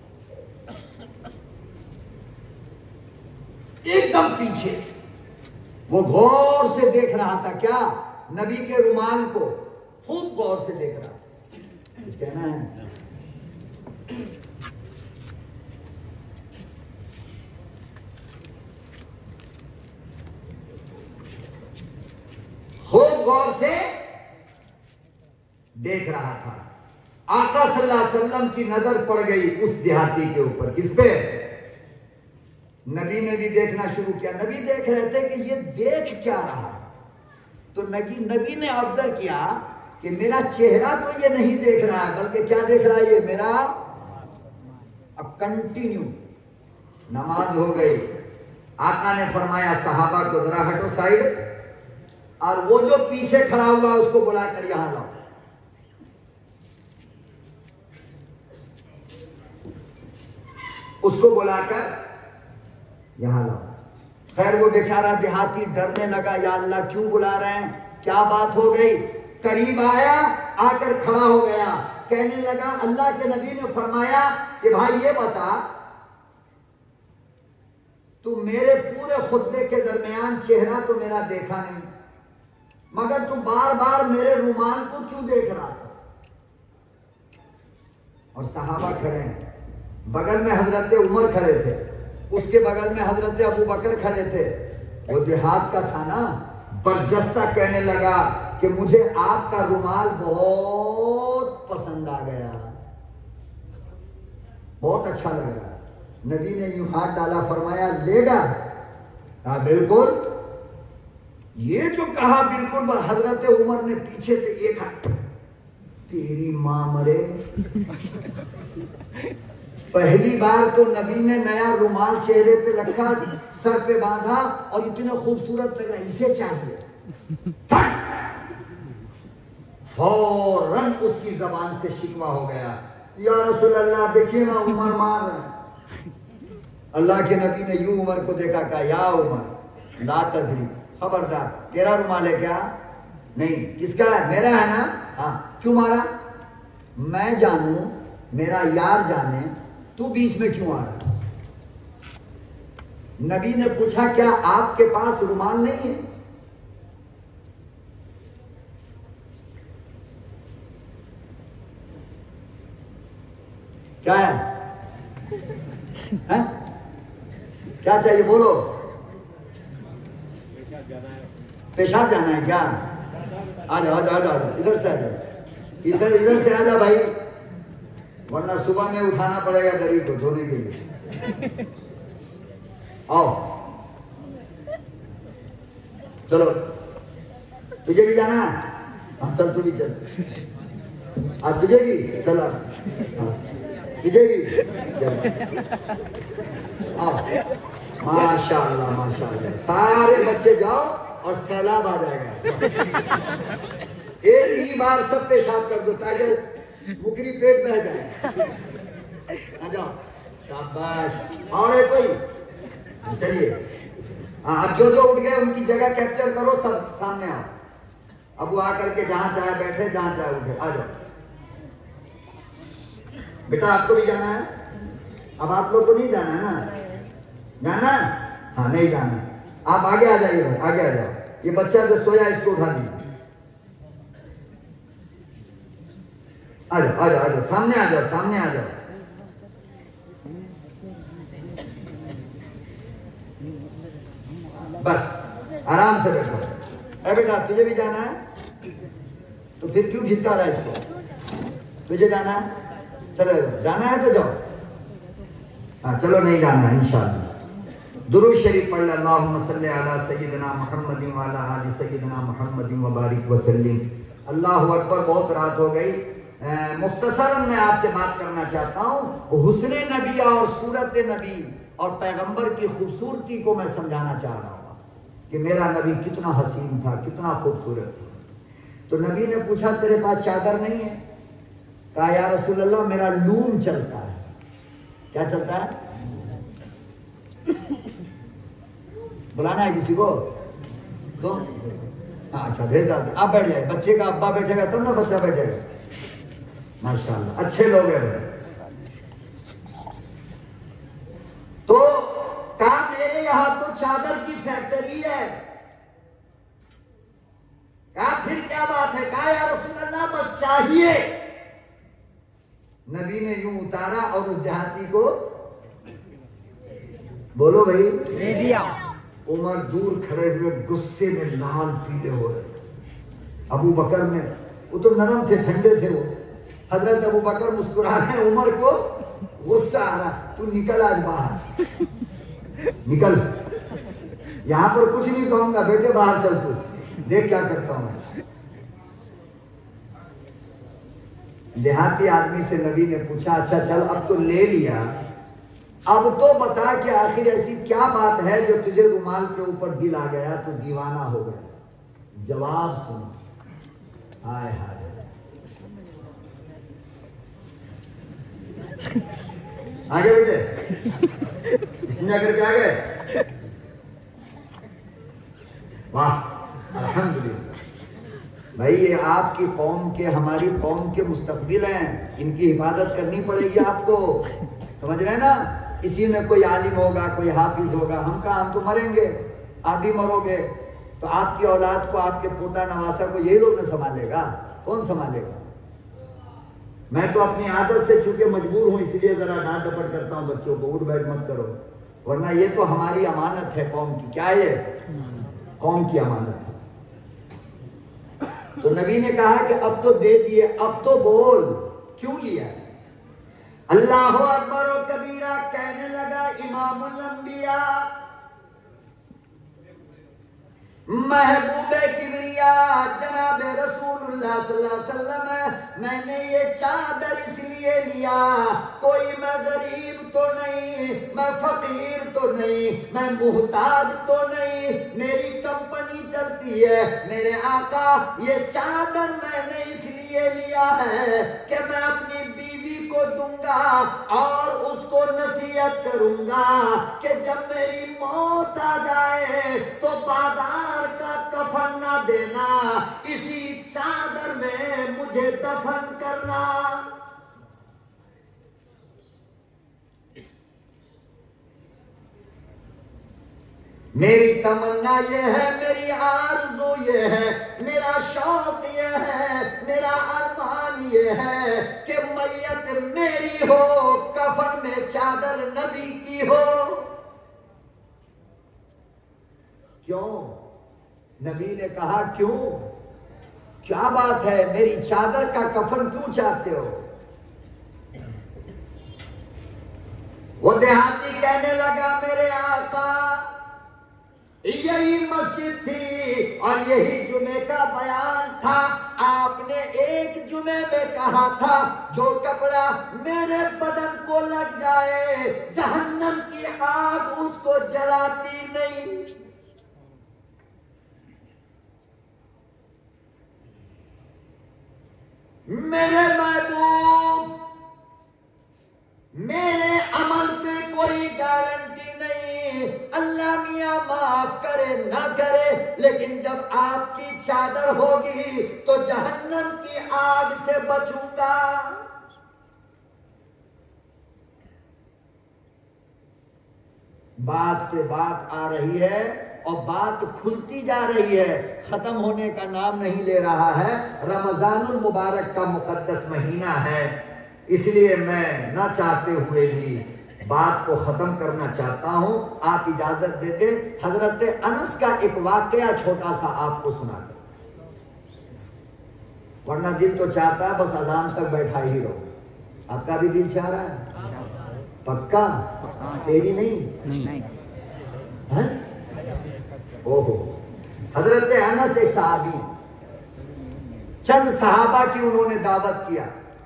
ایک دم پیچھے، وہ غور سے دیکھ رہا تھا، کیا؟ نبی کے رومال کو خوب غور سے دیکھ رہا تھا۔ کچھ کہنا ہے؟ خوب غور سے دیکھ رہا تھا۔ آقا صلی اللہ علیہ وسلم کی نظر پڑ گئی اس دیہاتی کے اوپر، کس پہ؟ نبی نے بھی دیکھنا شروع کیا۔ نبی دیکھ رہے تھے کہ یہ دیکھ کیا رہا ہے، تو نبی نے آبزرو کیا کہ میرا چہرہ تو یہ نہیں دیکھ رہا ہے، بلکہ کیا دیکھ رہا ہے یہ میرا؟ اب کنٹینیو نماز ہو گئی، آقا نے فرمایا صحابہ کو ذرا ہٹو سائڈ، اور وہ جو پیچھے کھڑا ہوا اس کو بلا کر یہاں لاؤ۔ اس کو بلا کر یہاں لاؤ۔ خیر وہ بیچارہ دیہاتی ڈرنے لگا، یا اللہ کیوں بلا رہے ہیں، کیا بات ہو گئی؟ قریب آیا، آ کر کھڑا ہو گیا، کہنے لگا اللہ کے نبی نے فرمایا کہ بھائی یہ بتا، تو میرے پورے خطبے کے درمیان چہرہ تو میرا دیکھا نہیں، مگر تو بار بار میرے رومال کو کیوں دیکھ رہا تھا؟ اور صحابہ کھڑے ہیں، بغل میں حضرت عمر کھڑے تھے، اس کے بغل میں حضرت ابو بکر کھڑے تھے۔ وہ دیہات کا تھا نا، برجستہ کہنے لگا کہ مجھے آپ کا رومال بہت پسند آ گیا، بہت اچھا لگا۔ نبی نے یوں ہاتھ ڈالا، فرمایا لے گا؟ کہا بالکل۔ یہ جو کہا بالکل، حضرت عمر نے پیچھے سے ایک ہاتھ، تیری ماں مرے، پہلی بار تو نبی نے نیا رومال چہرے پہ رکھا، سر پہ باندھا، اور اتنے خوبصورت لگ رہا، اسے چاہیے۔ فوراً اس کی زبان سے شکوہ ہو گیا، یا رسول اللہ دیکھیے نا عمر مار رہا ہے۔ اللہ کے نبی نے یوں عمر کو دیکھا، کہا یا عمر لا تذری، خبردار، تیرا رومال ہے کیا؟ نہیں۔ کس کا ہے؟ میرا ہے نا۔ ہاں، کیوں مارا؟ میں جانوں، میرا یار جانے، تو بیچ میں کیوں آ رہا؟ نبی نے پوچھا کیا آپ کے پاس رومال نہیں ہے؟ کیا ہے؟ کیا چاہیے بولو؟ پیشاب جانا ہے کیا؟ آ جاؤ آ جاؤ آ جاؤ، ادھر سے آ جاؤ، ادھر سے آ جاؤ بھائی، ورنہ صبح میں اٹھانا پڑے گا دری کو دھونے کے لیے۔ آؤ چلو، تجھے بھی جانا ہے؟ ہاں چل، تو بھی چل، اب تجھے بھی چلا، تجھے بھی چل، آؤ۔ ماشاء اللہ ماشاء اللہ، سارے بچے جاؤ اور سیلاب آ جائے گا۔ ایک ہی بار سب پیشاب کر دو تاکہ مکری پیٹ بہ جائے۔ آ جاؤ، شاباش۔ اور ہے کوئی؟ چلیے، اب جو اٹھ گئے ان کی جگہ کیپچر کرو، سب سامنے آؤ۔ اب وہ آ کر کے جہاں چاہے بیٹھے، جہاں چاہے اٹھے، آ جاؤ۔ بیٹا آپ کو بھی جانا ہے؟ اب آپ لوگ کو نہیں جانا ہے نا؟ جانا ہے؟ ہاں نہیں جانا ہے، آپ آگے آ جائیے، آگے آ جاؤ۔ یہ بچہ جو سویا اس کو اٹھا دیجیے، آ جاؤ آ جاؤ آ جاؤ، سامنے آ جاؤ، سامنے آ جاؤ۔ بس آرام سے بیٹھو۔ اے بیٹا تجھے بھی جانا ہے؟ تو پھر کیوں کھسکا رہا ہے اس کو؟ تجھے جانا ہے؟ چلو جانا ہے تو جاؤ۔ ہاں چلو نہیں جانا ہے انشاءاللہ۔ درود شریف پڑھ لیں، اللہم صلی علی سیدنا محمد وعلی آل سیدنا محمد وبارک وسلم۔ اللہ اکبر، بہت رات ہو گئی، مختصراً میں آپ سے بات کرنا چاہتا ہوں، حسن نبی اور صورت نبی اور پیغمبر کی خوبصورتی کو میں سمجھانا چاہ رہا ہوں کہ میرا نبی کتنا حسین تھا، کتنا خوبصورت تھا۔ تو نبی نے پوچھا تیرے پاس چادر نہیں ہے؟ کہا یا رسول اللہ میرا لوم چلتا ہے۔ کیا چلتا ہے؟ بلانا ہے کسی کو تو اچھا بھیج دیں، آپ بیٹھ جائیں، بچے کا ابا بیٹھے گا تب نا بچہ بیٹھے گا۔ ماشاءاللہ اچھے لوگ ہیں۔ تو کہا میرے یہاں تو چادر کی فیکٹری ہے۔ کہا پھر کیا بات ہے؟ کہا یا رسول اللہ بس چاہیے۔ نبی نے یوں اتارا اور اس دیہاتی کو بولو بھائی دے دیا۔ عمر دور کھڑے ہوئے غصے میں لال پیلے ہو رہے، ابو بکر نے، وہ تو نرم تھے، ٹھنڈے تھے، وہ حضرت ابو بکر مسکرا رہے ہیں، عمر کو غصہ آ رہا، تو نکل آج باہر، نکل، یہاں پر کچھ نہیں کہوں گا، بیٹے باہر چل، تو دیکھ کیا کرتا ہوں میں۔ دیہاتی آدمی سے نبی نے پوچھا اچھا چل اب تو لے لیا، اب تو بتا کہ آخر ایسی کیا بات ہے جو تجھے رومال کے اوپر دل آ گیا، تو دیوانہ ہو گیا؟ جواب سن، ہائے ہائے، آگے بیٹے، اس نے کر کے آگے، واہ الحمدللہ بھائی، یہ آپ کی قوم کے، ہماری قوم کے مستقبل ہیں، ان کی حفاظت کرنی پڑے گی آپ کو، سمجھ رہے ہیں نا؟ اسی میں کوئی عالم ہوگا، کوئی حافظ ہوگا، ہم کہاں، ہم تو مریں گے، آپ بھی مرو گے، تو آپ کی اولاد کو، آپ کے پوتا نواسا کو یہی لوگ نہ سنبھالے گا، کون سنبھالے گا؟ میں تو اپنی عادت سے چونکہ مجبور ہوں، اس لیے ذرا ڈانٹ ڈپٹ کرتا ہوں بچوں کو، اٹھ بیٹھ مت کرو، ورنہ یہ تو ہماری امانت ہے قوم کی۔ کیا ہے؟ قوم کی امانت ہے۔ تو نبی نے کہا کہ اب تو دے دیے، اب تو بول، کیوں لیا؟ اللہ اکبر و کبیرہ کہنے لگا امام الانبیاء، محبوب کبریا جناب رسول اللہ صلی اللہ علیہ وسلم، میں نے یہ چادر اس لیے لیا، کوئی میں غریب تو نہیں، میں فقیر تو نہیں، میں محتاج تو نہیں، میری کمپنی چلتی ہے، میرے آقا یہ چادر میں نے اس لیے لیا ہے کہ میں اپنی بیوی کو دوں گا اور اس کو نصیحت کروں گا کہ جب میری موت آ جائے تو بازار کا کفن نہ دینا، اسی چادر میں مجھے دفن کرنا۔ میری تمنا یہ ہے، میری آرزو یہ ہے، میرا شوق یہ ہے، میرا ارمان یہ ہے کہ میت میری ہو، کفن میں چادر نبی کی ہو۔ کیوں؟ نبی نے کہا کیوں؟ کیا بات ہے، میری چادر کا کفن کیوں چاہتے ہو؟ وہ دیہاتی کہنے لگا میرے آقا یہی مسجد تھی اور یہی جمعے کا بیان تھا، آپ نے ایک جمعے میں کہا تھا جو کپڑا میرے بدن کو لگ جائے جہنم کی آگ اس کو جلاتی نہیں۔ میرے محبوب، میرے عمل پہ کوئی گارنٹی نہیں، اللہ میاں معاف کرے نہ کرے، لیکن جب آپ کی چادر ہوگی تو جہنم کی آگ سے بچوں گا۔ بات پہ بات آ رہی ہے اور بات کھلتی جا رہی ہے، ختم ہونے کا نام نہیں لے رہا ہے۔ رمضان المبارک کا مقدس مہینہ ہے، اس لیے میں نہ چاہتے ہوئے بھی بات کو ختم کرنا چاہتا ہوں۔ آپ اجازت دیتے حضرت انس کا ایک واقعہ چھوٹا سا آپ کو سنا دیں، ورنہ دل تو چاہتا ہے بس اذان تک بیٹھا ہی رہو۔ آپ کا بھی دل چاہ رہا ہے؟ پکا؟ سیری نہیں؟ اوہو، حضرت انس ایک صحابی، چند صحابہ کی انہوں نے دعوت کیا،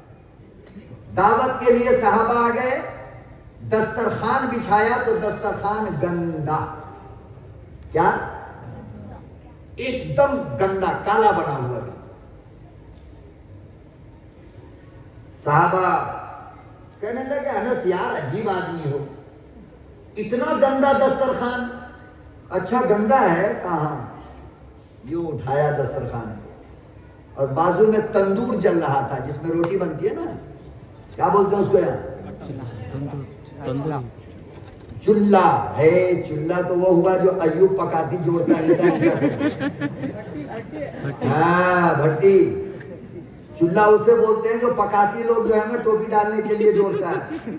دعوت کے لیے صحابہ آ گئے، دسترخوان بچھایا تو دسترخوان گندا، کیا؟ ایک دم گندا کالا بنا ہوا تھا۔ صحابہ کہنے لگے انس یار عجیب آدمی ہو، اتنا گندا دسترخوان۔ اچھا گندا ہے کہاں؟ یوں اٹھایا دسترخوان اور بازو میں تندور جل رہا تھا جس میں روٹی بنتی ہے نا، کیا بولتے ہیں اس کو یار؟ چولہا ہے۔ چولہا تو وہ ہوا جو ایوب پکاتی جوڑتا ہے، ہاں بھٹی۔ چولہا اسے بولتے ہیں جو پکاتی لوگ جو ہے نا ٹوپی ڈالنے کے لیے جوڑتا ہے،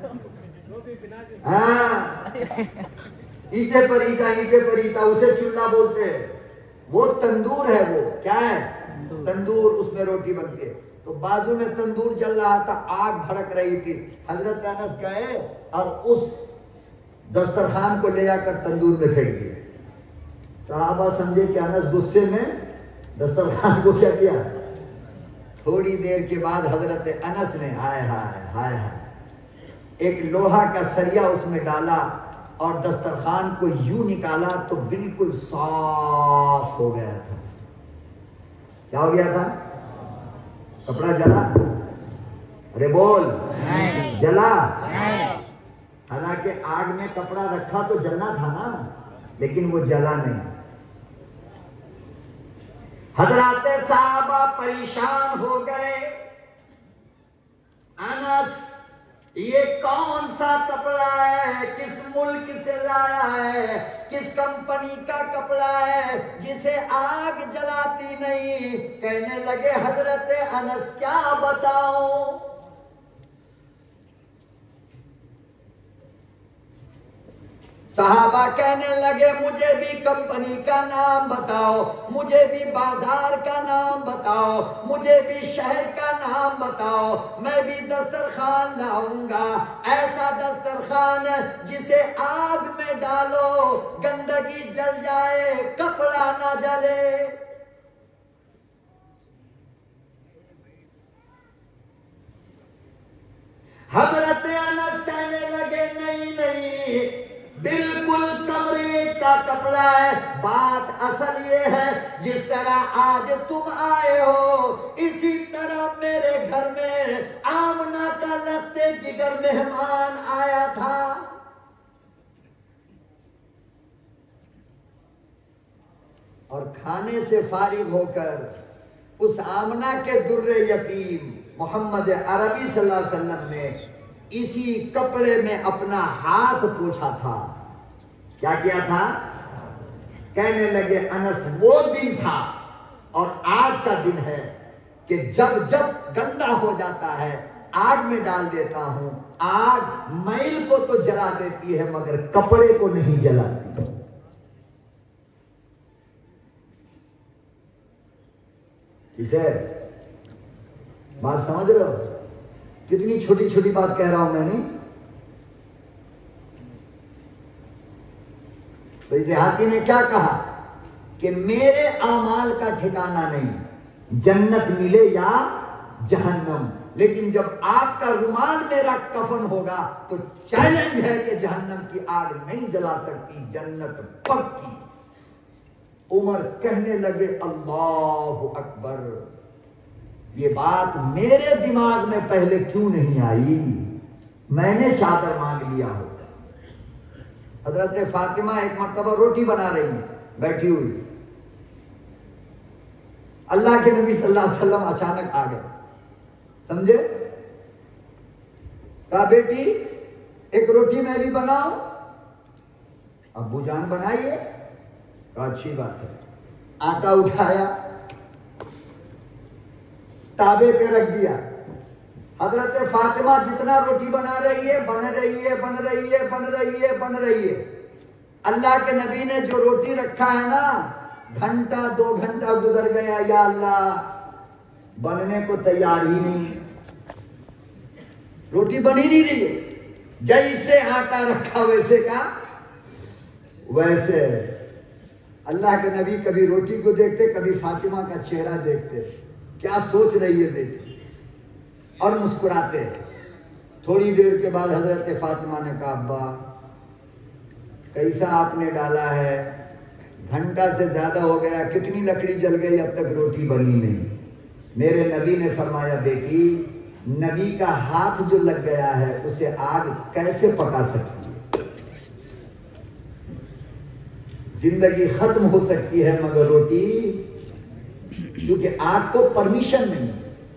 ہاں اینٹے پر اینٹا، اینٹے پر اینٹا، اسے چولہا بولتے ہیں۔ وہ تندور ہے، وہ کیا ہے؟ تندور، اس میں روٹی بنتی ہے۔ تو بازو میں تندور جل رہا تھا، آگ بھڑک رہی تھی۔ حضرت انس گئے اور اس دسترخوان کو لے جا کر تندور میں پھینک دیا۔ صحابہ سمجھے کہ انس غصے میں دسترخوان کو کیا کیا۔ تھوڑی دیر کے بعد حضرت انس نے ہائے ہائے ہائے ہائے ایک لوہا کا سریا اس میں ڈالا اور دسترخوان کو یوں نکالا تو بالکل صاف ہو گیا تھا۔ کیا ہو گیا تھا؟ کپڑا جلا؟ ارے بول، جلا؟ حالانکہ آگ میں کپڑا رکھا تو جلنا تھا نا، لیکن وہ جلا نہیں۔ حضرات صحابہ پریشان ہو گئے، انس یہ کون سا کپڑا ہے، کس ملک سے لایا ہے، کس کمپنی کا کپڑا ہے جسے آگ جلاتی نہیں؟ کہنے لگے حضرت انس کیا بتاؤں؟ صحابہ کہنے لگے مجھے بھی کمپنی کا نام بتاؤ، مجھے بھی بازار کا نام بتاؤ، مجھے بھی شہر کا نام بتاؤ، میں بھی دسترخوان لاؤں گا، ایسا دسترخوان جسے آگ میں ڈالو گندگی جل جائے کپڑا نہ جلے۔ حضرت انس کہنے لگے نہیں نہیں، بالکل کمرے کا کپڑا ہے۔ بات اصل یہ ہے جس طرح آج تم آئے ہو اسی طرح میرے گھر میں آمنہ کا لگتے جگر مہمان آیا تھا۔ اور کھانے سے فارغ ہو کر اس آمنہ کے در یتیم محمد عربی صلی اللہ علیہ وسلم نے اسی کپڑے میں اپنا ہاتھ پوچھا تھا۔ کیا کیا تھا؟ کہنے لگے انس وہ دن تھا اور آج کا دن ہے کہ جب جب گندا ہو جاتا ہے آگ میں ڈال دیتا ہوں، آگ میل کو تو جلا دیتی ہے مگر کپڑے کو نہیں جلاتی۔ اسے بات سمجھ رہے ہو؟ کتنی چھوٹی چھوٹی بات کہہ رہا ہوں میں نہیں؟ تو دیہاتی نے کیا کہا کہ میرے اعمال کا ٹھکانہ نہیں، جنت ملے یا جہنم، لیکن جب آپ کا رومال میرا کفن ہوگا تو چیلنج ہے کہ جہنم کی آگ نہیں جلا سکتی، جنت پکی۔ عمر کہنے لگے اللہ اکبر، یہ بات میرے دماغ میں پہلے کیوں نہیں آئی، میں نے چادر مانگ لیا ہوتا۔ حضرت فاطمہ ایک مرتبہ روٹی بنا رہی ہیں بیٹھی ہوئی، اللہ کے نبی صلی اللہ علیہ وسلم اچانک آ گئے، سمجھے؟ کہا بیٹی ایک روٹی میں بھی بناؤں؟ ابو جان بنائیے۔ کہا اچھی بات ہے۔ آٹا اٹھایا، تابے پہ رکھ دیا۔ حضرت فاطمہ جتنا روٹی بنا رہی ہے بن رہی ہے بن رہی ہے بن رہی ہے بن رہی ہے۔ اللہ کے نبی نے جو روٹی رکھا ہے نا، گھنٹہ 2 گھنٹہ گزر گیا، یا اللہ بننے کو تیار ہی نہیں، روٹی بن ہی نہیں رہی ہے۔ جیسے آٹا رکھا ویسے کا ویسے۔ اللہ کے نبی کبھی روٹی کو دیکھتے، کبھی فاطمہ کا چہرہ دیکھتے، کیا سوچ رہی ہے بیٹی، اور مسکراتے۔ تھوڑی دیر کے بعد حضرت فاطمہ نے کہا ابا کیسا آپ نے ڈالا ہے، گھنٹہ سے زیادہ ہو گیا، کتنی لکڑی جل گئی، اب تک روٹی بنی نہیں۔ میرے نبی نے فرمایا بیٹی، نبی کا ہاتھ جو لگ گیا ہے اسے آگ کیسے پکا سکتی ہے؟ زندگی ختم ہو سکتی ہے مگر روٹی، کیونکہ آگ کو پرمیشن نہیں۔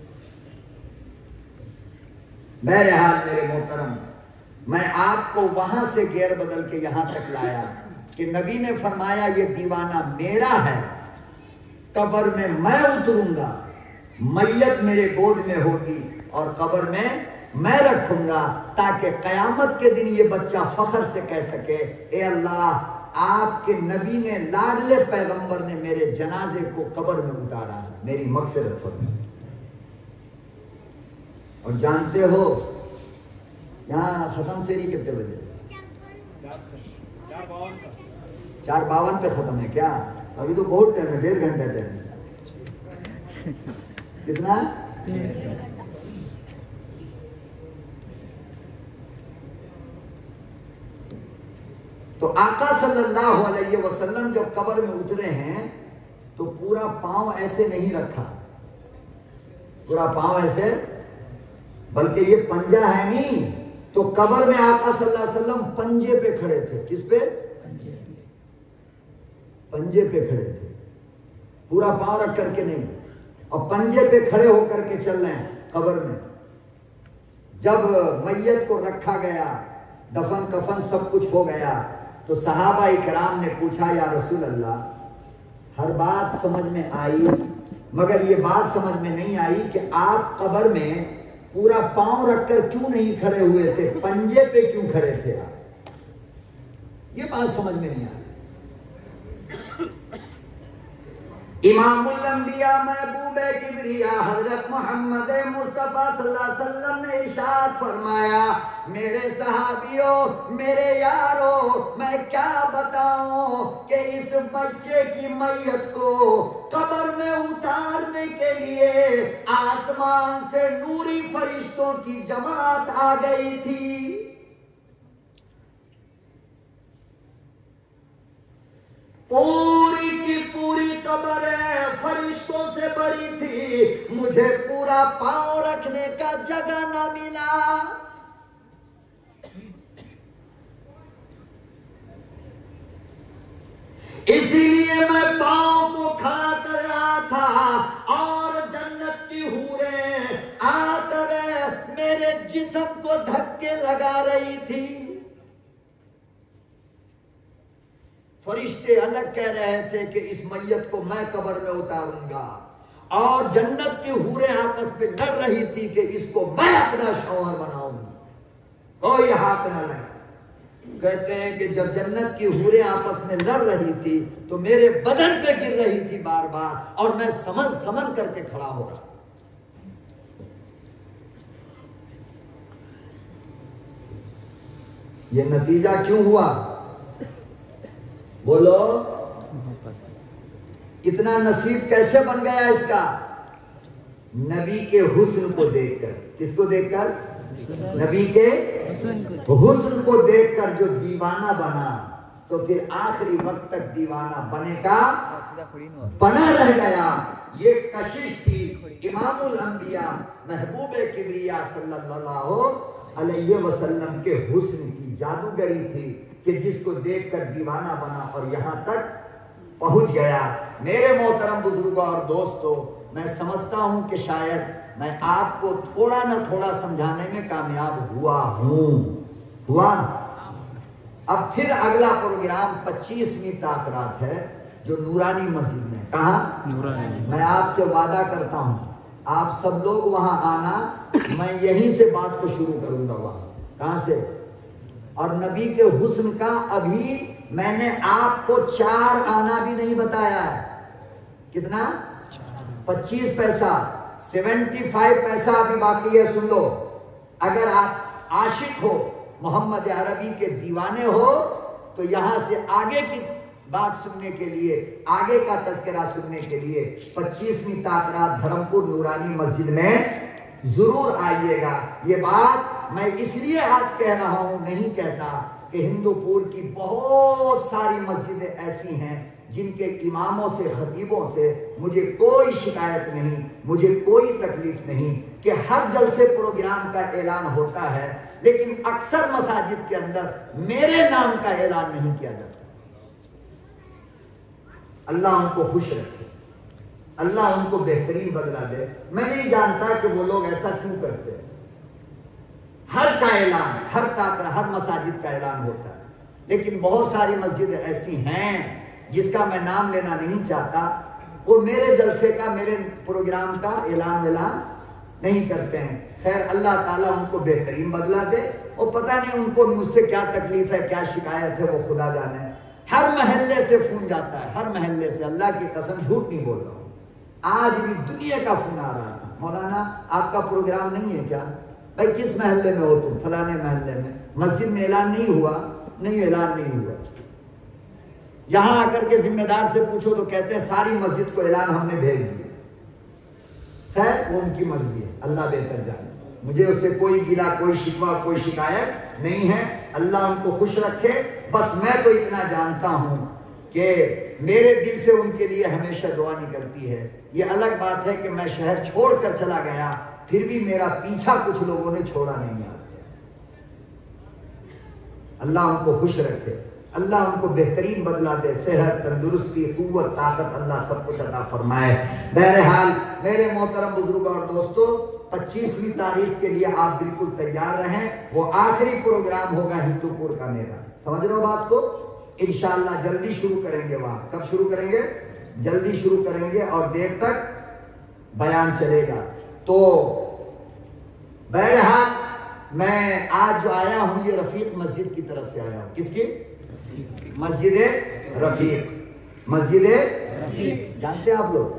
بہرحال میرے محترم، میں آپ کو وہاں سے گیر بدل کے یہاں تک لایا کہ نبی نے فرمایا یہ دیوانہ میرا ہے، قبر میں میں اتروں گا، میت میرے گود میں ہوگی اور قبر میں رکھوں گا، تاکہ قیامت کے دن یہ بچہ فخر سے کہہ سکے اے اللہ آپ کے نبی نے، لاڈلے پیغمبر نے میرے جنازے کو قبر میں اتارا، میری مغفرت فرمائے۔ اور جانتے ہو یہاں ختم سیری کتنے بجے؟ 4:52 پہ ختم ہے کیا؟ ابھی تو بہت ٹائم ہے، 1.5 گھنٹہ ٹائم ہے۔ کتنا؟ تو آقا صلی اللہ علیہ وسلم جب قبر میں اترے ہیں تو پورا پاؤں ایسے نہیں رکھا، پورا پاؤں ایسے، بلکہ یہ پنجہ ہے نہیں، تو قبر میں آقا صلی اللہ علیہ وسلم پنجے پہ کھڑے تھے۔ کس پہ؟ پنجے پہ کھڑے تھے، پورا پاؤں رکھ کر کے نہیں، اور پنجے پہ کھڑے ہو کر کے چل رہے ہیں قبر میں۔ جب میت کو رکھا گیا، دفن کفن سب کچھ ہو گیا، تو صحابہ اکرام نے پوچھا یا رسول اللہ ہر بات سمجھ میں آئی، مگر یہ بات سمجھ میں نہیں آئی کہ آپ قبر میں پورا پاؤں رکھ کر کیوں نہیں کھڑے ہوئے تھے، پنجے پہ کیوں کھڑے تھے آپ؟ یہ بات سمجھ میں نہیں آئی۔ امام الانبیاء محبوب کبریا حضرت محمد مصطفیٰ صلی اللہ علیہ وسلم نے ارشاد فرمایا میرے صحابیوں، میرے یارو، میں کیا بتاؤں کہ اس بچے کی میت کو قبر میں اتارنے کے لیے آسمان سے نوری فرشتوں کی جماعت آ گئی تھی۔ پوری کی پوری قبر فرشتوں سے بھری تھی، مجھے پورا پاؤں رکھنے کا جگہ نہ ملا۔ اسی لیے میں پاؤں کو کھڑا کر رہا تھا اور جنت کی حوریں آ کر میرے جسم کو دھکے لگا رہی تھی۔ فرشتے الگ کہہ رہے تھے کہ اس میت کو میں قبر میں اتاروں گا، اور جنت کی حوریں آپس میں لڑ رہی تھی کہ اس کو میں اپنا شوہر بناؤں گا، کوئی ہاتھ نہ لگا۔ کہتے ہیں کہ جب جنت کی حوریں آپس میں لڑ رہی تھی تو میرے بدن پہ گر رہی تھی بار بار، اور میں سمل سمل کر کے کھڑا ہو رہا۔ یہ نتیجہ کیوں ہوا؟ بولو، اتنا نصیب کیسے بن گیا اس کا؟ نبی کے حسن کو دیکھ کر۔ کس کو دیکھ کر؟ نبی کے حسن کو دیکھ کر جو دیوانہ بنا، تو پھر آخری وقت تک دیوانہ بنے کا بنا رہ گیا۔ یہ کشش تھی امام الانبیاء محبوب کبریا صلی اللہ علیہ وسلم کے حسن کی، جادوگری تھی کہ جس کو دیکھ کر دیوانہ بنا اور یہاں تک پہنچ گیا۔ میرے محترم بزرگوں اور دوستوں، میں سمجھتا ہوں کہ شاید میں آپ کو تھوڑا نہ تھوڑا سمجھانے میں کامیاب ہوا۔ اب پھر اگلا پروگرام 25ویں تاخیرات ہے جو نورانی مسجد میں۔ کہاں؟ نورانی۔ میں آپ سے وعدہ کرتا ہوں آپ سب لوگ وہاں آنا، میں یہیں سے بات کو شروع کروں گا۔ وہاں کہاں سے؟ اور نبی کے حسن کا ابھی میں نے آپ کو 4 آنا بھی نہیں بتایا ہے۔ کتنا؟ 25 پیسہ، 75 پیسہ ابھی باقی ہے، سن لو۔ اگر آپ عاشق ہو، محمد عربی کے دیوانے ہو، تو یہاں سے آگے کی بات سننے کے لیے، آگے کا تذکرہ سننے کے لیے 25ویں تاخیرات دھرمپور نورانی مسجد میں ضرور آئیے گا۔ یہ بات میں اس لیے آج کہہ رہا ہوں، نہیں کہتا کہ ہندو پور کی بہت ساری مسجدیں ایسی ہیں جن کے اماموں سے، خطیبوں سے مجھے کوئی شکایت نہیں، مجھے کوئی تکلیف نہیں کہ ہر جلسے پروگرام کا اعلان ہوتا ہے، لیکن اکثر مساجد کے اندر میرے نام کا اعلان نہیں کیا جاتا۔ اللہ ان کو خوش رکھے، اللہ ان کو بہترین بدلہ دے۔ میں نہیں جانتا کہ وہ لوگ ایسا کیوں کرتے ہیں۔ ہر کا اعلان، ہر مساجد کا اعلان ہوتا ہے، لیکن بہت ساری مسجدیں ایسی ہیں جس کا میں نام لینا نہیں چاہتا، وہ میرے جلسے کا، میرے پروگرام کا اعلان نہیں کرتے ہیں۔ خیر، اللہ تعالیٰ ان کو بہترین بدلہ دے، اور پتہ نہیں ان کو مجھ سے کیا تکلیف ہے، کیا شکایت ہے، وہ خدا جانے۔ ہر محلے سے فون جاتا ہے، ہر محلے سے، اللہ کی قسم جھوٹ نہیں بول رہا ہوں، آج بھی دنیا کا فون آ رہا تھا، مولانا آپ کا پروگرام نہیں ہے کیا؟ بھائی کس محلے میں ہو تم؟ فلانے محلے میں۔ مسجد میں اعلان نہیں ہوا؟ نہیں، اعلان نہیں ہوا۔ یہاں آ کر کے ذمہ دار سے پوچھو تو کہتے ہیں ساری مسجد کو اعلان ہم نے بھیج دیا۔ خیر، وہ ان کی مرضی ہے، اللہ بہتر جانے۔ مجھے اس سے کوئی گلہ، کوئی شکوہ، کوئی شکایت نہیں ہے، اللہ ان کو خوش رکھے۔ بس میں تو اتنا جانتا ہوں کہ میرے دل سے ان کے لیے ہمیشہ دعا نکلتی ہے۔ یہ الگ بات ہے کہ میں شہر چھوڑ کر چلا گیا، پھر بھی میرا پیچھا کچھ لوگوں نے چھوڑا نہیں آج تک۔ اللہ ان کو خوش رکھے، اللہ ان کو بہترین بدلہ دے، صحت، تندرستی، قوت، طاقت، اللہ سب کچھ عطا فرمائے۔ بہرحال میرے محترم بزرگ اور دوستو، 25ویں تاریخ کے لیے آپ بالکل تیار رہیں، وہ آخری پروگرام ہوگا ہندو پور کا میرا، سمجھ رہے ہو بات کو؟ انشاءاللہ جلدی شروع کریں گے۔ وہاں کب شروع کریں گے؟ جلدی شروع کریں گے، اور دیر تک بیان چلے گا۔ تو بہرحال میں آج جو آیا ہوں یہ رفیق مسجد کی طرف سے آیا ہوں۔ کس کی؟ مسجد رفیق۔ مسجد رفیق جانتے ہیں آپ لوگ؟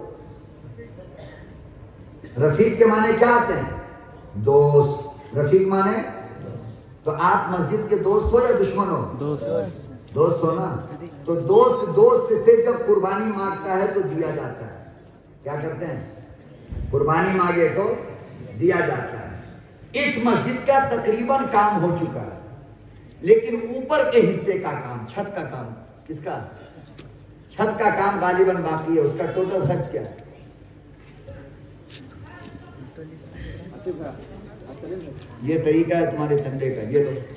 رفیق کے معنی کیا آتے ہیں؟ دوست۔ رفیق معنی؟ تو آپ مسجد کے دوست ہو یا دشمن ہو؟ دوست ہو نا۔ تو دوست سے جب قربانی مانگتا ہے تو دیا جاتا ہے۔ کیا کرتے ہیں؟ قربانی مانگے تو دیا جاتا ہے۔ اس مسجد کا تقریباً کام ہو چکا ہے، لیکن اوپر کے حصے کا کام، چھت کا کام، کس کا؟ چھت کا کام غالباً باقی ہے۔ اس کا ٹوٹل خرچ کیا ہے؟ یہ طریقہ ہے تمہارے چندے کا، یہ لو۔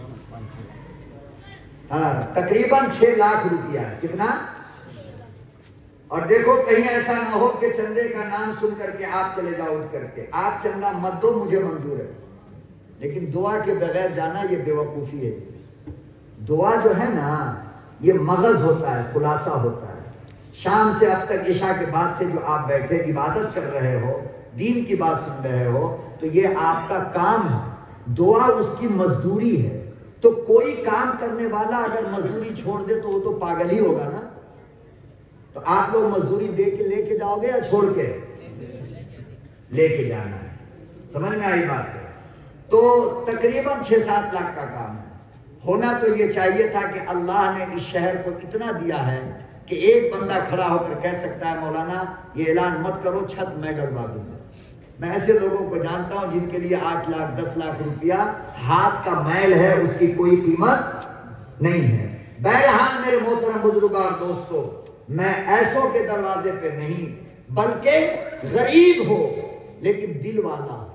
ہاں، تقریباً 6 لاکھ روپیہ ہے۔ کتنا؟ اور دیکھو کہیں ایسا نہ ہو کہ چندے کا نام سن کر کے آپ چلے جاؤ اٹھ کر کے۔ آپ چندہ مت دو، مجھے منظور ہے، لیکن دعا کے بغیر جانا یہ بے وقوفی ہے۔ دعا جو ہے نا، یہ مغز ہوتا ہے، خلاصہ ہوتا ہے۔ شام سے اب تک عشاء کے بعد سے جو آپ بیٹھے عبادت کر رہے ہو، دین کی بات سن رہے ہو، تو یہ آپ کا کام ہے، دعا اس کی مزدوری ہے۔ تو کوئی کام کرنے والا اگر مزدوری چھوڑ دے تو وہ تو پاگل ہی ہوگا نا۔ تو آپ لوگ مزدوری دے کے لے کے جاؤ گے یا چھوڑ کے؟ لے کے جانا ہے۔ سمجھ میں آئی بات ہے؟ تو تقریباً 6-7 لاکھ کا کام ہے۔ ہونا تو یہ چاہیے تھا کہ اللہ نے اس شہر کو اتنا دیا ہے کہ ایک بندہ کھڑا ہو کر کہہ سکتا ہے مولانا یہ اعلان مت کرو، چھت میں ڈلوا دوں گا۔ میں ایسے لوگوں کو جانتا ہوں جن کے لیے 8 لاکھ 10 لاکھ روپیہ ہاتھ کا میل ہے، اس کی کوئی قیمت نہیں ہے۔ بہرحال میرے محترم بزرگ اور دوستو، میں ایسوں کے دروازے پہ نہیں، بلکہ غریب ہو لیکن دل والا